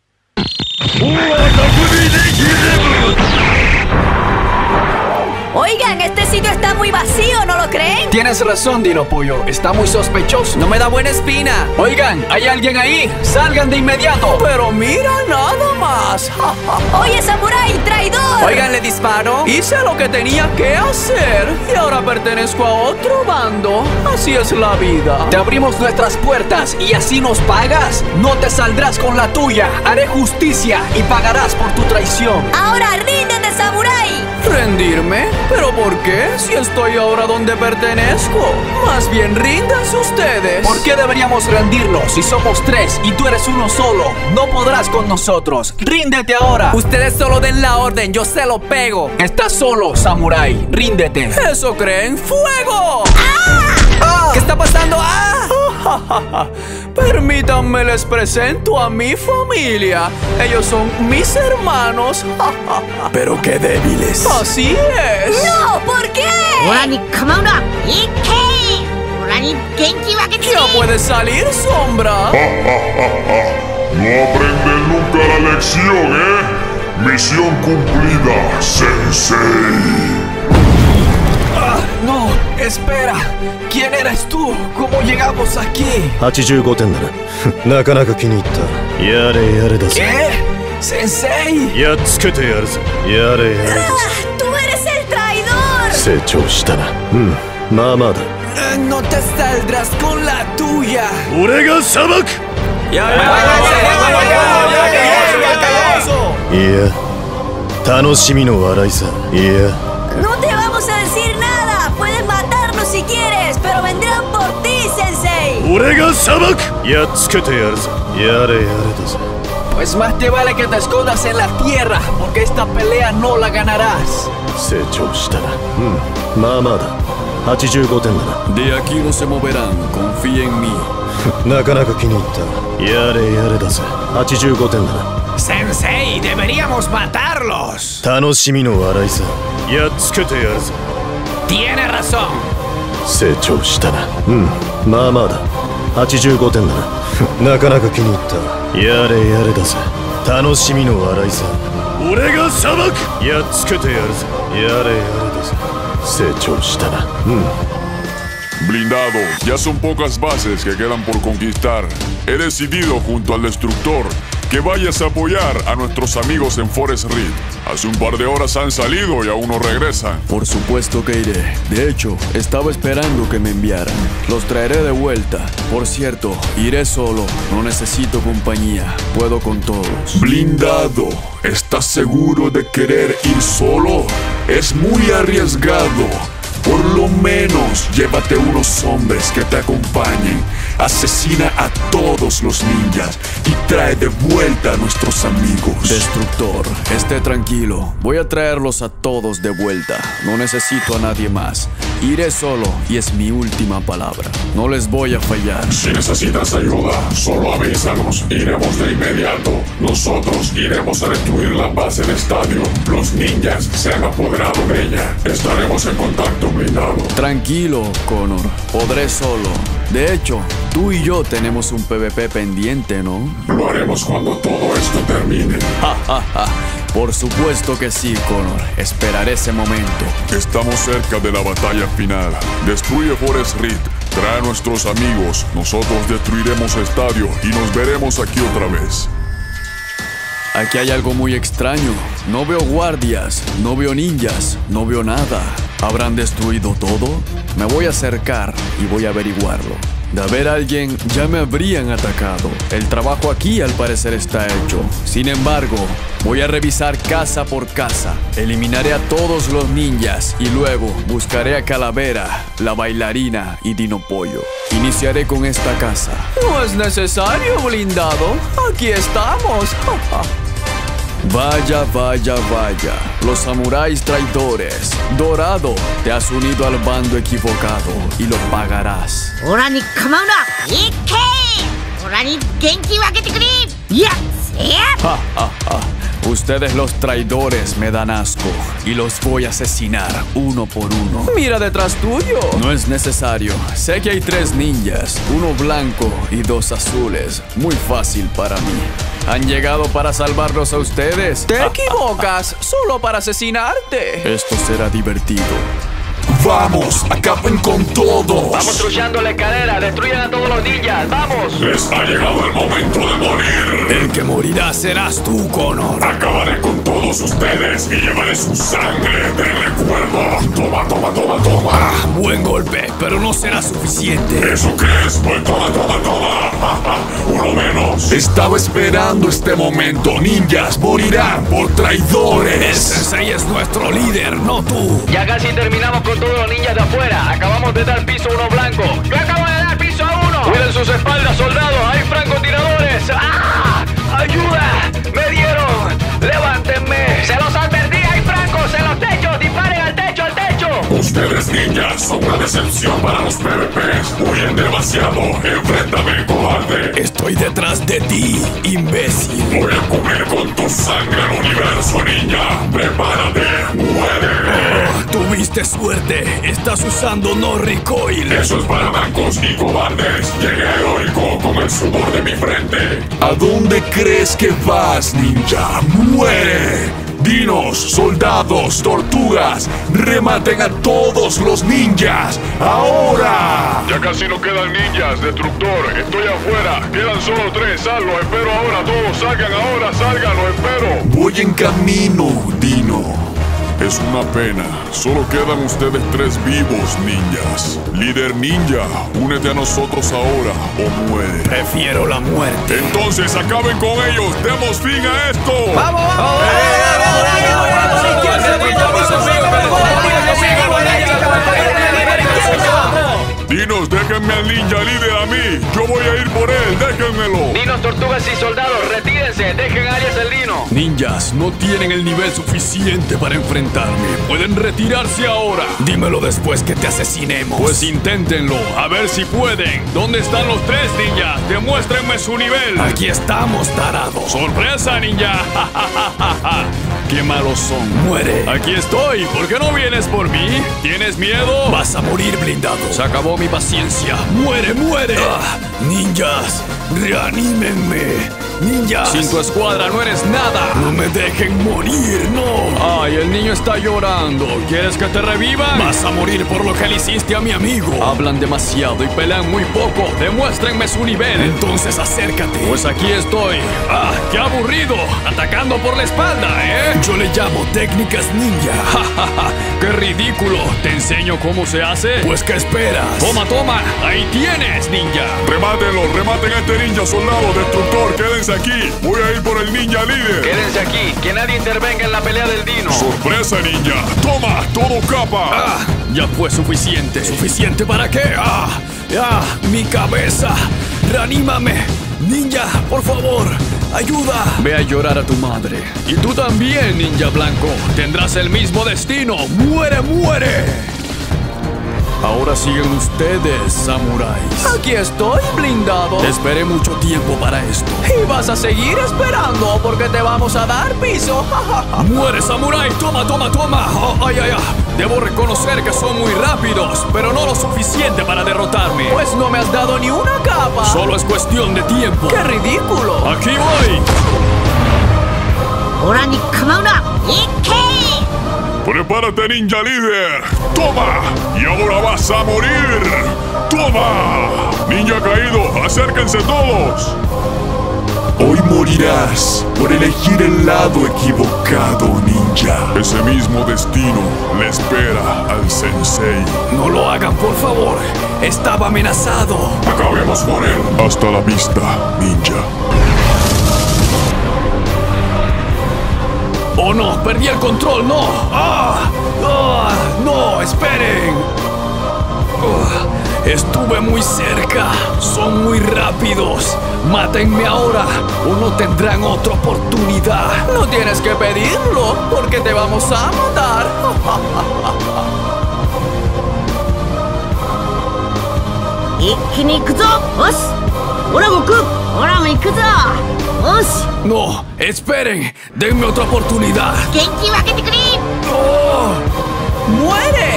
Oigan, este sitio está muy vacío, ¿no lo creen? Tienes razón, Dino Pollo. Está muy sospechoso. No me da buena espina. Oigan, ¿hay alguien ahí? ¡Salgan de inmediato! Pero mira, nada más. Oye, samurái, traidor. Oigan, le disparo. Hice lo que tenía que hacer y ahora pertenezco a otro bando. Así es la vida. Te abrimos nuestras puertas y así nos pagas. No te saldrás con la tuya. Haré justicia y pagarás por tu traición. Ahora ríndete, samurái. Rendido. ¿Pero por qué? Si estoy ahora donde pertenezco. Más bien ríndanse ustedes. ¿Por qué deberíamos rendirnos si somos tres y tú eres uno solo? No podrás con nosotros. ¡Ríndete ahora! Ustedes solo den la orden, yo se lo pego. Estás solo, samurái. Ríndete. ¿Eso creen? ¡Fuego! ¡Ah! ¡Ah! ¿Qué está pasando? ¡Ah! Permítanme les presento a mi familia. Ellos son mis hermanos. Pero qué débiles. Así es. ¡No! ¿Por qué? ¡Ya puedes salir, Sombra! No aprenden nunca la lección, ¿eh? Misión cumplida, Sensei. Ah, no, espera. ¿Quién eres tú? ¿Cómo llegamos aquí? はちじゅうごてんだな。なかなか気に入った。やれやれだぜ。 ¿Qué? ¡Sensei! やっつけてやるぜ。やれやれだぜ。 ¡Tú eres el traidor! 成長したな。うん、まあまあだ。 No te saldrás con la tuya. 俺が裁く。 ややいや、楽しみの笑いさ。いや。 No te vamos a decir nada. Puedes matarnos si quieres, pero vendrán por ti, Sensei. 俺が裁く。やっつけてやるぜ。やれやれだぜ。 Pues más te vale que te escondas en la tierra, porque esta pelea no la ganarás. 成長したな。うん、まあまあだ。はちじゅうごてんだな。 De aquí no se moverán, confía en mí. なかなか気に入った。やれやれだぜ。はちじゅうごてんだな。 Sensei, deberíamos matarlos. 楽しみの笑いさ。やっつけてやるぜ。 Tiene razón. 成長したな。うん、まあまあだ。はちじゅうごてんだな。なかなか気に入った。やれやれだぜ。楽しみの笑いさ。俺が裁く。やっつけてやるぜ。やれやれだぜ。成長したな。うん。 Blindado, ya son pocas bases que quedan por conquistar. He decidido junto al destructor que vayas a apoyar a nuestros amigos en Forest Reed. Hace un par de horas han salido y aún no regresan. Por supuesto que iré. De hecho, estaba esperando que me enviaran. Los traeré de vuelta. Por cierto, iré solo. No necesito compañía. Puedo con todos. Blindado, ¿estás seguro de querer ir solo? Es muy arriesgado. Por lo menos llévate unos hombres que te acompañen. Asesina a todos los ninjas y trae de vuelta a nuestros amigos. Destructor, esté tranquilo. Voy a traerlos a todos de vuelta. No necesito a nadie más. Iré solo y es mi última palabra. No les voy a fallar. Si necesitas ayuda, solo avísanos. Iremos de inmediato. Nosotros iremos a destruir la base del estadio. Los ninjas se han apoderado de ella. Estaremos en contacto. Blindado. Tranquilo, Connor. Podré solo. De hecho, tú y yo tenemos un P V P pendiente, ¿no? Lo haremos cuando todo esto termine. Ja, ja, ja. Por supuesto que sí, Connor. Esperaré ese momento. Estamos cerca de la batalla final. Destruye Forest Reed. Trae a nuestros amigos. Nosotros destruiremos el estadio y nos veremos aquí otra vez. Aquí hay algo muy extraño. No veo guardias, no veo ninjas, no veo nada. ¿Habrán destruido todo? Me voy a acercar y voy a averiguarlo. De haber alguien, ya me habrían atacado. El trabajo aquí al parecer está hecho. Sin embargo, voy a revisar casa por casa. Eliminaré a todos los ninjas y luego buscaré a Calavera, la bailarina y Dino Pollo. Iniciaré con esta casa. No es necesario, Blindado. Aquí estamos. Vaya, vaya, vaya. Los samuráis traidores. Dorado, te has unido al bando equivocado y lo pagarás. Ja, ja, ja. Ustedes los traidores me dan asco y los voy a asesinar uno por uno. Mira detrás tuyo. No es necesario. Sé que hay tres ninjas, uno blanco y dos azules. Muy fácil para mí. ¿Han llegado para salvarlos a ustedes? Te equivocas, solo para asesinarte. Esto será divertido. Vamos, acaben con todos. Vamos truchando la escalera, destruyan a todos los ninjas. ¡Vamos! Les ha llegado el momento de morir. El que morirá serás tú, Connor. Acabaré con todos ustedes y llevaré su sangre de recuerdo. Toma, toma, toma, toma. Ah, buen golpe, pero no será suficiente. ¿Eso crees? Pues toma, toma, toma. Uno menos. Estaba esperando este momento. Ninjas morirán por traidores. El sensei es nuestro líder, no tú. Ya casi terminamos con todos los ninjas de afuera. Acabamos de dar piso a uno blanco. ¡Yo acabo de dar piso a uno! ¡Cuiden sus espaldas, soldados! ¡Hay francotiradores! ¡Ah! ¡Ayuda! ¡Me dieron! ¡Levántenme! ¡Se los advertí! ¡Hay francos en los techos! ¡Disparen al techo, al techo! Ustedes ninjas son una decepción para los P V Ps. Huyen demasiado. Enfréntame, cobarde. Estoy detrás de ti, imbécil. Voy a comer con tu sangre el universo, niña. Prepárate. Muere. Oh, tuviste suerte. Estás usando no recoil. Eso es para mancos y cobardes. Llegué heroico con el sudor de mi frente. ¿A dónde crees que vas, ninja? ¡Muere! Dinos, soldados, tortugas, rematen a todos los ninjas. ¡Ahora! Ya casi no quedan ninjas, destructor. Estoy afuera. Quedan solo tres. Salgo. Espero ahora. Todos salgan ahora. Salgan. Lo espero. Voy en camino, Dino. Es una pena. Solo quedan ustedes tres vivos, ninjas. Líder ninja, únete a nosotros ahora o muere. Prefiero la muerte. Entonces acaben con ellos. Demos fin a esto. ¡Vamos, vamos! Dinos, déjenme al ninja líder a mí. Yo voy a ir por él. Déjenmelo. Dinos, tortugas y soldados, retírense. Dejen a alias el Dino. Ninjas no tienen el nivel suficiente para enfrentarme. Pueden retirarse ahora. Dímelo después que te asesinemos. Pues inténtenlo, a ver si pueden. ¿Dónde están los tres ninjas? Demuéstrenme su nivel. Aquí estamos, tarado. ¡Sorpresa, ninja! ¡Qué malos son! ¡Muere! Aquí estoy. ¿Por qué no vienes por mí? ¿Tienes miedo? Vas a morir blindado. Se acabó mi paciencia. ¡Muere, muere! Ah, ninjas, reanímenme. Ninjas. Sin tu escuadra no eres nada. No me dejen morir, no. Ay, el niño está llorando. ¿Quieres que te revivan? Vas a morir por lo que le hiciste a mi amigo. Hablan demasiado y pelean muy poco. Demuéstrenme su nivel. Entonces acércate. Pues aquí estoy. Ah, qué aburrido. Atacando por la espalda, ¿eh? Yo le llamo técnicas ninja. Ja, ja, ja. Qué ridículo. ¿Te enseño cómo se hace? Pues ¿qué esperas? Toma, toma. Ahí tienes, ninja. Remátenlo. Rematen a este ninja, soldado, destructor. Quédense aquí. Voy a ir por el ninja líder. Quédense aquí. Que nadie intervenga en la pelea del Dino. Sorpresa, ninja. Toma, todo capa. Ah, ya fue suficiente. ¿Suficiente para qué? Ah, ah, mi cabeza. Reanímame. Ninja, por favor. ¡Ayuda! Ve a llorar a tu madre. Y tú también, ninja blanco. Tendrás el mismo destino. ¡Muere, muere! Ahora siguen ustedes, samuráis. Aquí estoy, blindado. Esperé mucho tiempo para esto. Y vas a seguir esperando porque te vamos a dar piso. ¡Muere, samurái! ¡Toma, toma, toma! Oh, ¡ay, ay, ay! Debo reconocer que son muy rápidos, pero no lo suficiente para derrotarme. Pues no me has dado ni una capa. Solo es cuestión de tiempo. ¡Qué ridículo! ¡Aquí voy! ¡Prepárate, ninja líder! ¡Toma! ¡Y ahora vas a morir! ¡Toma! ¡Ninja caído! ¡Acérquense todos! Hoy morirás por elegir el lado equivocado, ninja. Ese mismo destino le espera al sensei. No lo hagan, por favor. Estaba amenazado. Acabemos con él. Hasta la vista, ninja. ¡Oh, no! ¡Perdí el control! ¡No! ¡Ah! ¡Ah! ¡No! ¡Esperen! Uh, estuve muy cerca. Son muy rápidos. ¡Mátenme ahora! ¡O no tendrán otra oportunidad! No tienes que pedirlo, porque te vamos a matar. ¡No! ¡Esperen! ¡Denme otra oportunidad! ¡Oh! ¡Muere!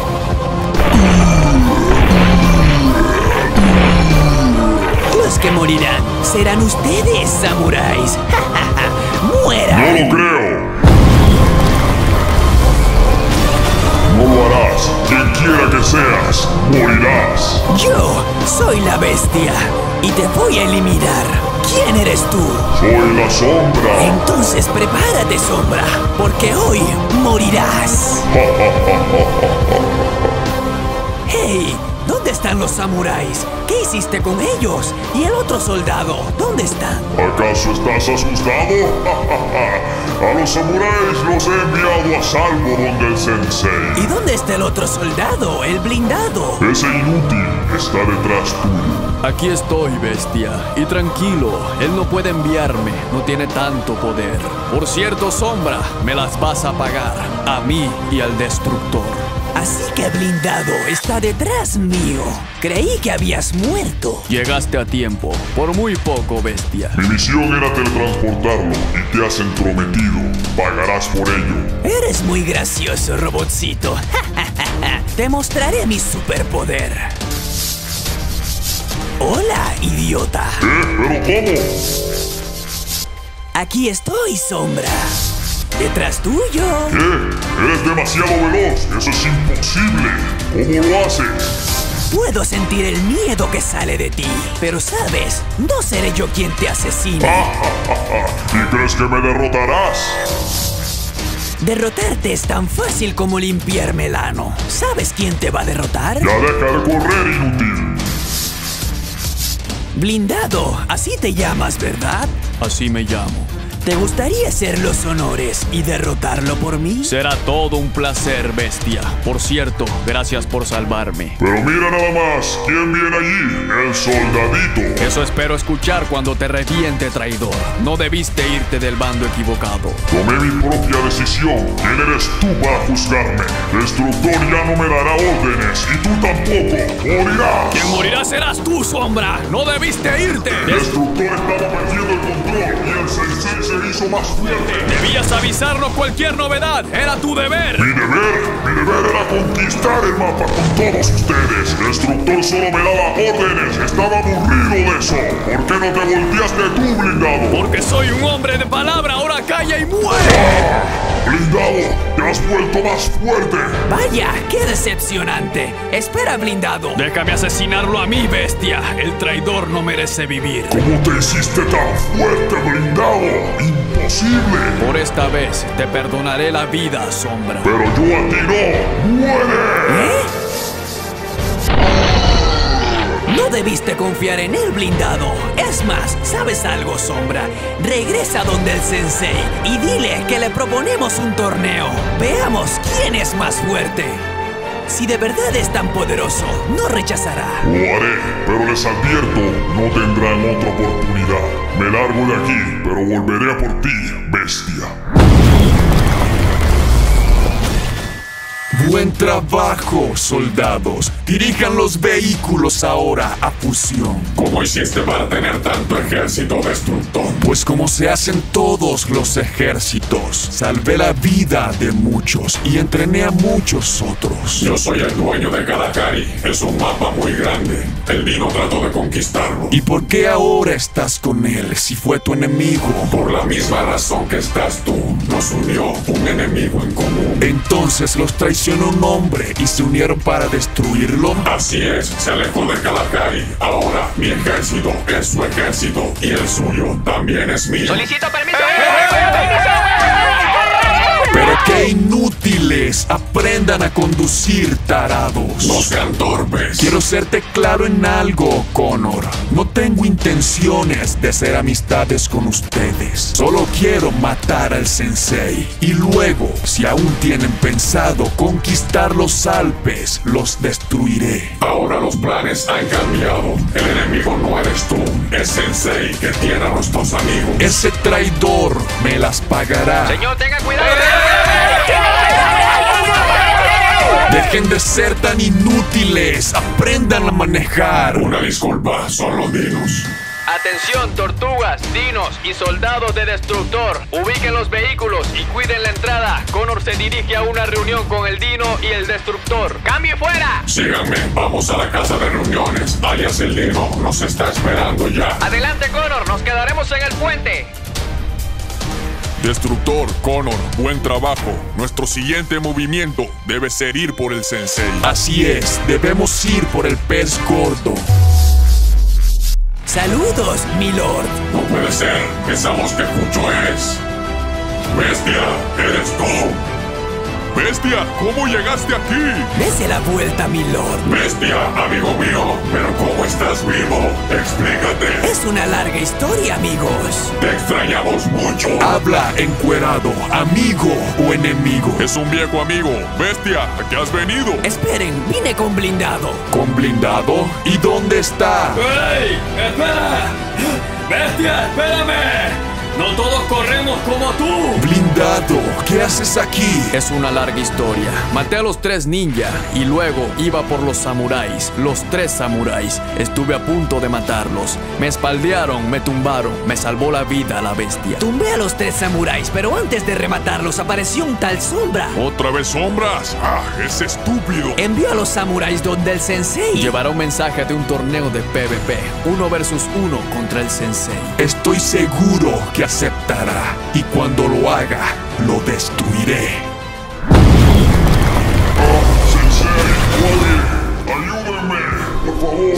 Los que morirán serán ustedes, samuráis. ¡Mueran! ¡No lo creo! ¡No lo harás! ¿Quién bestia, y te voy a eliminar. ¿Quién eres tú? Soy la sombra. Entonces prepárate, sombra, porque hoy morirás. ¡Hey! ¿Dónde están los samuráis? ¿Qué hiciste con ellos? ¿Y el otro soldado? ¿Dónde están? ¿Acaso estás asustado? A los samuráis los he enviado a salvo donde el sensei. ¿Y dónde está el otro soldado? El blindado. Ese inútil está detrás tuyo. Aquí estoy, bestia. Y tranquilo, él no puede enviarme. No tiene tanto poder. Por cierto, sombra, me las vas a pagar. A mí y al destructor. Así que blindado está detrás mío. Creí que habías muerto. Llegaste a tiempo. Por muy poco, bestia. Mi misión era teletransportarlo y te has entrometido. Pagarás por ello. Eres muy gracioso, robotcito. Te mostraré mi superpoder. Hola, idiota. ¿Eh? ¿Pero cómo? Aquí estoy, sombra. ¡Detrás tuyo! ¿Qué? Eres demasiado veloz. Eso es imposible. ¿Cómo lo haces? Puedo sentir el miedo que sale de ti. Pero sabes, no seré yo quien te asesine. ¿Y crees que me derrotarás? Derrotarte es tan fácil como limpiarme el ano. ¿Sabes quién te va a derrotar? Ya deja de correr, inútil. Blindado, así te llamas, ¿verdad? Así me llamo. ¿Te gustaría hacer los honores y derrotarlo por mí? Será todo un placer, bestia. Por cierto, gracias por salvarme. Pero mira nada más, ¿quién viene allí? El soldadito. Eso espero escuchar cuando te reviente, traidor. No debiste irte del bando equivocado. Tomé mi propia decisión. ¿Quién eres tú para juzgarme? Destructor ya no me dará órdenes y tú tampoco. ¡Morirás! Quien morirá serás tú, sombra. No debiste irte. Destructor estaba perdiendo el control y el sensei se hizo más fuerte. Debías avisarnos cualquier novedad. Era tu deber. ¿Mi deber? Mi deber era conquistar el mapa con todos ustedes. El destructor solo me daba órdenes. Estaba aburrido de eso. ¿Por qué no te volteaste tú, blindado? Porque soy un hombre de palabra. Ahora calla y muere. ¡Ah! Blindado, te has vuelto más fuerte. Vaya, qué decepcionante. Espera, blindado. Déjame asesinarlo a mí, bestia. El traidor no merece vivir. ¿Cómo te hiciste tan fuerte, blindado? ¡Imposible! Por esta vez te perdonaré la vida, sombra. Pero yo a ti no. ¡Muere! ¿Eh? No debiste confiar en el blindado. Es más, ¿sabes algo, sombra? Regresa donde el sensei y dile que le proponemos un torneo. Veamos quién es más fuerte. Si de verdad es tan poderoso, no rechazará. Lo haré, pero les advierto, no tendrán otra oportunidad. Me largo de aquí, pero volveré a por ti, bestia. Buen trabajo, soldados. Dirijan los vehículos ahora a fusión. ¿Cómo hiciste para tener tanto ejército, destructor? Pues como se hacen todos los ejércitos. Salvé la vida de muchos y entrené a muchos otros. Yo soy el dueño de Kalahari. Es un mapa muy grande. El Dino trató de conquistarlo. ¿Y por qué ahora estás con él si fue tu enemigo? Por la misma razón que estás tú. Nos unió un enemigo en común. Entonces los traicionó un hombre y se unieron para destruirlo. Así es, se alejó de Kalahari. Ahora mi ejército es su ejército y el suyo también es mío. Solicito permiso. Pero qué inútiles. Aprendan a conducir, tarados. No sean torpes. Quiero serte claro en algo, Connor. No tengo intenciones de hacer amistades con ustedes. Solo quiero matar al sensei. Y luego, si aún tienen pensado conquistar los Alpes, los destruiré. Ahora los planes han cambiado. El enemigo no eres tú. Es sensei que tiene a nuestros amigos. Ese traidor me las pagará. Señor, tenga cuidado. Dejen de ser tan inútiles. Aprendan a manejar. Una disculpa, son los dinos. Atención, tortugas, dinos y soldados de destructor. Ubiquen los vehículos y cuiden la entrada. Connor se dirige a una reunión con el dino y el destructor. ¡Cambio fuera! Síganme, vamos a la casa de reuniones. Alias el Dino nos está esperando ya. Adelante, Connor, nos quedaremos en el puente. Destructor, Connor, buen trabajo. Nuestro siguiente movimiento debe ser ir por el sensei. Así es, debemos ir por el pez gordo. Saludos, mi lord. No puede ser. Esa voz que escucho es... Bestia, eres tú. Bestia, ¿cómo llegaste aquí? Dese la vuelta, mi lord. Bestia, amigo mío, pero ¿cómo estás vivo? Explícate. Es una larga historia, amigos. Te extrañamos mucho. Habla, encuerado, amigo o enemigo. Es un viejo amigo. Bestia, ¿a qué has venido? Esperen, vine con blindado. ¿Con blindado? ¿Y dónde está? ¡Ey! ¡Espera! ¡Bestia, espérame! ¡No todos corremos como tú! Blindado, ¿qué haces aquí? Es una larga historia. Maté a los tres ninja y luego iba por los samuráis. Los tres samuráis. Estuve a punto de matarlos. Me espaldearon, me tumbaron. Me salvó la vida la bestia. Tumbé a los tres samuráis, pero antes de rematarlos apareció un tal Sombra. ¿Otra vez Sombras? ¡Ah, es estúpido! Envió a los samuráis donde el sensei. Llevará un mensaje de un torneo de PvP. Uno versus uno contra el sensei. Estoy seguro que aceptará, y cuando lo haga, lo destruiré. Oh, Sensei, ayúdenme, por favor.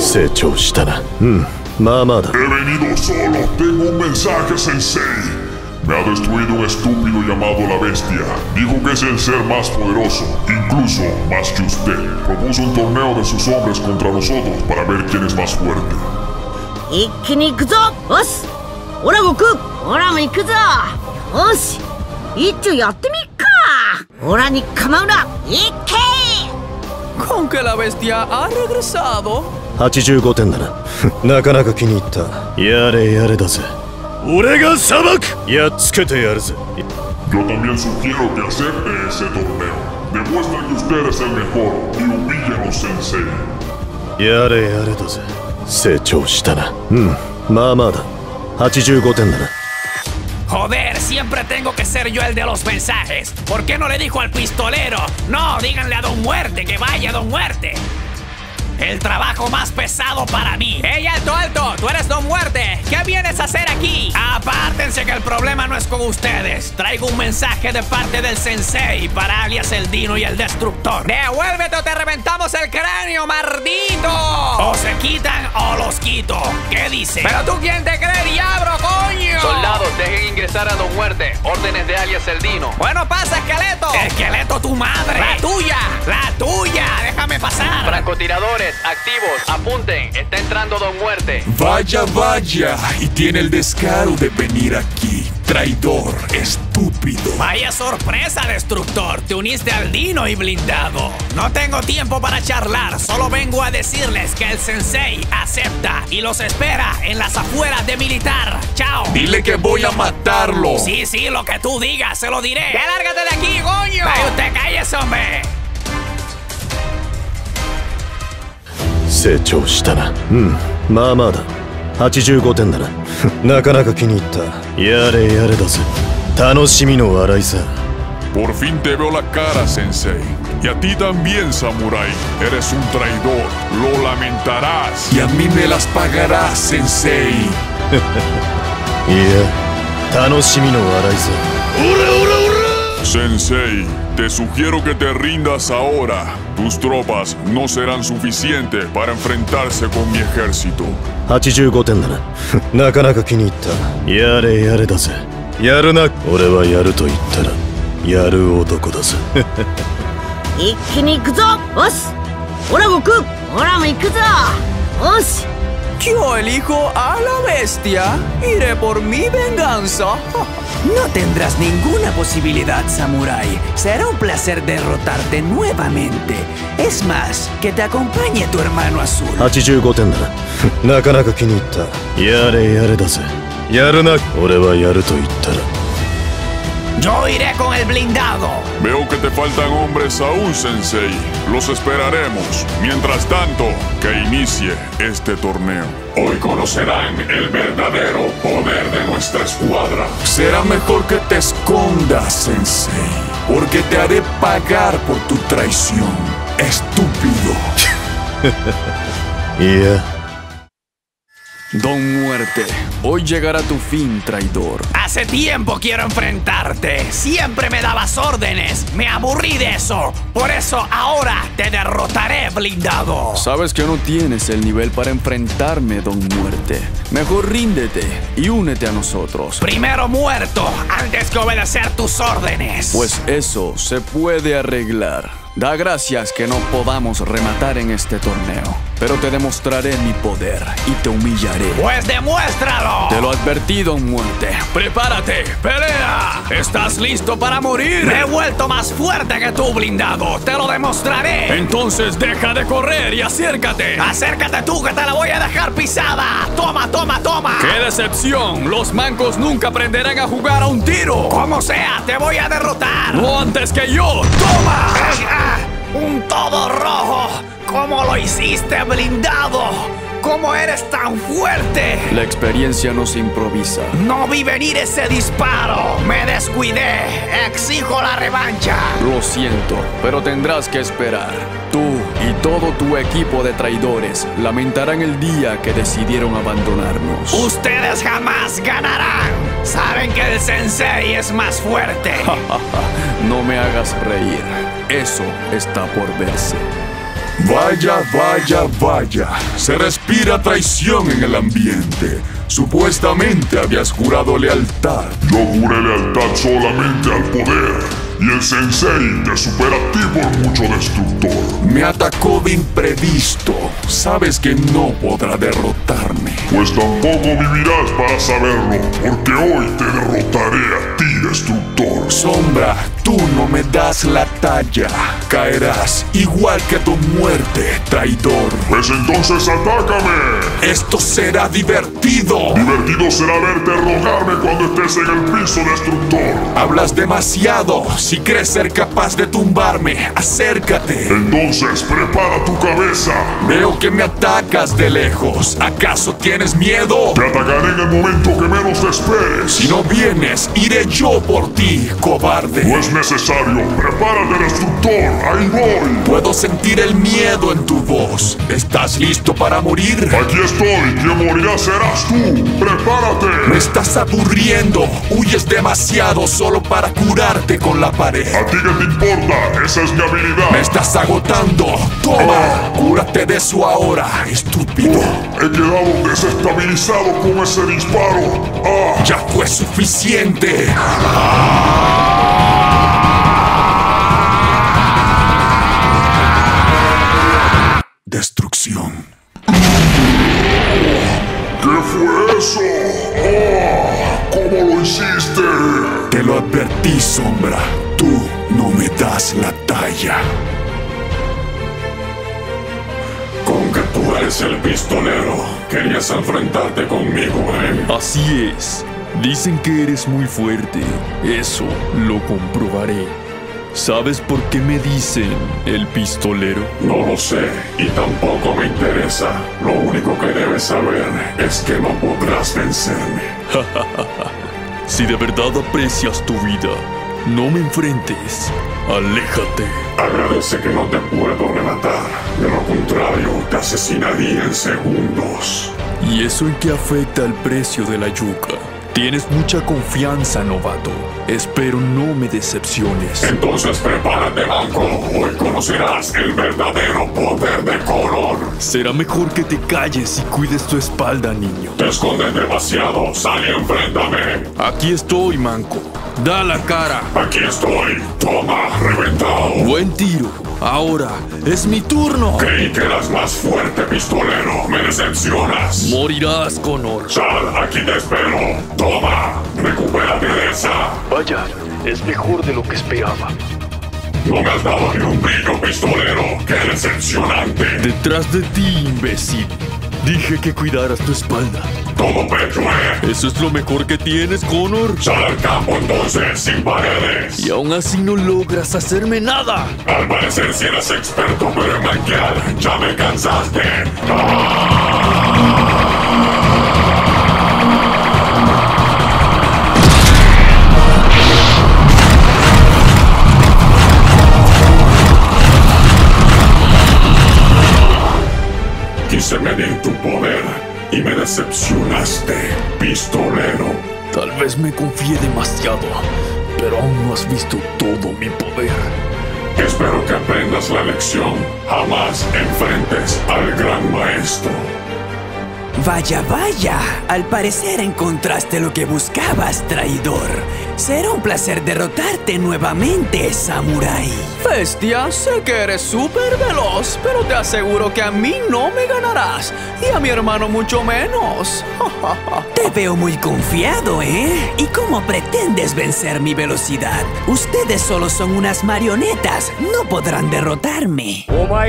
He venido solo, tengo un mensaje, Sensei. Me ha destruido un estúpido llamado la Bestia. Dijo que es el ser más poderoso, incluso más que usted. Propuso un torneo de sus hombres contra nosotros para ver quién es más fuerte. 一気に行くぞ。よし、オラ悟空、オラも行くぞ。よし、一丁やってみっか。オラに構うな。いっけー。 Con que la bestia ha regresado. はちじゅうごてんだな。なかなか気に入った。やれやれだぜ。俺が裁く。やっつけてやるぜ。 Yo también sugiero que acepte ese torneo. Demuestra que usted es el mejor y humíllenos, Sensei. やれやれだぜ。成長したな。うん、まあまあだ。はちじゅうごてんだな。 Joder, siempre tengo que ser yo el de los mensajes. ¿Por qué no le dijo al pistolero? No, díganle a Don Muerte que vaya Don Muerte. El trabajo más pesado para mí. ¡Ey, alto, alto! ¡Tú eres Don Muerte! ¿Qué vienes a hacer aquí? Apártense que el problema no es con ustedes. Traigo un mensaje de parte del sensei para alias el Dino y el Destructor. ¡Devuélvete o te reventamos el cráneo, maldito! O se quitan o los quito. ¿Qué dice? ¿Pero tú quién te crees, diablo, coño? Soldados, dejen ingresar a Don Muerte. Órdenes de alias el Dino. Bueno, pasa, esqueleto. Esqueleto, tu madre. La tuya. La tuya. Déjame pasar. Francotiradores, activos, apunten. Está entrando Don Muerte. Vaya, vaya. Y tiene el descaro de venir aquí. Traidor, estúpido. Vaya sorpresa, Destructor. Te uniste al Dino y blindado. No tengo tiempo para charlar. Solo vengo a decirles que el sensei acepta y los espera en las afueras de Militar. Chao. Dile que voy a matarlo. Sí, sí, lo que tú digas, se lo diré. ¡Ya lárgate de aquí, coño! ¡Ay, usted cállese, hombre! 成長したな。うん、まあまあだ。はちじゅうごてんだな。なかなか気に入った。やれやれだぜ。楽しみの笑いさ。 Por fin te veo la cara, Sensei. Y a ti también, Samurai. Eres un traidor. Lo lamentarás. Y a mí me las pagarás, Sensei. いや、楽しみの笑いさ。¡Ora, ora, ora! Sensei, te sugiero que te rindas ahora. Tus tropas no serán suficientes para enfrentarse con mi ejército. はちじゅうごてんだな。なかなか気に入った。やれやれだぜ。やるな。俺はやると言ったら、やる男だぜ。 一気に行くぞ。よし、オラ悟空、オラも行くぞ。よし。 Yo elijo a la bestia. Iré por mi venganza. No tendrás ninguna posibilidad, Samurai. Será un placer derrotarte nuevamente. Es más, que te acompañe tu hermano azul. はちじゅうごてんだな。なかなか気に入った。やれやれだぜ。やるな。俺はやると言ったら。 Yo iré con el blindado. Veo que te faltan hombres aún, Sensei. Los esperaremos. Mientras tanto, que inicie este torneo. Hoy conocerán el verdadero poder de nuestra escuadra. Será mejor que te escondas, Sensei, porque te haré pagar por tu traición, estúpido. いや。 Don Muerte, hoy llegará tu fin, traidor. Hace tiempo quiero enfrentarte. Siempre me dabas órdenes. Me aburrí de eso. Por eso ahora te derrotaré, blindado. Sabes que no tienes el nivel para enfrentarme, Don Muerte. Mejor ríndete y únete a nosotros. Primero muerto antes que obedecer tus órdenes. Pues eso se puede arreglar. Da gracias que no podamos rematar en este torneo, pero te demostraré mi poder y te humillaré. ¡Pues demuéstralo! Te lo advertí, Don Muerte. ¡Prepárate! ¡Pelea! ¿Estás listo para morir? Me he vuelto más fuerte que tú, blindado. ¡Te lo demostraré! Entonces deja de correr y acércate. ¡Acércate tú, que te la voy a dejar pisada! ¡Toma, toma, toma! ¡Qué decepción! Los mancos nunca aprenderán a jugar a un tiro. Como sea, te voy a derrotar. No antes que yo. ¡Toma! ¡Un todo rojo! ¿Cómo lo hiciste, blindado? ¿Cómo eres tan fuerte? La experiencia no se improvisa. No vi venir ese disparo. Me descuidé. Exijo la revancha. Lo siento, pero tendrás que esperar. Tú y todo tu equipo de traidores lamentarán el día que decidieron abandonarnos. Ustedes jamás ganarán. Saben que el sensei es más fuerte. No me hagas reír. Eso está por verse. Vaya, vaya, vaya. Se respira traición en el ambiente. Supuestamente habías jurado lealtad. Yo juré lealtad solamente al poder. Y el sensei te supera a ti por mucho, destructor. Me atacó de imprevisto. Sabes que no podrá derrotarme. Pues tampoco vivirás para saberlo, porque hoy te derrotaré a ti, destructor. Sombra, tú no me das la talla. Caerás igual que tu muerte, traidor. Pues entonces atácame. Esto será divertido. Divertido será verte rogarme cuando estés en el piso, destructor. Hablas demasiado. Si crees ser capaz de tumbarme, acércate. Entonces prepara tu cabeza. Veo que me atacas de lejos. ¿Acaso tienes miedo? Te atacaré en el momento que menos te esperes. Si no vienes, iré yo por ti, cobarde. No es necesario. Prepárate, destructor. Ahí voy. Puedo sentir el miedo en tu voz. ¿Estás listo para morir? Aquí estoy. Quien morirá serás tú. Prepárate. Me estás aburriendo. Huyes demasiado solo para curarte con la pared. ¿A ti qué te importa? Esa es mi habilidad. Me estás agotando. Toma, oh. Cúrate de eso ahora, estúpido. Oh. He quedado desestabilizado con ese disparo. Ah. Ya fue suficiente. Destrucción. ¿Qué fue eso? Oh. ¿Cómo lo hiciste? Te lo advertí, Sombra. Tú no me das la talla. Con que tú eres el pistolero. Querías enfrentarte conmigo, ¿eh? Así es. Dicen que eres muy fuerte. Eso lo comprobaré. ¿Sabes por qué me dicen el pistolero? No lo sé y tampoco me interesa. Lo único que debes saber es que no podrás vencerme. Si de verdad aprecias tu vida, no me enfrentes. Aléjate. Agradece que no te puedo rematar. De lo contrario, te asesinaría en segundos. ¿Y eso en qué afecta el precio de la yuca? Tienes mucha confianza, novato. Espero no me decepciones. Entonces prepárate, banco. Hoy conocerás el verdadero poder de Color. Será mejor que te calles y cuides tu espalda, niño. Te escondes demasiado. Sal y enfréntame. Aquí estoy, manco. Da la cara. Aquí estoy. Toma, reventado. Buen tiro. Ahora es mi turno. Creí que eras más fuerte, pistolero. Me decepcionas. Morirás, Connor. Sal, aquí te espero. Toma, recupérate de esa. Vaya, es mejor de lo que esperaba. No me has dado ni un brillo, pistolero. ¡Qué decepcionante! Detrás de ti, imbécil. Dije que cuidaras tu espalda. Todo pecho, ¿eh? ¿Eso es lo mejor que tienes, Connor? Sal al campo entonces, sin paredes. Y aún así no logras hacerme nada. Al parecer si eres experto, pero en manquear, ya me cansaste. ¡Ah! Quise medir tu poder, y me decepcionaste, pistolero. Tal vez me confié demasiado, pero aún no has visto todo mi poder. Espero que aprendas la lección. Jamás enfrentes al gran maestro. Vaya, vaya. Al parecer encontraste lo que buscabas, traidor. Será un placer derrotarte nuevamente, samurái. Bestia, sé que eres súper veloz, pero te aseguro que a mí no me ganarás. Y a mi hermano mucho menos. Te veo muy confiado, ¿eh? ¿Y cómo pretendes vencer mi velocidad? Ustedes solo son unas marionetas. No podrán derrotarme.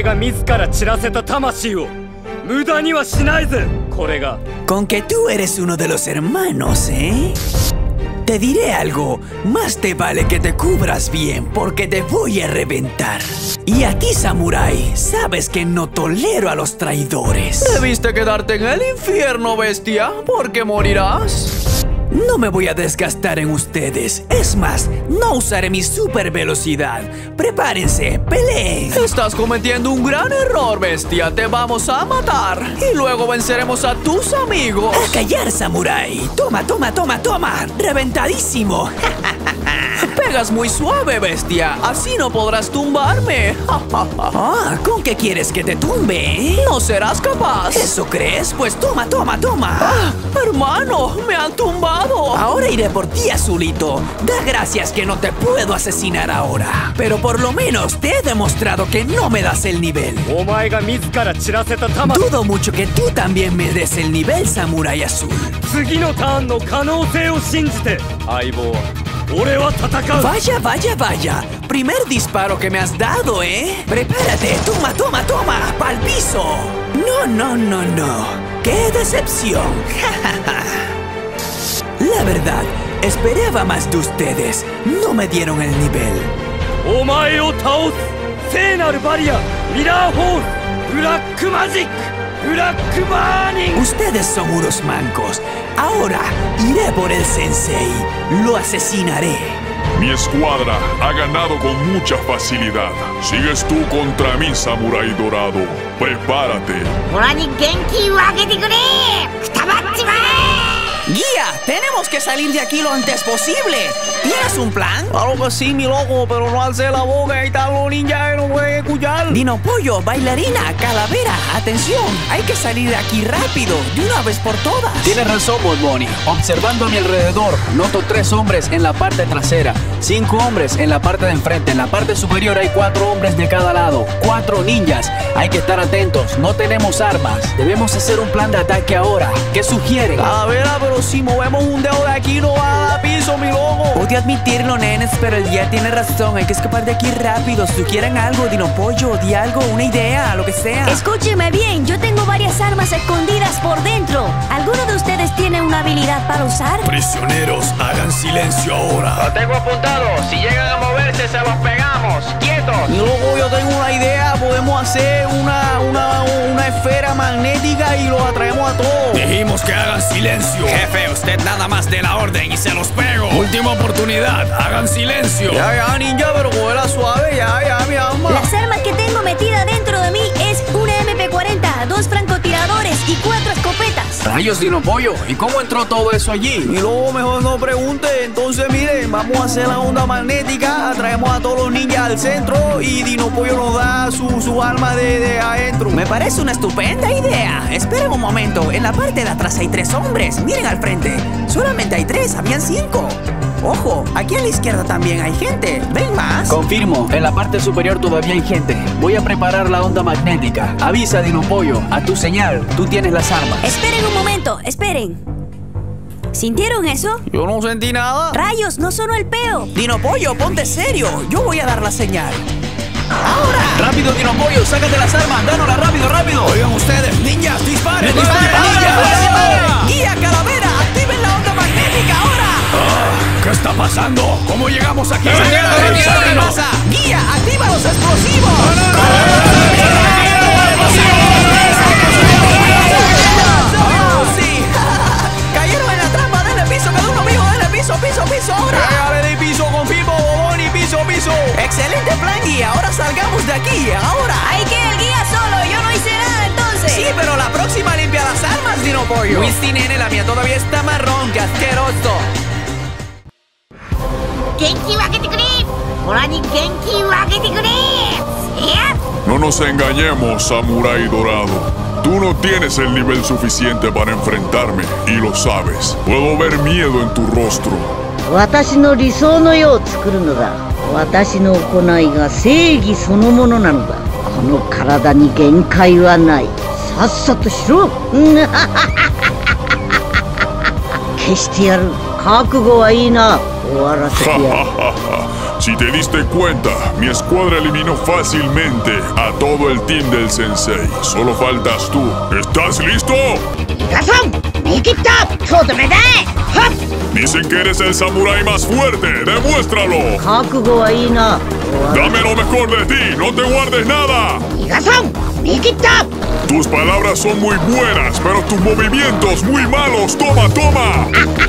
Con que tú eres uno de los hermanos, ¿eh? Te diré algo, más te vale que te cubras bien porque te voy a reventar. Y a ti, samurái, sabes que no tolero a los traidores. Debiste quedarte en el infierno, bestia, porque morirás. No me voy a desgastar en ustedes. Es más, no usaré mi super velocidad. Prepárense, peleen. Estás cometiendo un gran error, bestia. Te vamos a matar. Y luego venceremos a tus amigos. A callar, samurái. Toma, toma, toma, toma. Reventadísimo. Pegas muy suave, bestia. Así no podrás tumbarme. Ah, ¿con qué quieres que te tumbe? No serás capaz. ¿Eso crees? Pues toma, toma, toma. Ah, hermano, me han tumbado. Ahora iré por ti, Azulito. Da gracias que no te puedo asesinar ahora. Pero por lo menos te he demostrado que no me das el nivel. Dudo mucho que tú también me des el nivel, Samurái Azul. Vaya, vaya, vaya. Primer disparo que me has dado, ¿eh? Prepárate. Toma, toma, toma. Pa'l piso. No, no, no, no. ¡Qué decepción! La verdad, esperaba más de ustedes. No me dieron el nivel. Ustedes son unos mancos. Ahora iré por el sensei. Lo asesinaré. Mi escuadra ha ganado con mucha facilidad. Sigues tú contra mí, samurái dorado. Prepárate. ¡Guía! ¡Tenemos que salir de aquí lo antes posible! ¿Tienes un plan? Claro que sí, mi loco, pero no alce la boca y tal los ninjas que no pueden escuchar. Dino Pollo, bailarina, calavera, atención. Hay que salir de aquí rápido, de una vez por todas. Tienes razón, Bad Bunny. Observando a mi alrededor, noto tres hombres en la parte trasera, cinco hombres en la parte de enfrente. En la parte superior hay cuatro hombres de cada lado, cuatro ninjas. Hay que estar atentos, no tenemos armas. Debemos hacer un plan de ataque ahora. ¿Qué sugieren? Calavera, pero si movemos un dedo de aquí no va a dar piso, mi loco. Odio admitirlo, nenes, pero el guía tiene razón. Hay que escapar de aquí rápido. Si quieren algo, Dino Pollo, di algo, una idea, lo que sea. Escúcheme bien, yo tengo varias armas escondidas por dentro. ¿Alguno de ustedes tiene una habilidad para usar? Prisioneros, hagan silencio ahora. Lo tengo apuntado. Si llegan a moverse, se los pegamos. ¡Quietos! Mi loco, yo tengo una idea. Podemos hacer una, una, una esfera magnética y los atraemos a todos. Dijimos que hagan silencio. Jefe, usted nada más de la orden y se los pego. Última oportunidad, hagan silencio. Ya, ya, ninja, pero cógela suave, ya, ya, mi alma. Las armas que tengo metida dentro de mí es una eme pe cuarenta, dos francotiradores y cuatro escopetas. Rayos, Dino Pollo, ¿y cómo entró todo eso allí? Y luego mejor no pregunte. Entonces, miren, vamos a hacer la onda magnética, atraemos a todos los ninjas al centro y Dino Pollo nos da su, su arma de, de adentro. Me parece una estupenda idea. Esperen un momento, en la parte de atrás hay tres hombres. Miren al frente. Solamente hay tres, habían cinco. Ojo, aquí a la izquierda también hay gente. ¿Ven más? Confirmo, en la parte superior todavía hay gente. Voy a preparar la onda magnética. Avisa, Dino Pollo, a tu señal, tú tienes las armas. Esperen un momento, esperen. ¿Sintieron eso? Yo no sentí nada. Rayos, no sonó el peo. Dino Pollo, ponte serio. Yo voy a dar la señal. ¡Ahora! ¡Rápido, Dino Pollo! ¡Sácate las armas! ¡Dánoslas rápido, rápido! Oigan ustedes, ninjas, disparen, disparen, ninjas. ¡Guía, calavera! ¡Activen la onda magnética ahora! Oh, ¿qué está pasando? ¿Cómo llegamos aquí? ¿Qué pasa? ¡Guía, activa los explosivos! ¡Sí! ¡Cayeron en la trampa! ¡Denle piso! ¡Cada uno amigo! ¡Denle piso, piso, piso! ¡Ahora! ¡Dale de piso! ¡Confirmo, Boboni! ¡Piso, piso! ¡Excelente plan, guía! ¡Ahora salgamos de aquí! ¡Ahora! ¡Hay que el guía solo! ¡Yo no hice nada entonces! Sí, pero la próxima limpia las armas, Dino pollo. Whisty, nene, la mía todavía está marrón, qué asqueroso. ¡Genki wakete-kure! ¡Ora ni genki wakete-kure! No nos engañemos, samurái dorado. Tú no tienes el nivel suficiente para enfrentarme, y lo sabes. Puedo ver miedo en tu rostro. 私の理想の世を作るのだ。私の行いが正義そのものなのだ。この体に限界はない。さっさとしろ。消してやる。覚悟はいいな。終わらせてやる。 Si te diste cuenta, mi escuadra eliminó fácilmente a todo el team del Sensei. Solo faltas tú. ¿Estás listo? Dicen que eres el samurái más fuerte. ¡Demuéstralo! Dame lo mejor de ti. No te guardes nada. Tus palabras son muy buenas, pero tus movimientos muy malos. ¡Toma, toma!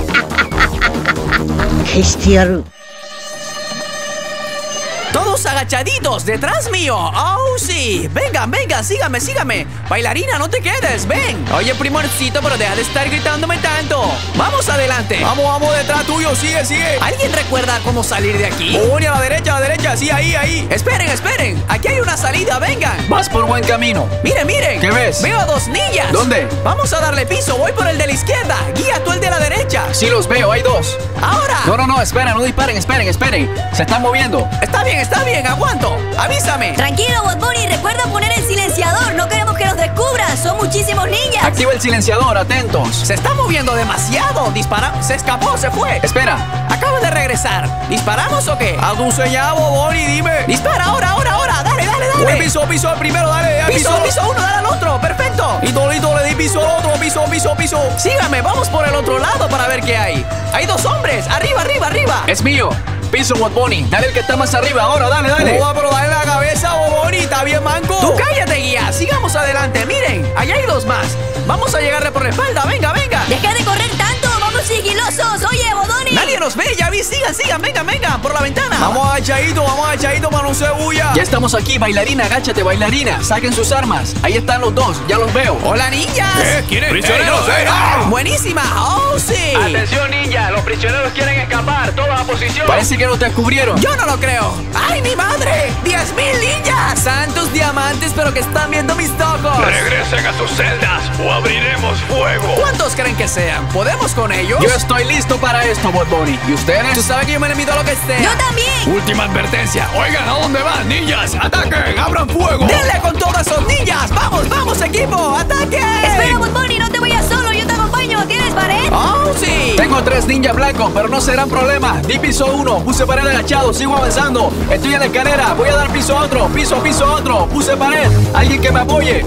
Todos agachaditos, detrás mío. ¡Oh, sí! Vengan, vengan, sígame, sígame. Bailarina, no te quedes, ven. Oye, primorcito, pero deja de estar gritándome tanto. Vamos adelante. Vamos, vamos, detrás tuyo, sigue, sigue. ¿Alguien recuerda cómo salir de aquí? Oh, a la derecha, a la derecha, sí, ahí, ahí. Esperen, esperen. Aquí hay una salida, vengan. Vas por buen camino. Miren, miren. ¿Qué ves? Veo a dos ninjas. ¿Dónde? Vamos a darle piso, voy por el de la izquierda. Guía tú el de la derecha. Sí, los veo, hay dos. ¡Ahora! No, no, no, esperen, no disparen, esperen, esperen. Se están moviendo. Está bien, está bien, aguanto. Avísame. Tranquilo, Bot Bunny, recuerda poner el silenciador. No queremos que nos descubran. Son muchísimos ninjas. Activa el silenciador, atentos. Se está moviendo demasiado. Dispara. Se escapó, se fue. Espera. Acaba de regresar. ¿Disparamos o qué? A tu señal, Bot Bunny, dime. Dispara ahora, ahora, ahora. Dale, dale, dale. Buen piso, piso el primero, dale. dale piso, piso, piso uno, dale al otro. Perfecto. Y Tolito le di piso al otro. Piso, piso, piso. Sígame, vamos por el otro lado para ver qué hay. Hay dos hombres. Arriba, arriba, arriba. Es mío. Piso, Bot Bunny. Dale el que está más arriba. Ahora, dale, dale. No, pero dale la cabeza, Bot Bunny. Está bien, manco. Tú cállate, guía. Sigamos adelante. Miren, allá hay dos más. Vamos a llegarle por la espalda. Venga, venga. Deja de correr tanto. Vamos sigilosos. Oye, Bot Bunny. Nadie nos ve. Ya vi. Sigan, sigan. Vengan, vengan. Por la ventana. Vamos agachadito, vamos agachadito para no se bulla. Ya estamos aquí, bailarina. Agáchate, bailarina. Saquen sus armas. Ahí están los dos. Ya los veo. Hola, ninjas. ¿Qué? ¿Quieren? Prisioneros. Eh, eh. Buenísima. Oh, sí. Atención, ninja. Los prisioneros quieren escapar. Toda la posición. Parece que nos descubrieron. Yo no lo creo. ¡Ay, mi madre! ¡Diez mil ninjas! Santos diamantes, pero que están viendo mis ojos. Regresen a sus celdas o abriremos fuego. ¿Cuántos creen que sean? ¿Podemos con ellos? Yo estoy listo para esto, Bot Bunny. ¿Y ustedes? Tú sabes que yo me le mido a lo que sea. Yo también. Última advertencia. Oigan, ¿a dónde van, ninjas? ¡Ataquen! ¡Abran fuego! ¡Denle con todos esos ninjas! ¡Vamos, vamos, equipo! ¡Ataquen! Espera, Bot Bunny, no te vayas solo. Yo te acompaño. ¿Tienes pared? ¡Oh, sí! Tengo tres ninjas blancos, pero no serán problema. Di piso uno. Puse pared agachado. Sigo avanzando. Estoy en la escalera. Voy a dar piso a otro. Piso, piso a otro. Puse pared. Alguien que me apoye.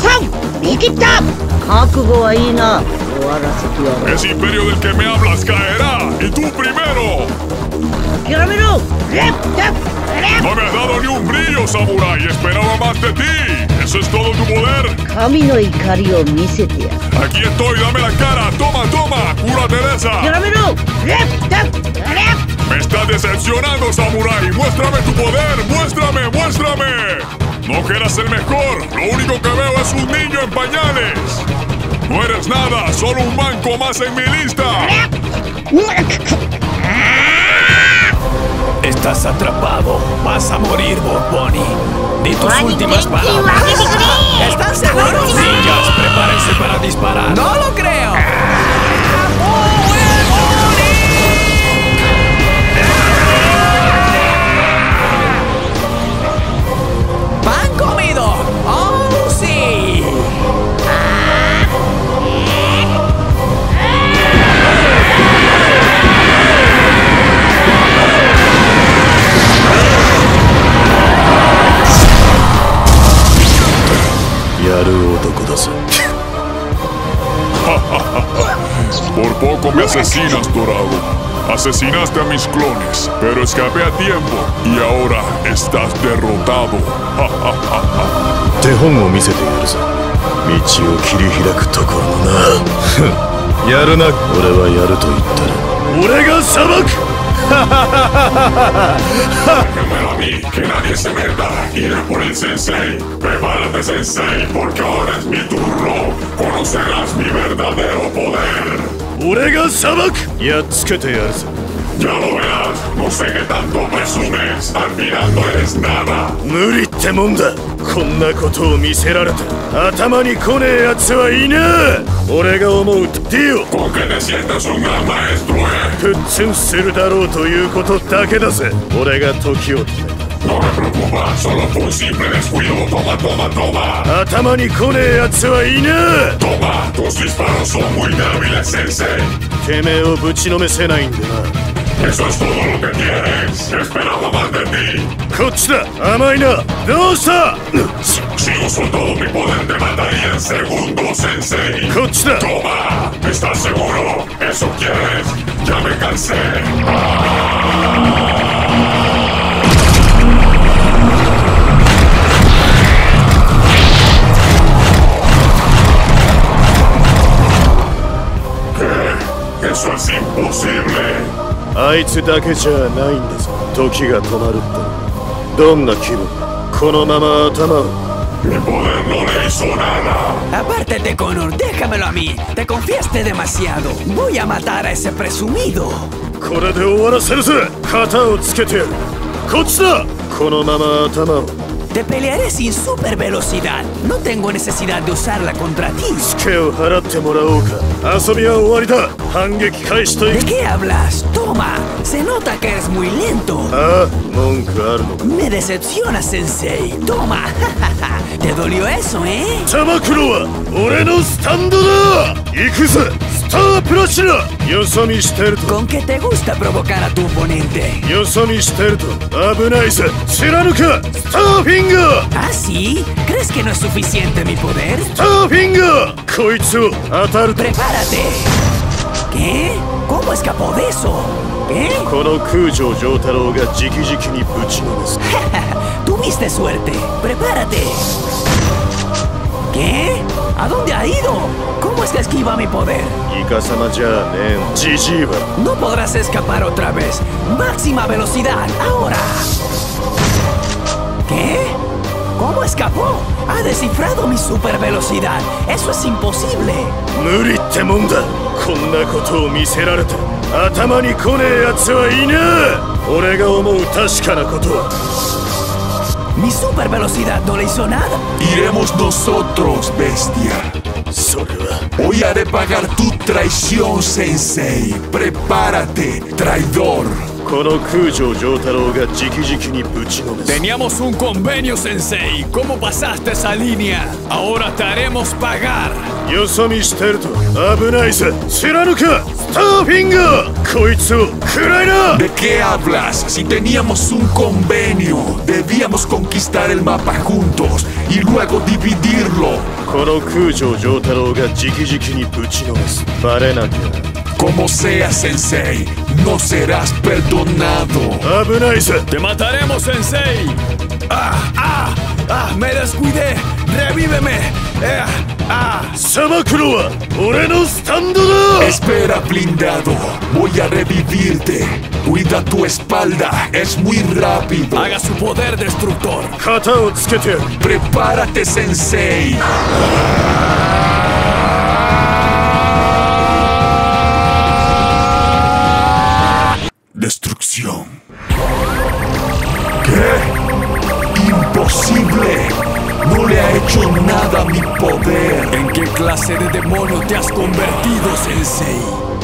Ese imperio del que me hablas caerá. Y tú primero. No me has dado ni un brillo, samurái. Esperaba más de ti. ¿Eso es todo tu poder? Aquí estoy. Dame la cara. Toma, toma. Cúrate de esa. Me estás decepcionando, samurái. Muéstrame tu poder. Muéstrame, muéstrame. No que eras el mejor. Lo único que veo es un niño en pañales. No eres nada. Solo un manco más en mi lista. Estás atrapado. Vas a morir, Bot Bunny. Di tus últimas palabras. ¿Están seguros? Ninjas, prepárense para disparar. ¡No lo creo! ¡Pan comido! ¡Oh, sí! Por poco me asesinas, Dorado. Asesinaste a mis clones, pero escapé a tiempo y ahora estás derrotado. Déjamelo a mí, que nadie se meta. Iré por el sensei. Prepárate, sensei, porque ahora es mi turno. Conocerás mi verdadero poder. Ya lo verás, no sé qué tanto presumes. Al final no eres nada. 無理ってもんだ。こんなことを見せられて頭に来ねえやつはいねえ。俺が思うディオ Con que te sientas un gran maestro, eh. プッツンするだろうということだけだぜ。俺が時を決めた。 No me preocupa, solo fue un simple descuido. Toma, toma, toma. 頭に来ねえやつはいねえ。 Toma, tus disparos son muy débiles, sensei. てめえをぶちのめせないんだな。 Eso es todo lo que tienes. Esperaba más de ti. こっちだ、甘いな。どうした？ Si uso todo mi poder te mataría en segundos, sensei. こっちだ。 Toma, ¿estás seguro? ¿Eso quieres? Ya me cansé. ¡Ah! ¿Qué? Eso es imposible. あいつだけじゃないんだぞ。時が止まるってどんな気分？このまま頭を。 Mi poder no le hizo nada. Apártate, Connor, déjamelo a mí. Te confiaste demasiado. Voy a matar a ese presumido. これで終わらせるぜ。型をつけてやる。こっちだ。このまま頭を。 Te pelearé sin super velocidad. No tengo necesidad de usarla contra ti. ツケを払ってもらおうか。遊びは終わりだ。反撃開始といく。 ¿De qué hablas? Toma. Se nota que eres muy lento. ああ、文句あるのか。 Me decepciona, Sensei. Toma. ¿Te dolió eso, eh? 玉黒は俺のスタンドだ。行くぜ。スタープラチナ。よそ見してると。 ¿Con qué te gusta provocar a tu oponente? よそ見してると危ないぜ。貫か。スターフィンガー。 ¿Ah, sí? ¿Crees que no es suficiente mi poder? スターフィンガー。こいつを当たる。 ¡Prepárate! ¿Qué? ¿Cómo escapó de eso? ¿Qué? この空城城太郎が直々にぶちのめす。 Tuviste suerte. ¡Prepárate! ¿Qué? ¿A dónde ha ido? ¿Cómo es que esquiva mi poder? イカ様じゃねえ。ジジイは。 No podrás escapar otra vez. Máxima velocidad, ahora. ¿Qué? ¿Cómo escapó? Ha descifrado mi super velocidad. Eso es imposible. 無理ってもんだ。こんなことを見せられて頭に来ねえやつはいねえ。俺が思う確かなことは。 Mi super velocidad no le hizo nada. Iremos nosotros, bestia. Hoy haré pagar tu traición, Sensei. Prepárate, traidor. Teníamos un convenio, Sensei. ¿Cómo pasaste esa línea? Ahora te haremos pagar. ¿De qué hablas? Si teníamos un convenio, debíamos conquistar el mapa juntos y luego dividirlo. Como sea, Sensei, no serás perdonado. ¡Te mataremos, Sensei! ¡Ah! ¡Ah! ¡Ah! ¡Me descuidé! ¡Revíveme! Eh, ¡Ah! Espera, blindado. Voy a revivirte. Cuida tu espalda. Es muy rápido. Haga su poder destructor. Prepárate, Sensei. Destrucción. ¿Qué? ¡Imposible! No le ha hecho nada a mi poder. ¿En qué clase de demonio te has convertido, Sensei?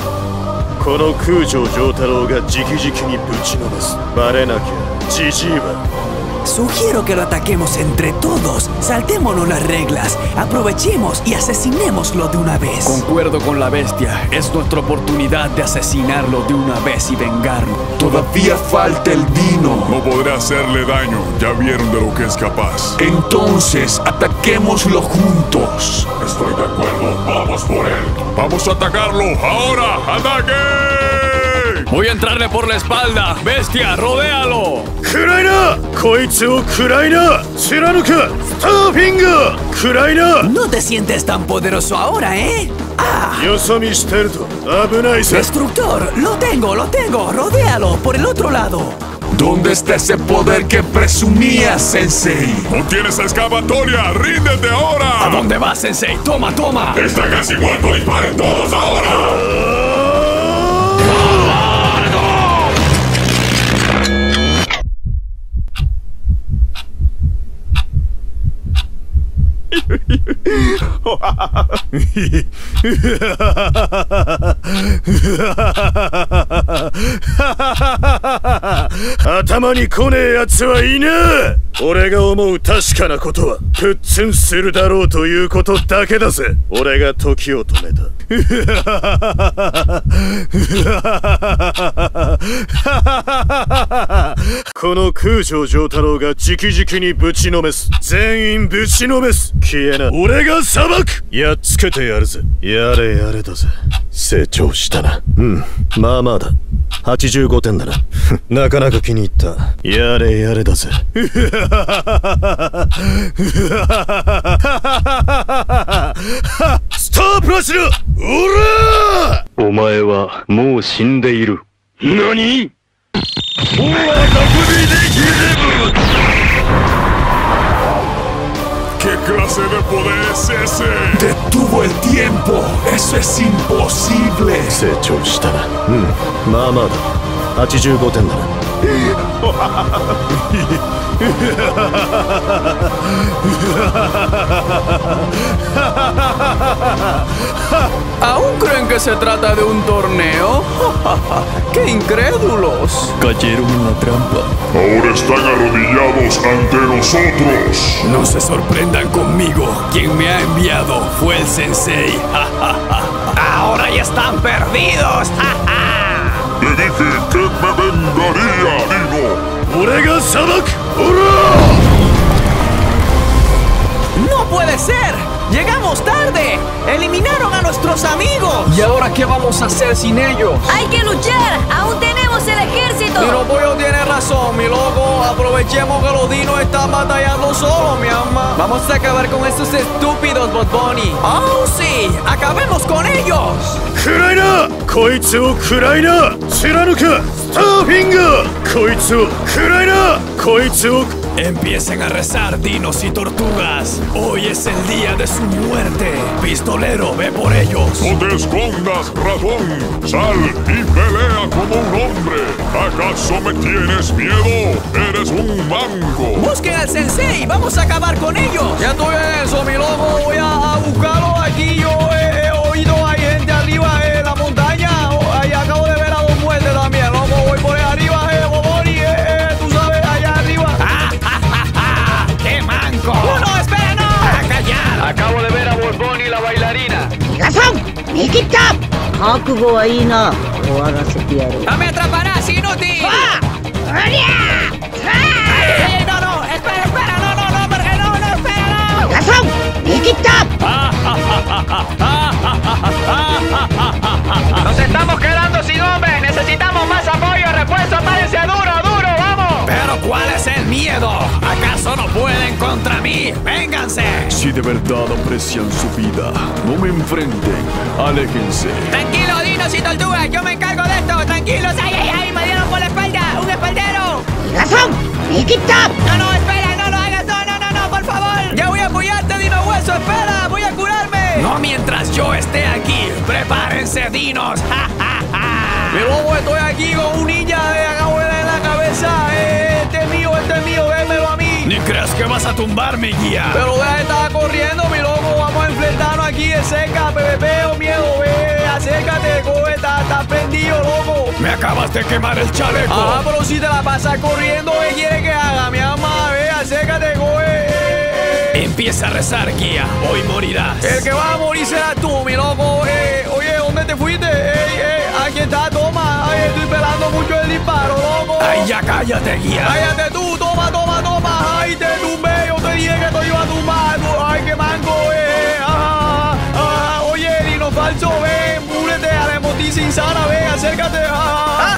Sugiero que lo ataquemos entre todos. Saltémonos las reglas. Aprovechemos y asesinémoslo de una vez. Concuerdo con la bestia. Es nuestra oportunidad de asesinarlo de una vez y vengarlo. Todavía falta el Dino. No podré hacerle daño. Ya vieron de lo que es capaz. Entonces, ataquémoslo juntos. Estoy de acuerdo. Vamos por él. Vamos a atacarlo. ¡Ahora! ¡Ataque! Voy a entrarle por la espalda. ¡Bestia, rodéalo! No te sientes tan poderoso ahora, ¿eh? ¡Ah! Destructor, Destructor, lo tengo, lo tengo. Rodéalo por el otro lado. ¿Dónde está ese poder que presumías, Sensei? ¡No tienes escapatoria! ¡Ríndete ahora! ¿A dónde vas, Sensei? Toma, toma. Está casi muerto. ¡Disparen todos ahora! Atamaに来ねえ奴はいねえ。俺が思う確かなことはプッツンするだろうということだけだぜ。俺が時を止めた。この空城城太郎が直々にぶちのめす。全員ぶちのめす。消えな。俺が裁く。やっつけてやるぜ。やれやれだぜ。成長したな。うん、まあまあだ。はちじゅうごてんだな。なかなか気に入った。やれやれだぜ。スタープラチナ、オラー！お前はもう死んでいる。何？ ¿Qué clase de poder es ese? Detuvo el tiempo. Eso es imposible. 成長したな。うん、まあまあだ。はちじゅうごてんだな。 ¿Aún creen que se trata de un torneo? ¡Qué incrédulos! Cayeron en la trampa. Ahora están arrodillados ante nosotros. No se sorprendan conmigo. Quien me ha enviado fue el Sensei. Ahora ya están perdidos. Te dije que me vengaría, Dino. 俺が裁く。オラー！ ¡No puede ser! ¡Llegamos tarde! ¡Eliminaron a nuestros amigos! ¿Y ahora qué vamos a hacer sin ellos? ¡Hay que luchar! ¡Aún tenemos el ejército! Dino Pollo tiene razón, mi loco. Aprovechemos que los dinos están batallando solos, mi alma. Vamos a acabar con estos estúpidos, Bot Bunny. ¡Oh, sí! ¡Acabemos con ellos! 食らいな！こいつを食らいな！貫く！スターフィンガー！こいつを食らいな！こいつを Empiecen a rezar, dinos y tortugas. Hoy es el día de su muerte. Pistolero, ve por ellos. No te escondas, ratón. Sal y pelea como un hombre. ¿Acaso me tienes miedo? Eres un mango. ¡Busquen al Sensei! ¡Vamos a acabar con ellos! Ya estoy en eso, mi loco. Voy a, a buscarlo aquí. Yo he, he oído, hay gente arriba en la montaña. Ahí acabo de ver a dos muertes también, loco. Voy por ahí arriba, eh, Boboni, eh, eh, tú sabes, allá arriba. ¡Qué manco! ¡No, no, espera, no! ¡A callar! Acabo de ver a Borbón y la bailarina. 皆さん、見切った！覚悟はいいな。終わらせてやる。 ¡No me atraparás, inútil! ¡Ah! ¡Oria! ¡Ay, ay, no, no! ¡Espera, espera! ¡No, no, no! ¡Porque no, no, espera, no! 皆さん、見切った！ Nos estamos quedando sin hombres. Necesitamos más apoyo. Refuerzo, párense duro, duro, vamos. ¿Pero cuál es el miedo? ¿Acaso no pueden contra mí? ¡Vénganse! Si de verdad aprecian su vida, no me enfrenten. Aléjense. Tranquilo, dinos y tortugas, yo me encargo de esto. Tranquilos. ¡Ay, ay, ay! ¡Me dieron por la espalda! ¡Un espaldero! 皆さん、見切った！ No, no, espera, no lo hagas. No, no, no, no, por favor. Ya voy a apoyarte, Dino Hueso. Espera, voy a curarme. No mientras yo esté aquí. ¡Prepárense, dinos! ¡Ja, ja, ja! Mi loco, estoy aquí con un ninja de acabo de en la cabeza. Eh, este es mío, este es mío, démelo a mí. Ni creas que vas a tumbarme, guía. Pero deja de estar corriendo, mi loco. Vamos a enfrentarnos aquí de cerca. P V P o miedo, ve. Acércate, coge, está, está prendido, loco. Me acabas de quemar el chaleco. Ah, pero si te la pasas corriendo, ¿qué quieres que haga, mi alma? Ve, acércate, coge. Empieza a rezar, guía. Hoy morirás. El que va a morir será tú, mi loco. Eh, oye, ¿dónde te fuiste? Ey, ey, aquí está, toma. Ay, estoy esperando mucho el disparo, loco. Ay, ya cállate, guía. Cállate tú, toma, toma, toma. Ay, te tumbé. Yo te dije que te iba a tumbar. Ay, qué mango, eh. Ah, ah, oye, Dino falso, ven, múrete a la emotiza insana, ven, acércate. Ah,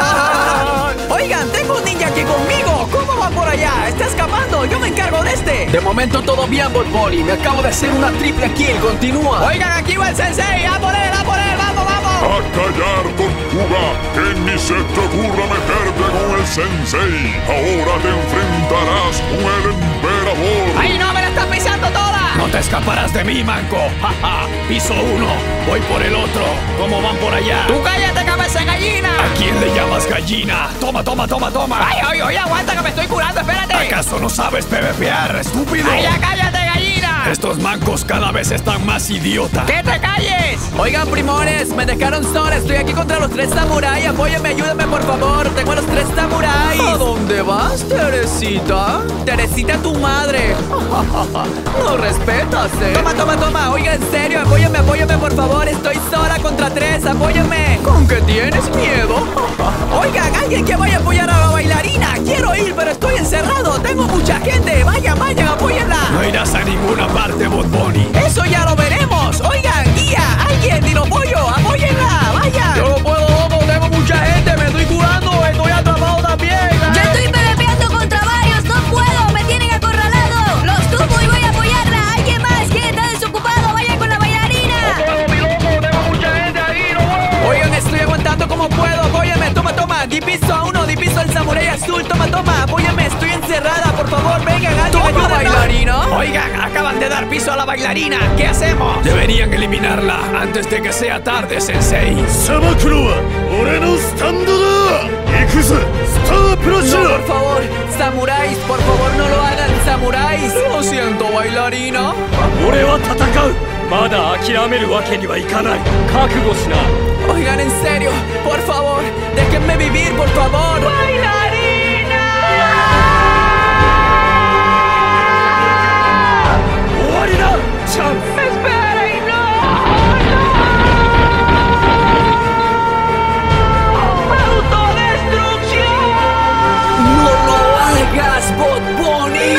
Oigan, tengo un ninja aquí conmigo. ¿Cómo va por allá? Está escapando. Yo me encargo de este. De momento todo bien, Bob Bunny. Me acabo de hacer una triple kill. Continúa. Oigan, aquí va el sensei. ¡A por él, a por él! ¡Vamos, vamos! ¡A callar, tortuga! ¡Que ni se te ocurra meterte con el sensei! ¡Ahora te enfrentarás con el emperador! ¡Ay, no! ¡Me la están pisando toda! No te escaparás de mí, manco. Ja, ja. Piso uno, voy por el otro. ¿Cómo van por allá? ¡Tú cállate, cabeza de gallina! ¿A quién le llamas gallina? Toma, toma, toma, toma. ¡Ay, ay, ay! ¡Aguanta que me estoy curando! ¡Espérate! ¿Acaso no sabes PvPear, estúpido? ¡Ay, ya cállate, gallina! Estos mancos cada vez están más idiotas. ¡Que te calles! Oigan, primones, me dejaron sola. Estoy aquí contra los tres samuráis. Apóyenme, ayúdenme, por favor. Tengo a los tres samuráis. ¿A dónde vas, Teresita? Teresita, tu madre. No respetas, eh. Toma, toma, toma. Oiga, en serio, apóyenme, apóyenme, por favor. Estoy sola contra tres. Apóyenme. ¿Con qué tienes miedo? Oigan, alguien que vaya a apoyar a la bailarina. Quiero ir, pero estoy encerrado. Tengo mucha gente. Vayan, vayan, apóyenla. No irás a ninguna parte, Bob Bunny. Eso ya lo veremos. Oigan, guía, alguien, dino pollo, apóyenla. Vayan. Yo no puedo, loco. Tengo mucha gente. Me estoy curando. Estoy atrapado también. ¿eh? Yo estoy peleando contra varios. No puedo. Me tienen acorralado. Los tumbo y voy a apoyarla. ¿Alguien más? ¿Quién está desocupado? Vaya con la bailarina. No puedo, mi loco. Tengo mucha gente ahí. No puedo. Oigan, estoy aguantando como puedo. Apóyame. Toma, toma. Di piso a uno. Di piso al samurái azul. Toma, toma. Apóyame. Estoy encerrada. Por favor, vengan. Alguien, Toma, bailarina. Oigan, acaban de dar piso a la bailarina. ¿Qué hacemos? Deberían eliminarla antes de que sea tarde, sensei. No, por favor, samuráis, por favor, no lo hagan, samuráis. Lo siento, bailarina. Oigan, en serio, por favor, déjenme vivir, por favor. ¡Bailarina! ¡Esperen, no! ¡Autodestrucción! ¡No lo hagas, Bob Bunny!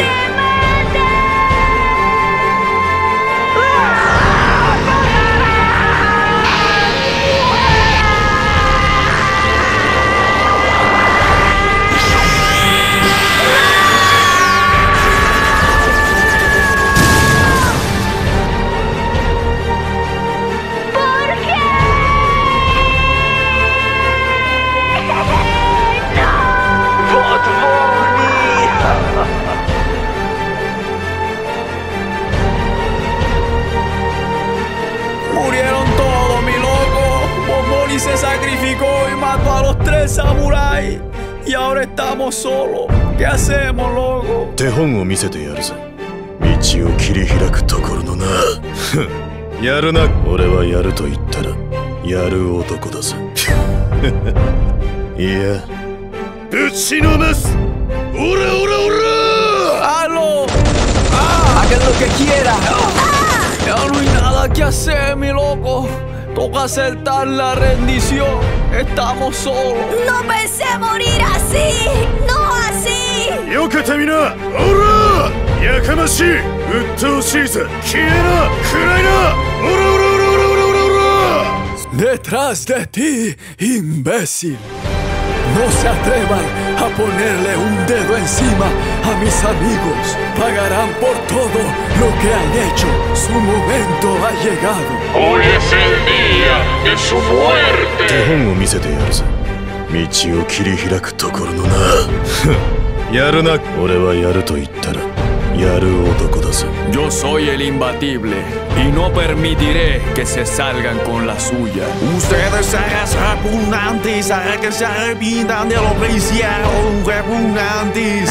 Murieron todos, mi loco. Bob Bunny se sacrificó y mató a los tres samuráis. Y ahora estamos solos. ¿Qué hacemos, loco? 手本を見せてやるぜ。道を切り開くところのな。やるな。俺はやると言ったらやる男だぜ。いや、ぶちのめす。オラオラオラ。 ¡Halo! ¡Ah! ¡Hagan lo que quieran! Ya no hay nada que hacer, mi loco. Toca aceptar la rendición. Estamos solos. No pensé morir así. No así. よけてみな。オラ。やかましい。鬱陶しいぜ。消えな。暗いな。オラオラオラオラオラオラ。 Detrás de ti, imbécil. No se atrevan a ponerle un dedo encima a mis amigos. Pagarán por todo lo que han hecho. Su momento ha llegado. Hoy es el día de su muerte. 手本を見せてやるぜ。道を切り開くところのな。やるな。俺はやると言ったらやる男だぜ。 Yo soy el imbatible y no permitiré que se salgan con la suya. Ustedes serán repugnantes, haré que se arrepientan de lo que hicieron, repugnantes.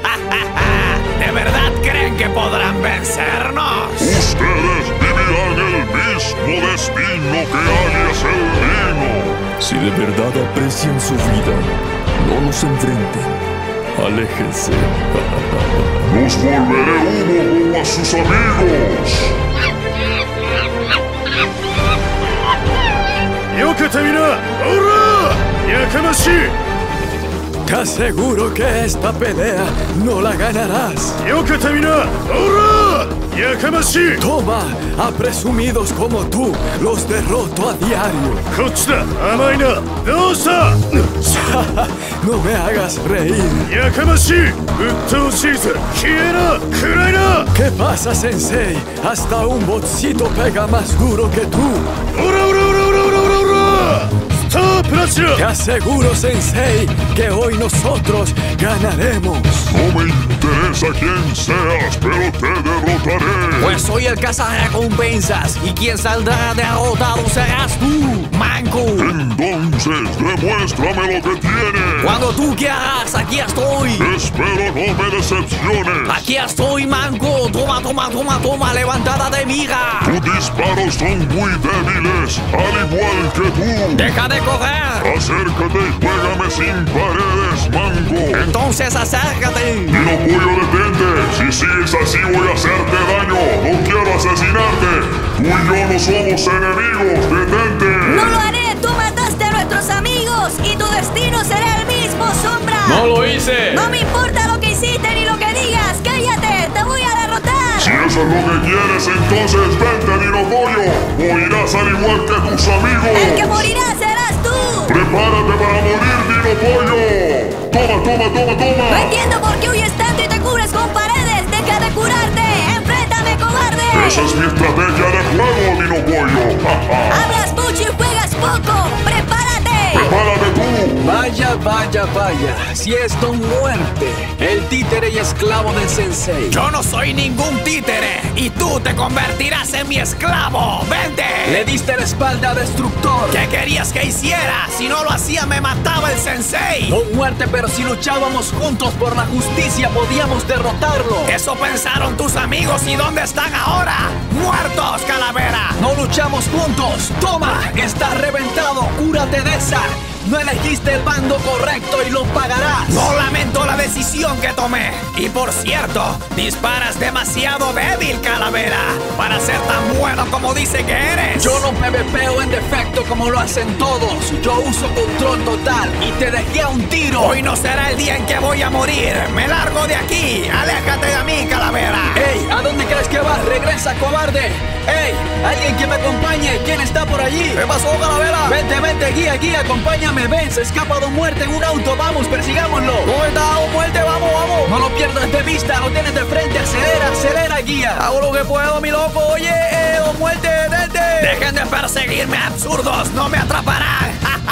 ¿De verdad creen que podrán vencernos? Ustedes vivirán el mismo destino que alias el Dino. Si de verdad aprecian su vida, no nos enfrenten. Aléjense. Los volveré humo como a sus amigos. よけてみな。オラ。やかましい。 Te aseguro que esta pelea no la ganarás. Toma, a presumidos como tú, los derroto a diario. No me hagas reír. ¿Qué pasa, Sensei? Hasta un botcito pega más duro que tú. Te aseguro, Sensei, que hoy nosotros ganaremos. No me interesa quién seas, pero te derrotaré. Pues soy el cazarrecompensas y quien saldrá derrotado serás tú, manco. Entonces, demuéstrame lo que tienes. Cuando tú quieras, aquí estoy. Espero no me decepciones. Aquí estoy, manco. Toma, toma, toma, toma, levantada de mira. Tus disparos son muy débiles, al igual que tú. Deja de correr. Acércate y pégame sin paredes, mango. Entonces acércate. Dino Pollo, detente. Si sigues así voy a hacerte daño. No quiero asesinarte. Tú y yo no somos enemigos. Detente. No lo haré. Tú mataste a nuestros amigos y tu destino será el mismo, Sombra. ¡No lo hice! No me importa lo que hiciste ni lo que digas. Cállate. Te voy a derrotar. Si eso es lo que quieres, entonces vente, Dino Pollo. Morirás al igual que tus amigos. El que morirá serás tú. ¡Prepárate para morir, Dino Pollo! ¡Toma, toma, toma, toma! No entiendo por qué huyes tanto y te cubres con paredes. ¡Deja de curarte! ¡Enfréntame, cobarde! ¡Esa es mi estrategia de juego, Dino Pollo! ¡Hablas mucho y juegas poco! ¡Prepárate! ¡Prepárate tú! Vaya, vaya, vaya. Si es Don Muerte, el títere y esclavo del Sensei. Yo no soy ningún títere y tú te convertirás en mi esclavo. ¡Vente! Le diste la espalda a Destructor. ¿Qué querías que hiciera? Si no lo hacía, me mataba el Sensei. Don Muerte, pero si luchábamos juntos por la justicia, podíamos derrotarlo. Eso pensaron tus amigos. ¿Y dónde están ahora? ¡Muertos, calavera! No luchamos juntos. Toma, estás reventado. Cúrate de esa. No elegiste el bando correcto y lo pagarás. No lamento la decisión que tomé. Y por cierto, disparas demasiado débil, calavera, para ser tan bueno como dice que eres. Yo no PvPeo en defecto como lo hacen todos. Yo uso control total y te dejé a un tiro. Hoy no será el día en que voy a morir. Me largo de aquí. Aléjate de mí, calavera. ¡Ey! ¿A dónde crees que vas? ¡Regresa, cobarde! ¡Ey! ¿Alguien que me acompañe? ¿Quién está por allí? ¿Qué pasó, calavera? Vente, vente, guía, guía, acompáñame. Ven, se escapa Don Muerte en un auto. Vamos, persigámoslo. ¿Cómo está Don Muerte? Vamos, vamos. No lo pierdas de vista, lo tienes de frente. Acelera, acelera, guía. Hago lo que puedo, mi loco. Oye, eh, Don Muerte, detente. Dejen de perseguirme, absurdos. No me atraparán.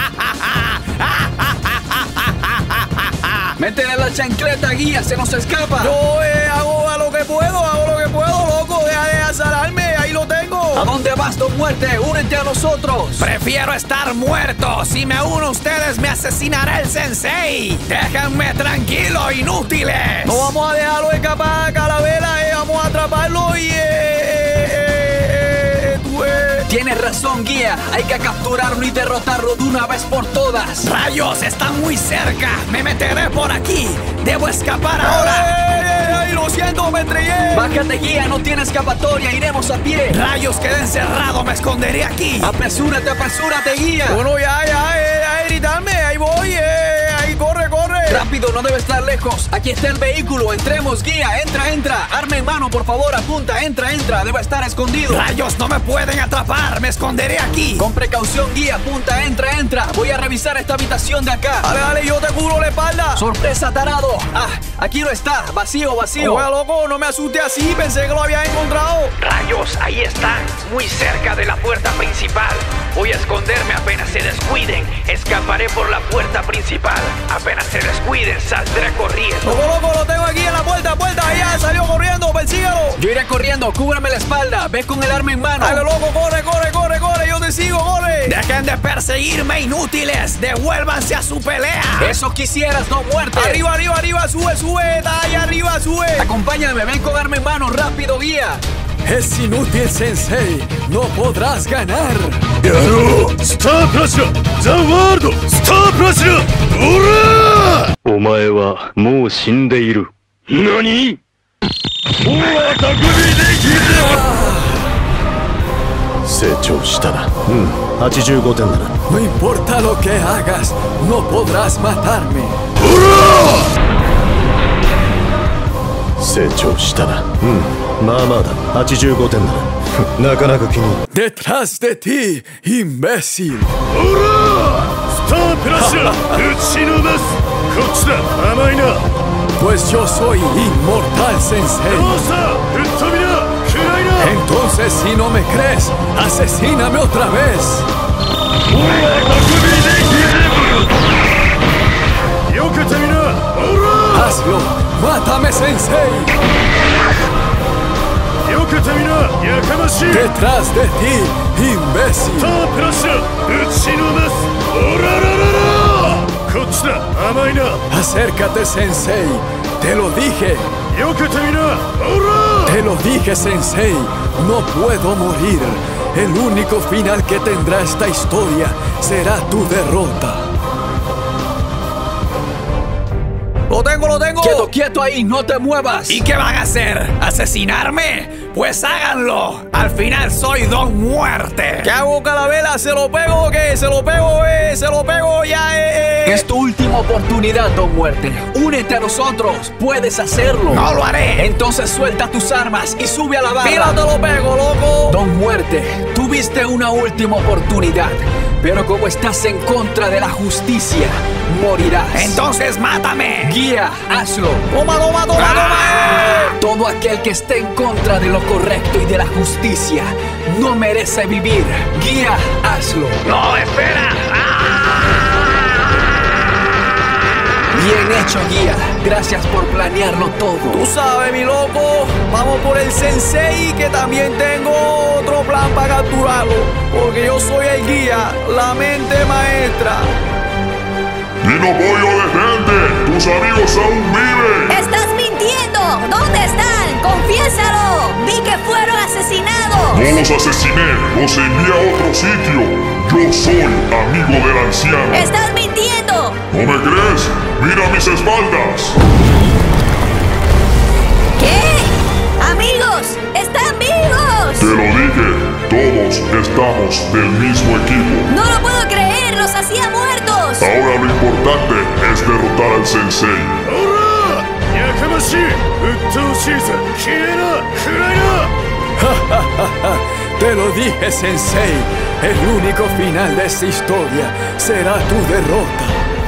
Métele la chancleta, guía, se nos escapa. Yo eh, hago a lo que puedo, hago lo que puedo, loco. Deja de azararme, ahí lo tengo. ¿A dónde vas, Don Muerte? Únete a nosotros. Prefiero estar muerto. Si me uno a ustedes, me asesinará el Sensei. Déjenme tranquilo, inútiles. No vamos a dejarlo escapar, calavera. Eh, vamos a atraparlo y... Eh, eh, eh, eh, tú, eh. Tienes razón, guía. Hay que capturarlo y derrotarlo de una vez por todas. ¡Rayos! Están muy cerca. Me meteré por aquí. Debo escapar ahora. ¡Ay, ay, ay! Lo siento, me entregué. Bájate, guía. No tiene escapatoria. Iremos a pie. ¡Rayos! Quedé encerrado. Me esconderé aquí. Apresúrate, apresúrate, guía. Bueno, ya, ya, eh, ya, gritarme. Ahí voy, eh. Ahí, corre, corre. Rápido, no debe estar lejos. Aquí está el vehículo. Entremos, guía. Entra, entra. Arma en mano, por favor. Apunta. Entra, entra. Debe estar escondido. ¡Rayos! No me pueden atrapar. Me esconderé aquí. Con precaución, guía. Apunta. Entra, entra. Voy a revisar esta habitación de acá. Dale, dale. Yo te cubro la espalda. Sorpresa, tarado. Ah, aquí no está. Vacío, vacío. Oye, loco. No me asusté así. Pensé que lo había encontrado. Rayos, ahí están. Muy cerca de la puerta principal. Voy a esconderme apenas se descuiden. Escaparé por la puerta principal. Apenas se descuiden, saldré corriendo. Loco, loco, lo tengo aquí en la puerta, puerta. Ahí ya salió corriendo, persígalo. Yo iré corriendo, cúbrame la espalda. Ve con el arma en mano. Dale, loco, corre, corre, corre, corre. Yo te sigo, corre. Dejen de perseguirme, inútiles. Devuélvanse a su pelea. Eso quisieras, Don Muerte. Arriba, arriba, arriba, sube, sube. Está allá arriba, sube. Acompáñame, ven con arma en mano, rápido, guía. Es inútil, Sensei. No podrás ganar. ¡Yaro! ¡Star Prashra! ¡The World! ¡Star Prashra! ¡Hurra! ¡Omae wa mou shinde iru! ¿Nani? ¡Owa takumi dekiru! No importa lo que hagas, no podrás matarme. 成長したな。うん、まあまあだ。はちじゅうごてんだな。なかなか気に。 Detrás de ti, imbécil. おら！スタープラッシャー打ちのめす。こっちだ。甘いな。 Pues yo soy inmortal, Sensei. Entonces, si no me crees, asesíname otra vez. Hazlo, mátame, Sensei. Detrás de ti, imbécil. Acércate, Sensei. Te lo dije. Te lo dije, Sensei. No puedo morir. El único final que tendrá esta historia será tu derrota. ¡Lo tengo, lo tengo! ¡Quieto, quieto ahí! ¡No te muevas! ¿Y qué van a hacer? ¿Asesinarme? Pues háganlo. Al final soy Don Muerte. ¿Qué hago, Carabela? ¿Se lo pego o qué? ¿Se lo pego, eh? ¿Se lo pego ya, eh? Es tu última oportunidad, Don Muerte. Únete a nosotros. Puedes hacerlo. No lo haré. Entonces suelta tus armas y sube a la barra. ¡Mira, te lo pego, loco! Don Muerte, tuviste una última oportunidad. Pero como estás en contra de la justicia, morirás. Entonces mátame. Guía, hazlo. Toma, toma, toma, ¡Ah! toma. Todo aquel que esté en contra de lo correcto y de la justicia no merece vivir. Guía, hazlo. No, espera. Bien hecho, Guía. Gracias por planearlo todo. Tú sabes, mi loco. Vamos por el Sensei, que también tengo otro plan para capturarlo. Porque yo soy el guía, la mente maestra. ¡Dino Pollo, detente! ¡Tus amigos aún viven! ¡Estás mintiendo! ¿Dónde están? ¡Confiésalo! ¡Vi que fueron asesinados! No los asesiné, los envié a otro sitio. Yo soy amigo del anciano. ¡Estás mintiendo! ¿No me crees? ¡Mira mis espaldas! ¿Qué? ¡Amigos! ¡Están vivos! Te lo dije, todos estamos del mismo equipo. ¡No lo puedo creer! ¡Los hacía muertos! Ahora lo importante es derrotar al Sensei. Te lo dije, Sensei. El único final de esta historia será tu derrota.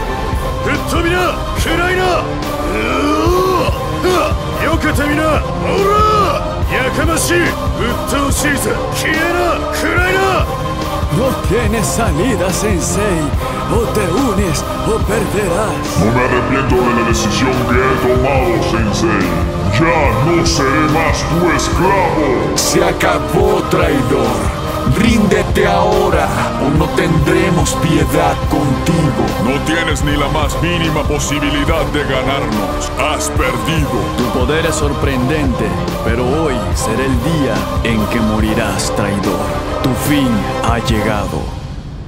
No tienes salida, Sensei. O te unes o perderás. No me arrepiento de la decisión que he tomado, Sensei. Ya no seré más tu esclavo. Se acabó, traidor. Ríndete ahora o no tendremos piedad contigo. No tienes ni la más mínima posibilidad de ganarnos. Has perdido. Tu poder es sorprendente, pero hoy será el día en que morirás, traidor. Tu fin ha llegado.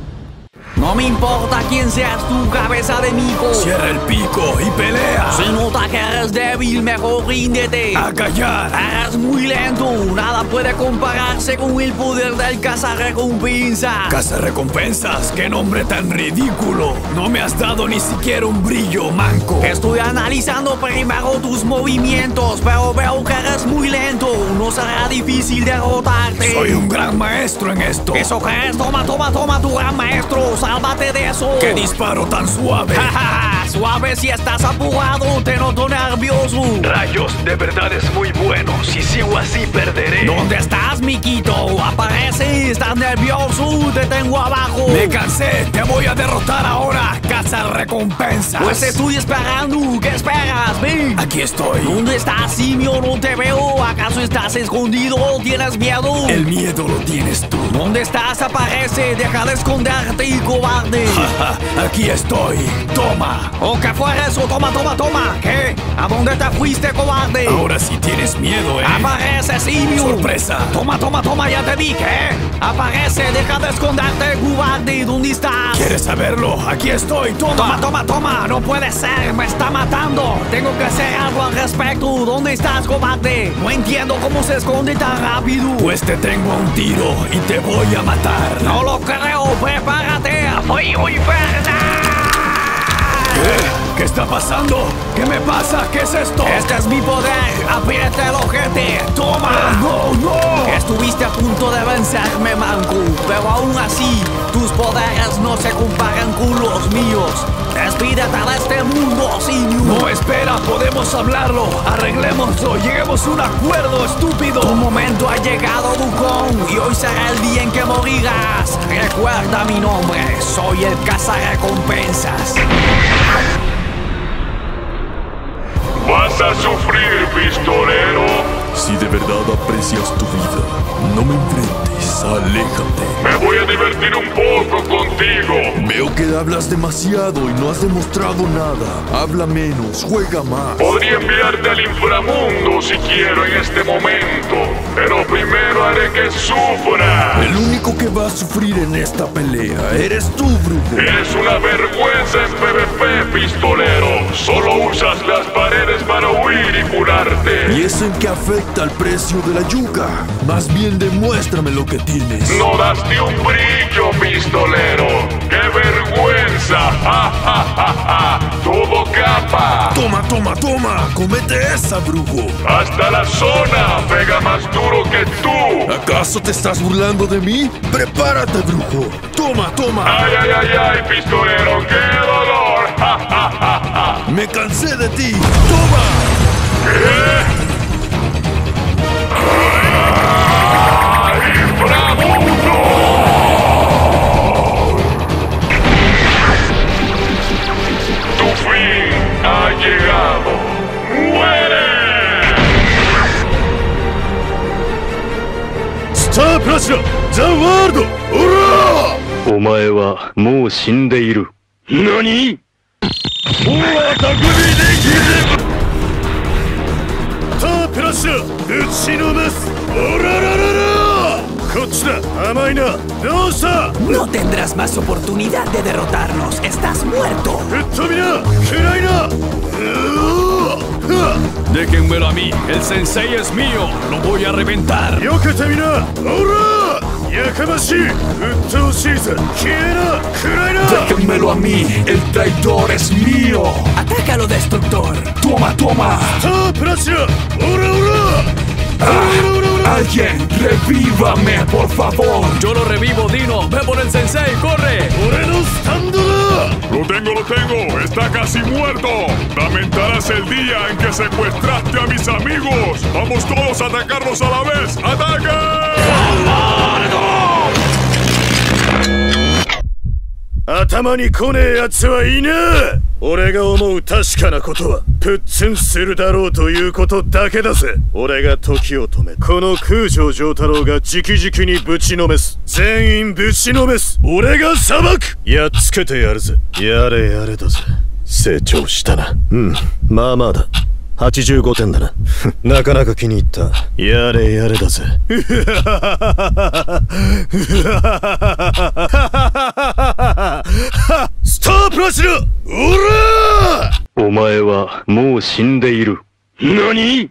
No me importa quién seas tú, cabeza de mico. Cierra el pico y pelea. Si nota que eres débil, mejor ríndete. A callar. Eres muy lento. Nada puede compararse con el poder del cazarrecompensas. ¿Cazarrecompensas? ¡Qué nombre tan ridículo! No me has dado ni siquiera un brillo, manco. Estoy analizando primero tus movimientos, pero veo que eres muy lento. No será difícil derrotarte. Soy un gran maestro en esto. ¿Eso crees? Toma, toma, toma, tu gran maestro. Sálvate de eso. ¡Qué disparo tan suave! Suave si estás apurado, te noto nervioso. Rayos, de verdad es muy bueno. Si sigo así, perderé. ¿Dónde estás, miquito? Aparece, estás nervioso, te tengo abajo. Me cansé, te voy a derrotar ahora. Cazarrecompensas. Pues estoy esperando, ¿qué esperas? Ven. Aquí estoy. ¿Dónde estás, simio? No te veo. ¿Acaso estás escondido? ¿Tienes miedo? El miedo lo tienes tú. ¿Dónde estás? Aparece, deja de esconderte, cobarde. Aquí estoy. Toma. ¿O qué fue eso? Toma, toma, toma. ¿Qué? ¿A dónde te fuiste, cobarde? Ahora sí tienes miedo, ¿eh? Aparece, simio. Sorpresa. Toma, toma, toma, ya te dije. Aparece, deja de esconderte, cobarde. ¿Dónde estás? ¿Quieres saberlo? Aquí estoy. Toma. Toma, toma, toma. No puede ser. Me está matando. Tengo que hacer algo al respecto. ¿Dónde estás, cobarde? No entiendo cómo se esconde tan rápido. Pues te tengo a un tiro y te voy a matar. No lo creo. Prepárate. ¡Voy, voy, verdad! ¿Qué? ¿Qué está pasando? ¿Qué me pasa? ¿Qué es esto? Este es mi poder. Aprieta el ojete. Toma. No, no. Estuviste a punto de vencerme, Manku, pero aún así, tus poderes no se comparan con los míos. Despídete de este mundo, Shinyu. No, espera, podemos hablarlo. Arreglémoslo, lleguemos a un acuerdo, estúpido. Tu momento ha llegado, Wukong, y hoy será el día en que morirás. Recuerda mi nombre, soy el cazarrecompensas. Vas a sufrir, pistolero. Si de verdad aprecias tu vida, no me enfrentes, aléjate. Me voy a divertir un poco contigo. Veo que hablas demasiado y no has demostrado nada. Habla menos, juega más. Podría enviarte al inframundo si quiero en este momento, pero primero haré que sufra. El único que va a sufrir en esta pelea eres tú, brujo. Eres una vergüenza en PvP, pistolero. Solo usas las paredes para huir y curarte. ¿Y eso en qué afecta al precio de la yuca? Más bien demuéstrame lo que tienes. No das ni un brillo, pistolero. ¡Qué vergüenza! ¡Ja, ja, ja, ja! ¡Todo capa! Toma, toma, toma. Comete esa, brujo. Hasta la zona pega más duro que tú. ¿Acaso te estás burlando de mí? Prepárate, brujo. Toma, toma. ¡Ay, ay, ay, ay, pistolero! ¡Qué dolor! ¡Ja, ja, ja, ja! Me cansé de ti. Toma. ¿Qué? Tu fin ha llegado. ¡Muere! Star Platinum, The World! ¡Hurra! お前はもう死んでいる。何？ スタープラッシュ打ちのめす。オララララこっちだ甘いな。どうした？ No tendrás más oportunidad de derrotarnos. Estás muerto. 吹っ飛びな暗いな。 Déjenmelo a mí. El sensei es mío. Lo voy a reventar. よけてみな。オラやかましい。うっとうしいぜ。消えな暗いな。 Déjenmelo a mí. El traidor es mío. Atácalo, destructor. Toma, toma. スタープラッシュオラオラ。 Ah, ¡alguien! ¡Revívame, por favor! Yo lo revivo, Dino. ¡Ve por el sensei! ¡Corre! Lo tengo, lo tengo. Está casi muerto. Lamentarás el día en que secuestraste a mis amigos. Vamos todos a atacarlos a la vez. ¡Ataque! 頭に来ねえ奴はいねえ。俺が思う確かなことはプッツンするだろうということだけだぜ。俺が時を止めこの空城城太郎が直々にぶちのめす。全員ぶちのめす。俺が裁く。やっつけてやるぜ。やれやれだぜ。成長したな。うん、まあまあだ。はちじゅうごてんだな。なかなか気に入った。やれやれだぜ。スタープラチナ！オラー！ お前はもう死んでいる。何？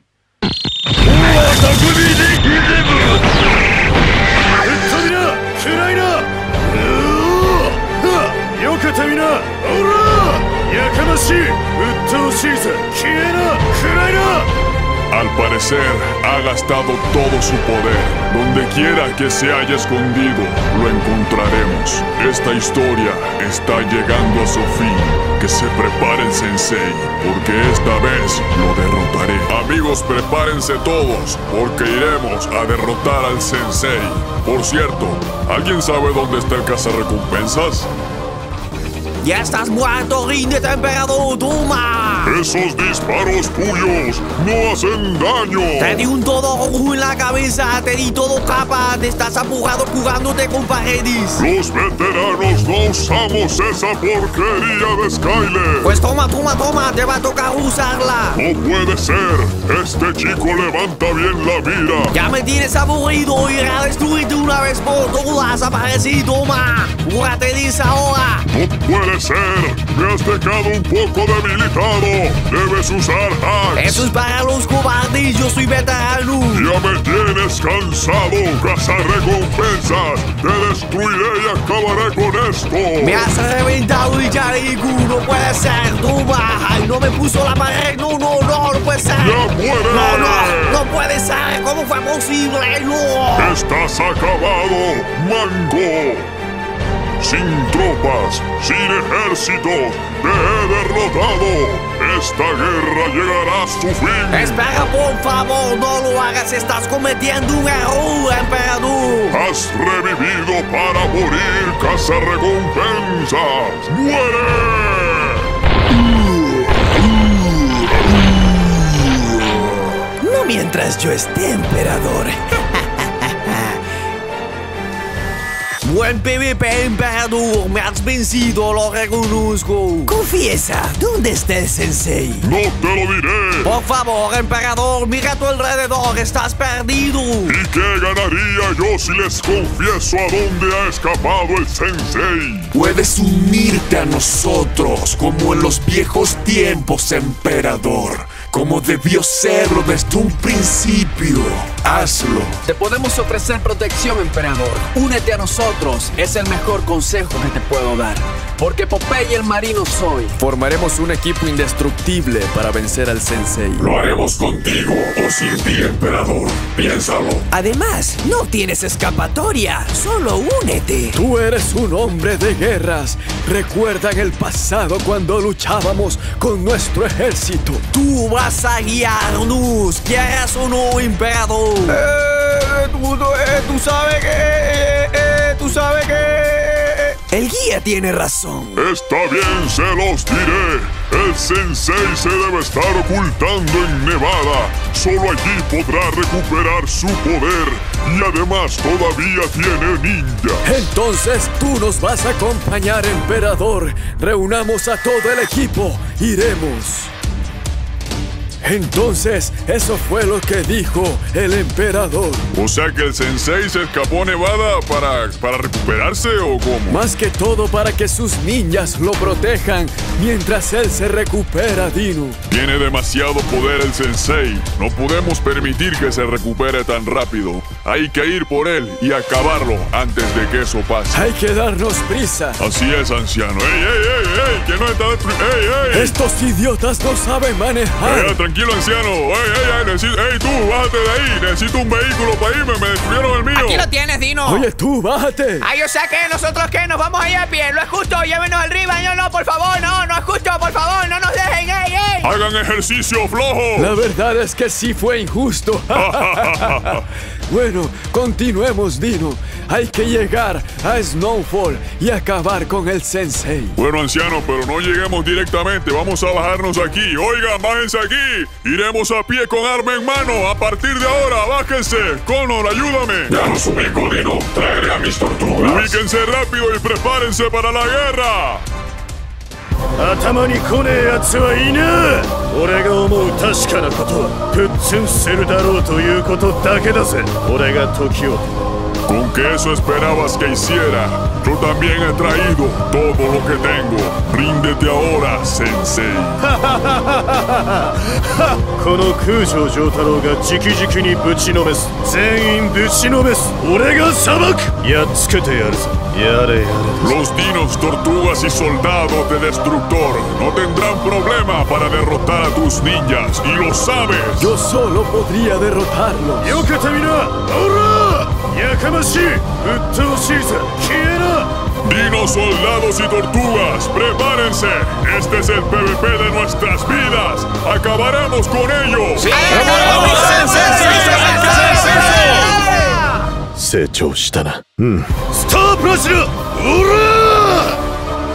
Al parecer, ha gastado todo su poder. Donde quiera que se haya escondido, lo encontraremos. Esta historia está llegando a su fin. Que se prepare el sensei, porque esta vez lo derrotaré. Amigos, prepárense todos, porque iremos a derrotar al sensei. Por cierto, ¿alguien sabe dónde está el cazarrecompensas? ¡Ya estás muerto, ríndete, emperador! ¡Toma! ¡Esos disparos tuyos no hacen daño! Te di un todo rojo en la cabeza, te di todo capa, te estás apurado jugándote con paredes. Los veteranos no usamos esa porquería de Skyler. Pues toma, toma, toma, te va a tocar usarla. No puede ser, este chico levanta bien la mira. Ya me tienes aburrido, iré a destruirte una vez por todas, aparecí, toma. ¡Júrate, dice ahora! No puede puede ser. Me has dejado un poco debilitado. Debes usar hacks. Eso es para los cobardes. Yo soy veterano. Ya me tienes cansado. Cazarrecompensas. Te destruiré y acabaré con esto. Me has reventado y ya digo, no puede ser. No baja y no me puso la pared. No, no, no, no puede ser. ¡Ya muere! No, no, no puede ser. ¿Cómo fue posible? No. Estás acabado, Mango. Sin tropas, sin ejércitos, te he derrotado. Esta guerra llegará a su fin. Espera, por favor, no lo hagas. Estás cometiendo un error, emperador. Has revivido para morir, cazarrecompensas. ¡Muere! No mientras yo esté, emperador. Buen PvP, emperador. Me has vencido, lo reconozco. Confiesa, ¿dónde está el sensei? No te lo diré. Por favor, emperador, mira a tu alrededor. Estás perdido. ¿Y qué ganaría yo si les confieso a dónde ha escapado el sensei? Puedes unirte a nosotros como en los viejos tiempos, emperador. Como debió serlo desde un principio. Hazlo. Te podemos ofrecer protección, emperador. Únete a nosotros. Es el mejor consejo que te puedo dar. Porque Popeye el marino soy. Formaremos un equipo indestructible para vencer al sensei. Lo haremos contigo o sin ti, emperador. Piénsalo. Además, no tienes escapatoria. Solo únete. Tú eres un hombre de guerras. Recuerda en el pasado cuando luchábamos con nuestro ejército. Tú vas a guiarnos, quieras o no, emperador. Eh, tú, eh, tú sabes que... Eh, eh, tú sabes que... El guía tiene razón. Está bien, se los diré. El sensei se debe estar ocultando en Nevada. Solo allí podrá recuperar su poder. Y además todavía tiene ninja. Entonces tú nos vas a acompañar, emperador. Reunamos a todo el equipo. Iremos. Entonces, eso fue lo que dijo el emperador. O sea que el sensei se escapó a Nevada para, para recuperarse, ¿o cómo? Más que todo para que sus ninjas lo protejan mientras él se recupera, Dino. Tiene demasiado poder el sensei. No podemos permitir que se recupere tan rápido. Hay que ir por él y acabarlo antes de que eso pase. Hay que darnos prisa. Así es, anciano. ¡Ey, ey, ey, ey! ¡Que no está destruyendo! ¡Ey, ey! Estos idiotas no saben manejar. Ey, tranquilo, anciano. ¡Ey, ey, ey! Necesito... ¡Ey, tú! ¡Bájate de ahí! Necesito un vehículo para irme. Me destruyeron el mío. Aquí lo tienes, Dino. Oye, tú, bájate. Ay, o sea que nosotros qué, nos vamos a ir a pie. No es justo, llévenos al río. No, no, por favor, no, no es justo, por favor, no nos dejen. ¡Ey, ey! ¡Hagan ejercicio, flojo! La verdad es que sí fue injusto. Bueno, continuemos, Dino. Hay que llegar a Snowfall y acabar con el sensei. Bueno, anciano, pero no lleguemos directamente. Vamos a bajarnos aquí. Oigan, bájense aquí. Iremos a pie con arma en mano. A partir de ahora, bájense. Connor, ayúdame. Ya los ubico, Dino. Traeré a mis tortugas. Ubíquense rápido y prepárense para la guerra. 頭に来ねえやつはいねえ。俺が思う確かなことはプッツンセルだろうということだけだぜ。俺が時を Con que eso esperabas que hiciera, yo también he traído todo lo que tengo. Ríndete ahora, sensei. この空城城太郎が直々にぶちのめす。全員ぶちのめす。俺が裁く。やっつけてやるぞ。やれやれ。 Los dinos, tortugas y soldados de Destructor no tendrán problema para derrotar a tus ninjas, y lo sabes. Yo solo podría derrotarlos. よけてみな。おら！やかましい。うっとうしいぜ。消えな。 Dinos, soldados y tortugas, prepárense. Este es el PvP de nuestras vidas. Acabaremos con ellos. ¡Sí! 成長したな。うん。スタープラチナ。おら！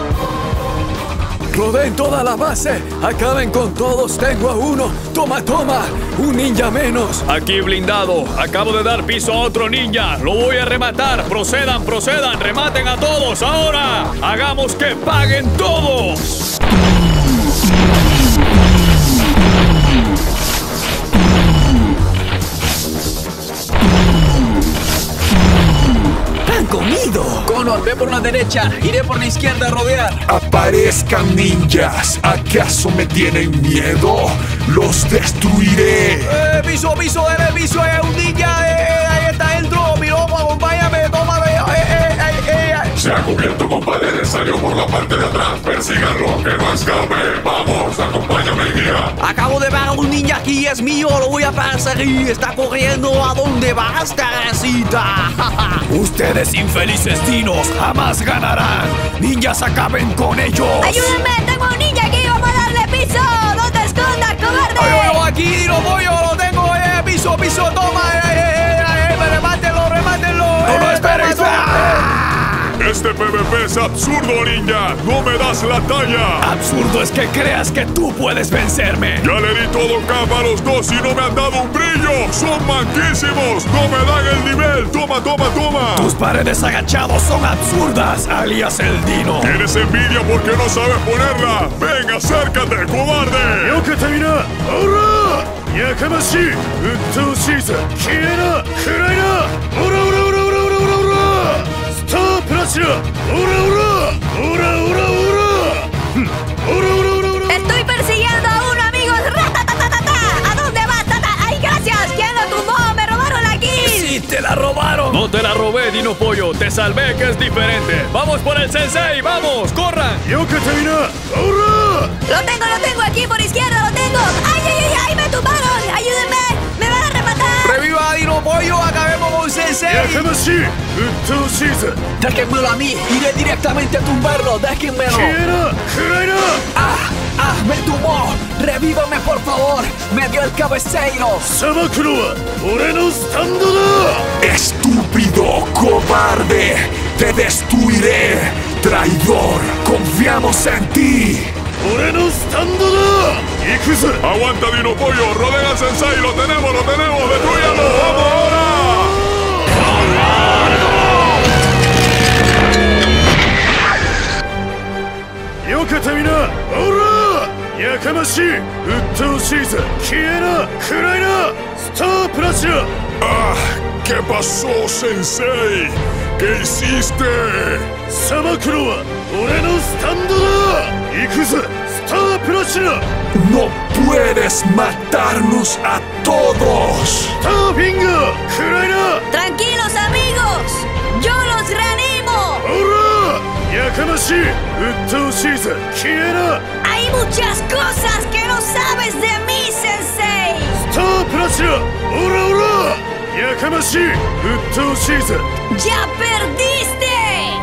Rodeen toda la base. Acaben con todos. Tengo a uno. Toma, toma. Un ninja menos. Aquí blindado. Acabo de dar piso a otro ninja. Lo voy a rematar. Procedan, procedan. Rematen a todos. Ahora. Hagamos que paguen todos. ¡Han comido! Connor, ve por la derecha. Iré por la izquierda a rodear. Aparezcan ninjas. ¿Acaso me tienen miedo? Los destruiré. Eh, piso, piso, dele piso. Es un ninja. Eh, eh, ahí está dentro. Mi loco, acompáñame. Tómame. Eh, eh, eh, eh, eh. Se ha cubierto, compadre. Salió por la parte de atrás. Persíganlo, que no escape. Vamos, acompáñame, guía. Acabo de ver a un ninja aquí. Es mío. Lo voy a perseguir. Está corriendo. ¿A dónde vas, Teresita? Ustedes infelices dinos jamás ganarán. Ninjas, acaben con ellos. ¡Ayúdenme! ¡Tengo un ninja aquí! ¡Vamos a darle piso! ¡No te escondas, cobarde! ¡Ay, ay, aquí, Dino Pollo! ¡Lo tengo! Eh, ¡Piso, piso! ¡Toma! ¡Eh, eh, eh! eh ¡Remátenlo, remátenlo! ¡No lo esperes! Este P V P es absurdo, ninja. No me das la talla. Absurdo es que creas que tú puedes vencerme. Ya le di todo capa a los dos y no me han dado un brillo. Son manquísimos. No me dan el nivel. Toma, toma, toma. Tus paredes agachados son absurdas, alias el Dino. Tienes envidia porque no sabes ponerla. Ven, acércate, cobarde. Yo que termina. ¡Ahora! ¡Yakamashi! ¡Uttoshiza! ¡Kiena! ¡Kuraina! ¡Ora, ora, ora, ora, ora, ora, ora! ¡Stop, Plashira! ¡Ora, ora! ¡Ora, ora, ora! ¡Ora, ora, ora, ora! Estoy persiguiendo a uno, amigos. ¡Ratatatata! ¿A dónde vas, Tata? ¡Ay, gracias! ¿Quién lo tumbó? ¡Me robaron la kill! ¡Sí, te la robaron! No te la robé, Dino Pollo. Te salvé, que es diferente. ¡Vamos por el sensei! ¡Vamos! ¡Corran! ¡Yo que termina! ¡Ahora! Lo tengo, lo tengo aquí por izquierda, lo tengo. ¡Ay, ay, ay! ay! ¡Me tumbaron! ¡Ayúdenme! ¡Me van a rematar! ¡Reviva a Dino Pollo! ¡Acabemos con Sensei! ¡Yakamashi! ¡Uttoshiza! Déjenmelo a mí. Iré directamente a tumbarlo. Déjenmelo. ¡Kiena! ¡Kuraina! ¡Ah! ¡Ah! ¡Me tumbó! ¡Revívame, por favor! ¡Me dio el cabeceiro! ¡Samakuro wa ore no stando da! ¡Estúpido, cobarde! ¡Te destruiré! ¡Traidor! ¡Confiamos en ti! ¡Ore no stando da! ¡Ikuze! Aguanta, Dino Pollo. Rodeen al sensei. Lo tenemos, lo tenemos. ¡Destrúyalo! ¡Vamos ahora! ¡Yo que termina! ¡Ahora! ¡Yakamashi! ¡Uttoshiza! ¡Kiena! ¡Kuraina! ¡Stop, Plashira! ¡Ah! ¿Qué pasó, sensei? ¿Qué hiciste? ¡Samakuro wa ore no stando da! ¡Ikuze! ¡Stop, Plashira! ¡No puedes matarnos a todos! ¡Stop, Inga! ¡Kuraina! ¡Tranquilos, amigos! ¡Yo los reanimo! ¡Ahora! ¡Yakamashi! ¡Uttoshiza! ¡Kiena! Hay muchas cosas que no sabes de mí, Sensei. ¡Stop, Plashira! ¡Ora, ora! ¡Yakamashi! ¡Uttoshiza! ¡Ya perdiste!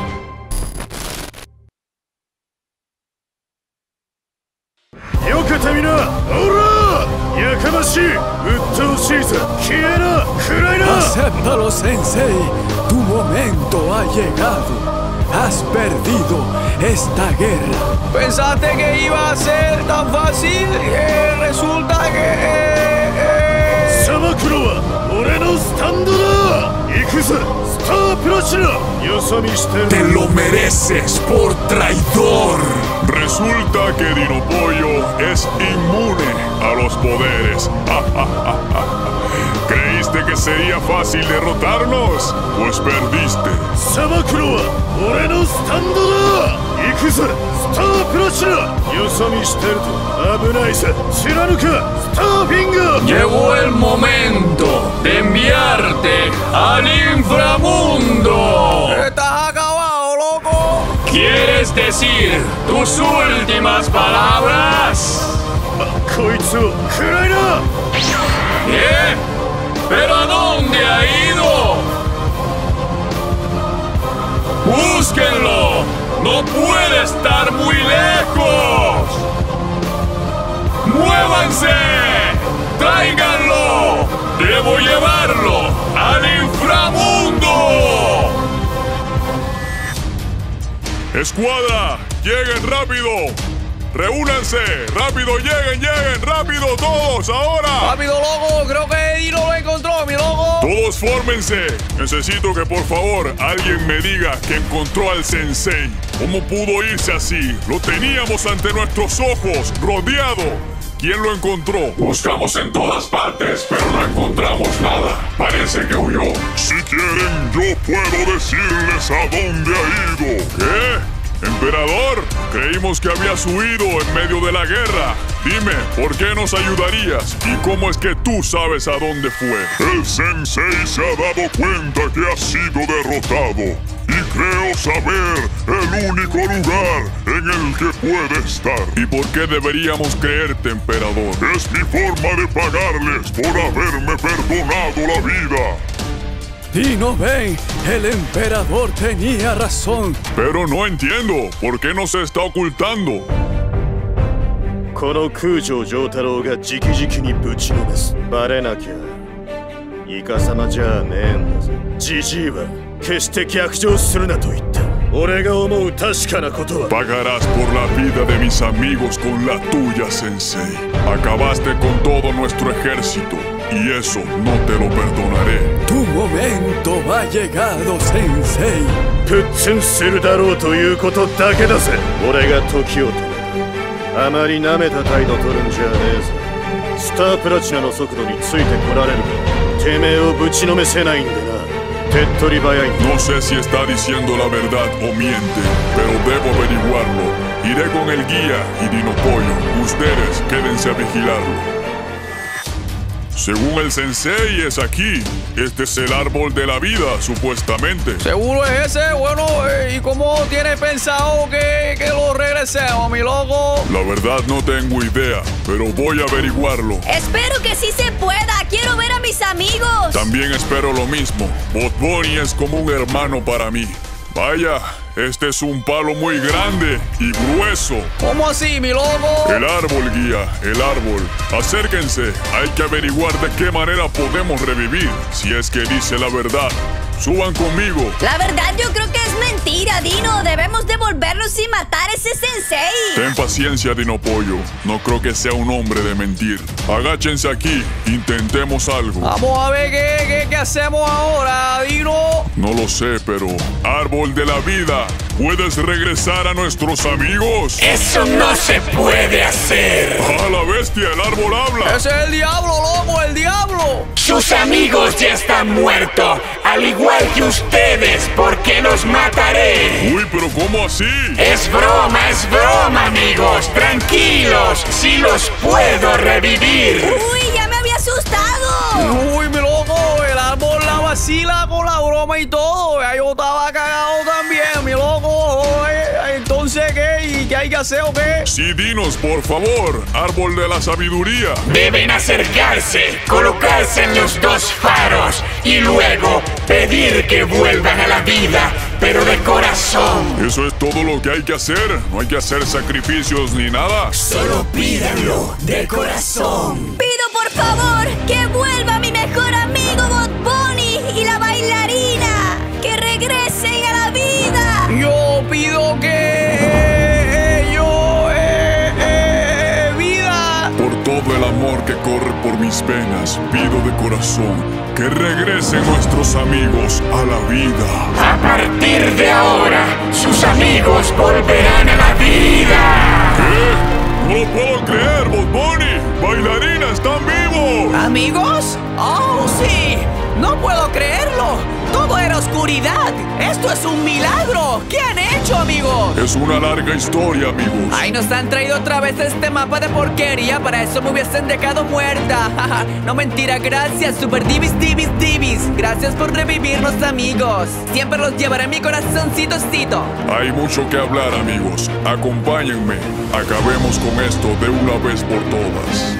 ¡Yo que termina! ¡Ahora! ¡Yakamashi! ¡Uttoshiza! ¡Kiena! ¡Kuraina! Acéptalo, Sensei. Tu momento ha llegado. Has perdido esta guerra. ¿Pensaste que iba a ser tan fácil? Eh, resulta que... Eh, eh... ¡Samakuro wa ore no stando da! ¡Ikuze! ¡Stop, Plashira! ¡Yosomi shiteru! ¡Te lo mereces por traidor! Resulta que Dino Pollo es inmune a los poderes. ¿Creíste que sería fácil derrotarnos? Pues perdiste. ¡Samakuro wa ore no stando da! ¡Ikuze! ¡Stop, Plashira! ¡Yosomi shiteru to abunai sa! ¡Shiranuka! ¡Stop, Inga! Llegó el momento de enviarte al inframundo. ¡Estás acabado, loco! ¿Quieres decir tus últimas palabras? ¡Koitsu! ¡Kuraina! ¿Qué? ¿Pero a dónde ha ido? ¡Búsquenlo! ¡No puede estar muy lejos! ¡Muévanse! ¡Tráiganlo! ¡Debo llevarlo al inframundo! ¡Escuadra! ¡Lleguen rápido! ¡Reúnanse! ¡Rápido! ¡Lleguen, lleguen! ¡Rápido todos! ¡Ahora! ¡Rápido, loco! Creo que Dino lo encontró, mi loco. ¡Todos fórmense! Necesito que por favor alguien me diga que encontró al sensei. ¿Cómo pudo irse así? Lo teníamos ante nuestros ojos, rodeado. ¿quién lo encontró? Buscamos en todas partes, pero no encontramos nada. Parece que huyó. Si quieren, yo puedo decirles a dónde ha ido. ¿Qué? ¡Emperador! Creímos que habías huido en medio de la guerra. Dime, ¿por qué nos ayudarías? ¿Y cómo es que tú sabes a dónde fue? El sensei se ha dado cuenta que ha sido derrotado. Y creo saber el único lugar en el que puede estar. ¿Y por qué deberíamos creerte, emperador? Es mi forma de pagarles por haberme perdonado la vida. Dino, ven, el emperador tenía razón. Pero no entiendo, ¿por qué nos está ocultando? この空城城太郎が直々にぶちのめす。バレなきゃイカサマじゃねえんだぜ。ジジイは決して逆上するなと言った。俺が思う確かなことは。 Pagarás por la vida de mis amigos con la tuya, sensei. Acabaste con todo nuestro ejército. Y eso no te lo perdonaré. Tu momento ha llegado, sensei. プッツンするだろうということだけだぜ。俺が時を止めた。あまり舐めた態度取るんじゃねえぞ。スタープラチナの速度についてこられるか。てめえをぶちのめせないんでな。手っ取り早いんだ。 No sé si está diciendo la verdad o miente, pero debo averiguarlo. Iré con el guía y Dino Pollo. Ustedes quédense a vigilarlo. Según el sensei es aquí. Este es el árbol de la vida, supuestamente. ¿Seguro es ese? Bueno, eh, ¿y cómo tiene pensado que, que lo regresemos, mi loco? La verdad no tengo idea, pero voy a averiguarlo. Espero que sí se pueda. Quiero ver a mis amigos. También espero lo mismo. Bot Bunny es como un hermano para mí. Vaya, este es un palo muy grande y grueso. ¿Cómo así, mi loco? El árbol, guía, el árbol. Acérquense, hay que averiguar de qué manera podemos revivir, si es que dice la verdad. Suban conmigo. La verdad yo creo que es mentira, Dino. Debemos devolverlos y matar a ese sensei. Ten paciencia, Dino Pollo. No creo que sea un hombre de mentir. Agáchense aquí. Intentemos algo. Vamos a ver qué, qué, qué hacemos ahora, Dino. No lo sé, pero... Árbol de la vida. ¿Puedes regresar a nuestros amigos? ¡Eso no se puede hacer! ¡A la bestia! ¡El árbol habla! ¡Ese es el diablo, loco! ¡El diablo! ¡Sus amigos ya están muertos! ¡Al igual que ustedes! ¡Porque los mataré! ¡Uy, pero cómo así! ¡Es broma, es broma, amigos! ¡Tranquilos! ¡Sí los puedo revivir! ¡Uy, ya me había asustado! ¡Uy, mi loco! El árbol la vacila con la broma y todo. Yo estaba cagado también, mi loco. Entonces, ¿qué? ¿Y qué hay que hacer o qué? Sí, dinos, por favor. Árbol de la sabiduría. Deben acercarse, colocarse en los dos faros y luego pedir que vuelvan a la vida, pero de corazón. ¿Eso es todo lo que hay que hacer? ¿No hay que hacer sacrificios ni nada? Solo pídanlo de corazón. Pido por favor que vuelva mi mejor amigo Bot Bunny y la bailarina. Que regresen a la vida. Yo pido que eh, eh, yo eh, eh, vida. Por todo el amor que corre por mis venas, pido de corazón que regresen nuestros amigos a la vida. A partir de ahora, sus amigos volverán a la vida. ¿Qué? ¡No lo puedo creer, Bot Bunny! ¡Bailarina, están vivos! ¿Amigos? ¡Oh, sí! ¡No puedo creerlo! ¡Todo era oscuridad! ¡Esto es un milagro! ¿Qué han hecho, amigos? Es una larga historia, amigos. ¡Ay, nos han traído otra vez este mapa de porquería! Para eso me hubiesen dejado muerta. No, mentira, gracias, Super Divis, Divis, Divis. Gracias por revivirnos, amigos. Siempre los llevaré en mi corazoncitocito. Hay mucho que hablar, amigos. Acompáñenme. Acabemos con esto de una vez por todas.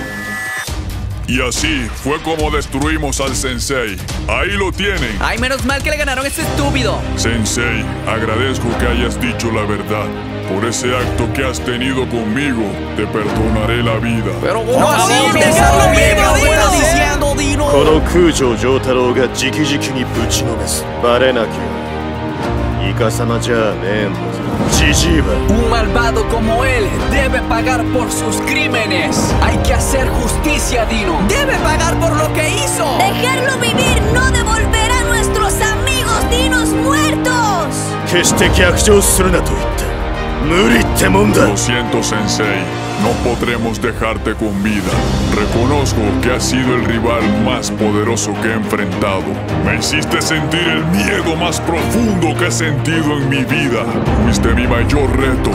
Y así fue como destruimos al Sensei. Ahí lo tienen. Ay, menos mal que le ganaron a ese estúpido. Sensei, agradezco que hayas dicho la verdad. Por ese acto que has tenido conmigo, te perdonaré la vida. Pero ¿cómo así? ¡Dejarlo vivo! ¿Qué estás diciendo, Dino? この空城城太郎が直々にぶちのめす。バレなきゃイカ様じゃねえんだぞ。ジジイは。 Un malvado como él debe pagar por sus crímenes. Hay que hacer justicia, Dino. Debe pagar por lo que hizo. Dejarlo vivir no devolverá a nuestros amigos dinos muertos. 決して逆上するなと言った。無理ってもんだ。 Lo siento, Sensei. no podremos dejarte con vida. Reconozco que has sido el rival más poderoso que he enfrentado. Me hiciste sentir el miedo más profundo que he sentido en mi vida. Fuiste mi mayor reto.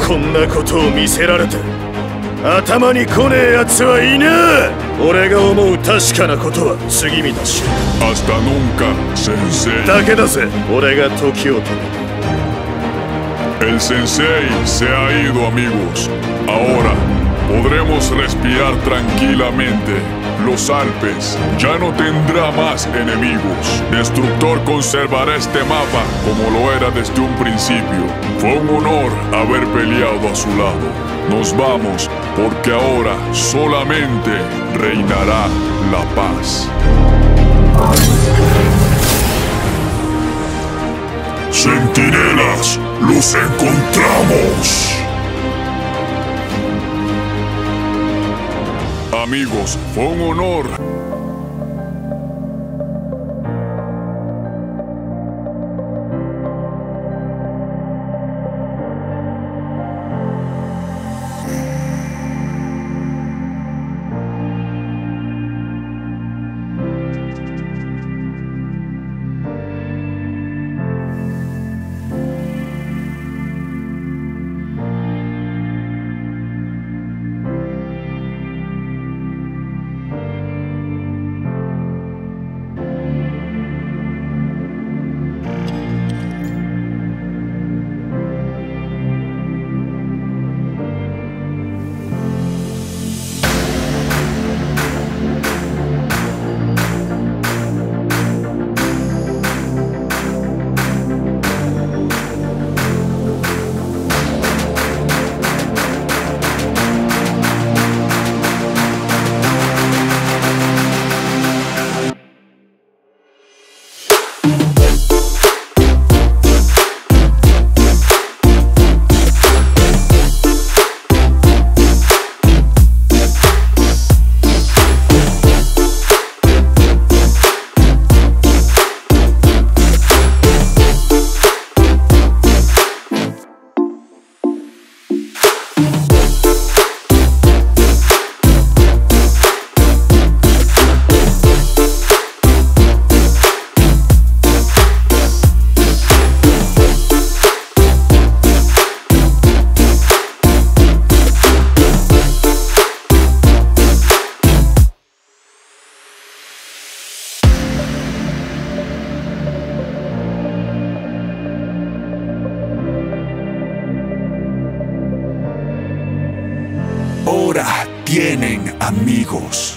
Hasta nunca, Sensei. El Sensei se ha ido, amigos. Ahora podremos respirar tranquilamente. Los Alpes ya no tendrá más enemigos. Destructor conservará este mapa como lo era desde un principio. Fue un honor haber peleado a su lado. Nos vamos porque ahora solamente reinará la paz. Centinelas, los encontramos. Amigos, fue un honor. Ahora tienen amigos.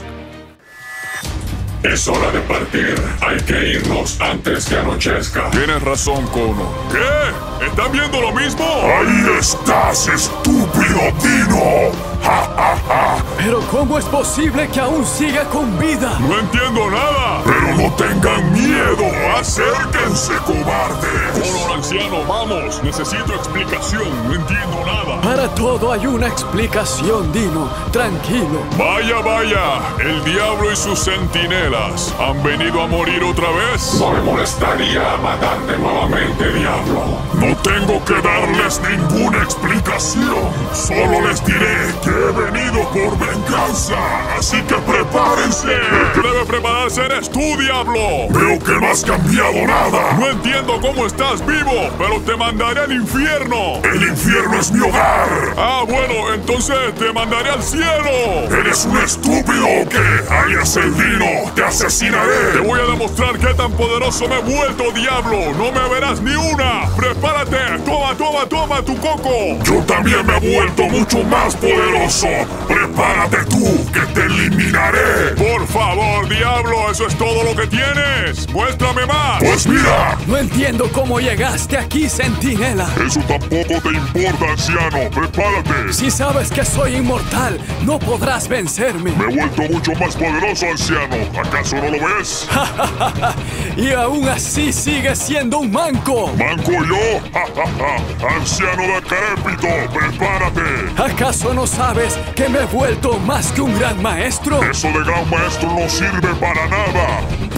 Es hora de partir. Hay que irnos antes que anochezca. Tienes razón, Kono. ¿Qué? ¿Están viendo lo mismo? ¡Ahí estás, estúpido Dino! ¡Ja, ja, ja! ¿Pero cómo es posible que aún siga con vida? No entiendo nada. Pero no tengan miedo. Acérquense, cobardes. Kono, anciano, vamos. Necesito explicación. No entiendo nada. Para todo hay una explicación, Dino. Tranquilo. Vaya, vaya. El diablo y sus centinelas han venido a morir otra vez. No me molestaría matarte nuevamente, diablo. No tengo que darles ninguna explicación. Solo les diré que he venido por venganza. Así que prepárense. El que debe prepararse eres tú, diablo. Veo que no has cambiado nada. No entiendo cómo estás vivo, pero te mandaré al infierno. El infierno es mi hogar. Ah, bueno, entonces te mandaré al cielo. ¿Eres un estúpido o qué? Alias el Dino, te asesinaré. Te voy a demostrar qué tan poderoso me he vuelto, diablo. No me verás ni una. Prepárate. Toma, toma, toma tu coco. Yo también me he vuelto mucho más poderoso. Prepárate tú, que te eliminaré. Por favor, diablo, ¿eso es todo lo que tienes? Muéstrame más. Pues mira. No entiendo cómo llegaste aquí, centinela. Eso tampoco te importa, anciano. Prepárate. Si sabes que soy inmortal, no podrás vencerme. Me he vuelto mucho más poderoso, anciano. ¿Acaso no lo ves? Y aún así sigues siendo un manco. ¿Manco yo? Anciano decrépito, prepárate. ¿Acaso no sabes que me he vuelto más que un gran maestro? Eso de gran maestro no sirve para nada. Por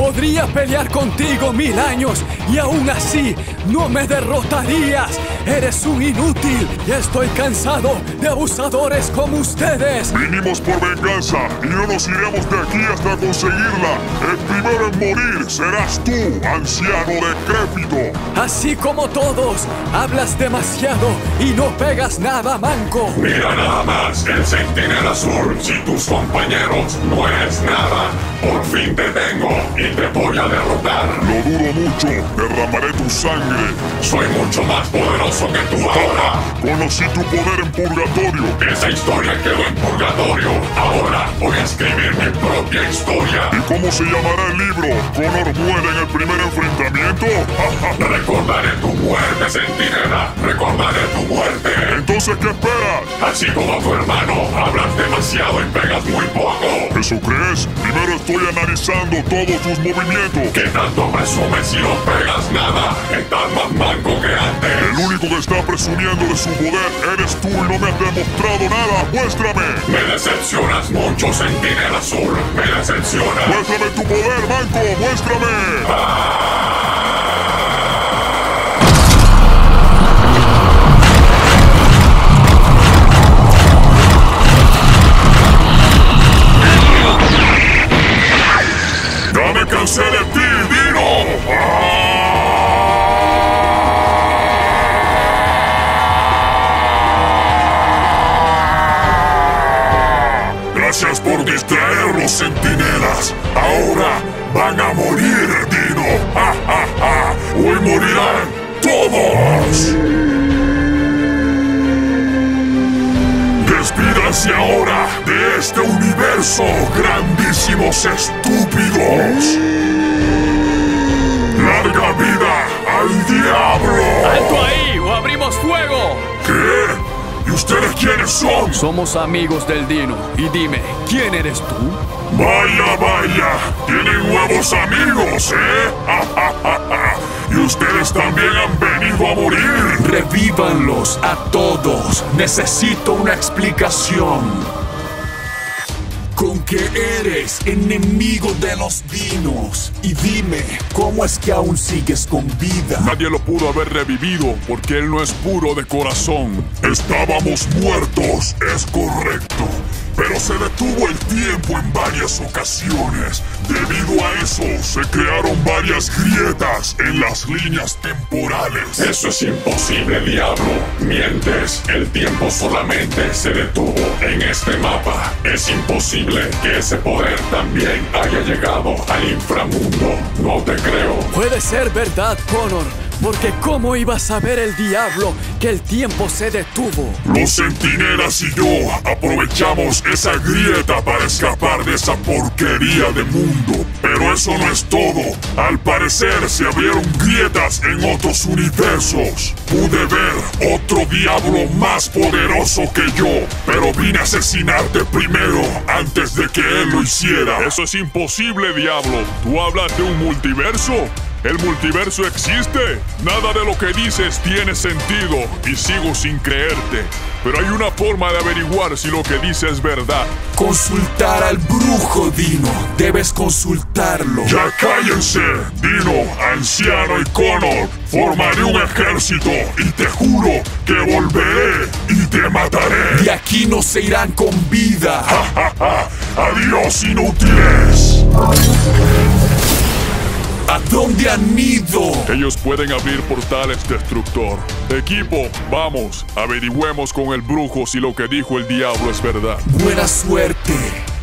Podría pelear contigo mil años y aún así no me derrotarías. Eres un inútil y estoy cansado de abusadores como ustedes. Vinimos por venganza y no nos iremos de aquí hasta conseguirla. El primero en morir serás tú, anciano decrépito. Así como todos, hablas demasiado y no pegas nada, manco. Mira nada más, el Centinela Azul. Si tus compañeros no eres nada, por fin te tengo y te voy a derrotar. Lo dudo mucho, derramaré tu sangre. Soy mucho más poderoso que tú ahora. Conocí tu poder en purgatorio. Esa historia quedó en purgatorio. Ahora voy a escribir mi propia historia. ¿Y cómo se llamará el libro? ¿Connor muere en el primer enfrentamiento? Recordaré tu muerte, Centinela. Recordaré tu muerte. Entonces, ¿qué esperas? Así como tu hermano, hablas demasiado y pegas muy poco. ¿Eso crees? Primero estoy analizando todos tus movimientos. ¿Qué tanto presumes si no pegas nada? Estás más manco que antes. El único que está presumiendo de su poder eres tú y no me has demostrado nada. ¡Muéstrame! Me decepcionas mucho, Centinela Azul. Me decepcionas. ¡Muéstrame tu poder, manco! ¡Muéstrame! Ah. ¡Ya me cansé de ti, Dino! Gracias por distraerlos, centinelas. Ahora van a morir, Dino. ¡Ja, ja, ja! ¡Hoy morirán todos! Despídanse ahora de este universo, grandísimos estúpidos. ¡Larga vida al diablo! ¡Alto ahí o abrimos fuego! ¿Qué? ¿Y ustedes quiénes son? Somos amigos del Dino. Y dime, ¿quién eres tú? Vaya, vaya, tienen nuevos amigos, ¿eh? ¡Ja, ja, ja, ja! Y ustedes también han venido a morir. Revívanlos a todos. Necesito una explicación. ¿Con qué eres enemigo de los dinos? Y dime, ¿cómo es que aún sigues con vida? Nadie lo pudo haber revivido porque él no es puro de corazón. Estábamos muertos, es correcto. Pero se detuvo el tiempo en varias ocasiones. Debido a eso, se crearon varias grietas en las líneas temporales. Eso es imposible, diablo. Mientes. El tiempo solamente se detuvo en este mapa. Es imposible que ese poder también haya llegado al inframundo. No te creo. Puede ser verdad, Connor. Porque ¿cómo iba a saber el diablo que el tiempo se detuvo? Los centinelas y yo aprovechamos esa grieta para escapar de esa porquería de mundo. Pero eso no es todo. Al parecer se abrieron grietas en otros universos. Pude ver otro diablo más poderoso que yo. Pero vine a asesinarte primero antes de que él lo hiciera. Eso es imposible, diablo. ¿Tú hablas de un multiverso? ¿El multiverso existe? Nada de lo que dices tiene sentido y sigo sin creerte. Pero hay una forma de averiguar si lo que dices es verdad. Consultar al brujo, Dino. Debes consultarlo. ¡Ya cállense! Dino, anciano y Connor. Formaré un ejército y te juro que volveré y te mataré. De aquí no se irán con vida. ¡Ja, ja, ja! ¡Adiós, inútiles! ¿A dónde han ido? Ellos pueden abrir portales, Destructor. Equipo, vamos, averigüemos con el brujo si lo que dijo el diablo es verdad. Buena suerte.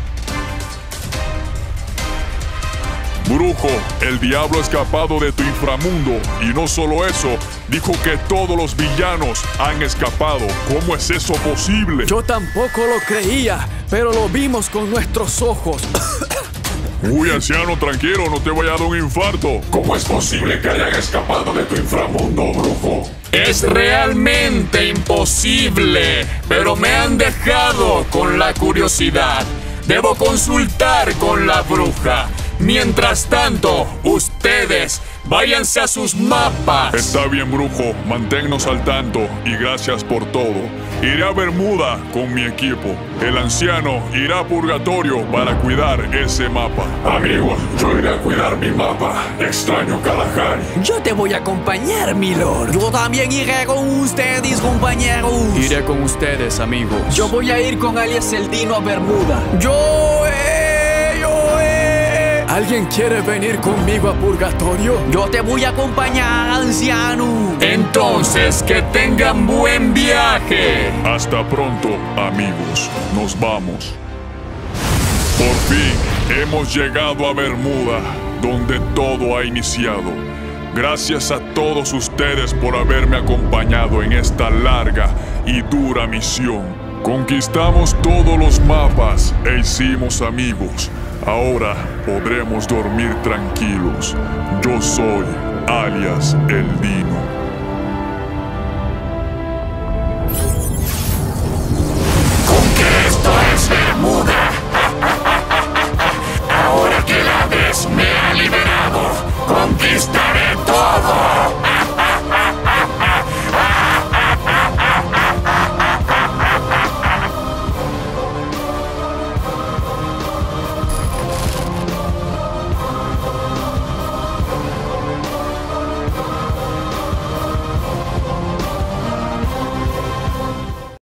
Brujo, el diablo ha escapado de tu inframundo. Y no solo eso, dijo que todos los villanos han escapado. ¿Cómo es eso posible? Yo tampoco lo creía, pero lo vimos con nuestros ojos. Uy, anciano, tranquilo, no te vaya a dar un infarto. ¿Cómo es posible que hayan escapado de tu inframundo, brujo? Es realmente imposible, pero me han dejado con la curiosidad. Debo consultar con la bruja. Mientras tanto, ustedes váyanse a sus mapas. Está bien, brujo, manténnos al tanto y gracias por todo. iré a Bermuda con mi equipo. El anciano irá a Purgatorio para cuidar ese mapa. Amigos, yo iré a cuidar mi mapa. Extraño Kalahari. Yo te voy a acompañar, mi lord. Yo también iré con ustedes, compañeros. Iré con ustedes, amigos. Yo voy a ir con alias El Dino a Bermuda. Yo, eh, yo, eh. ¿Alguien quiere venir conmigo a Purgatorio? Yo te voy a acompañar, anciano. Entonces, que tengan buen viaje. Hasta pronto, amigos. Nos vamos. Por fin, hemos llegado a Bermuda, donde todo ha iniciado. Gracias a todos ustedes por haberme acompañado en esta larga y dura misión. Conquistamos todos los mapas e hicimos amigos. Ahora podremos dormir tranquilos. Yo soy alias El Dino.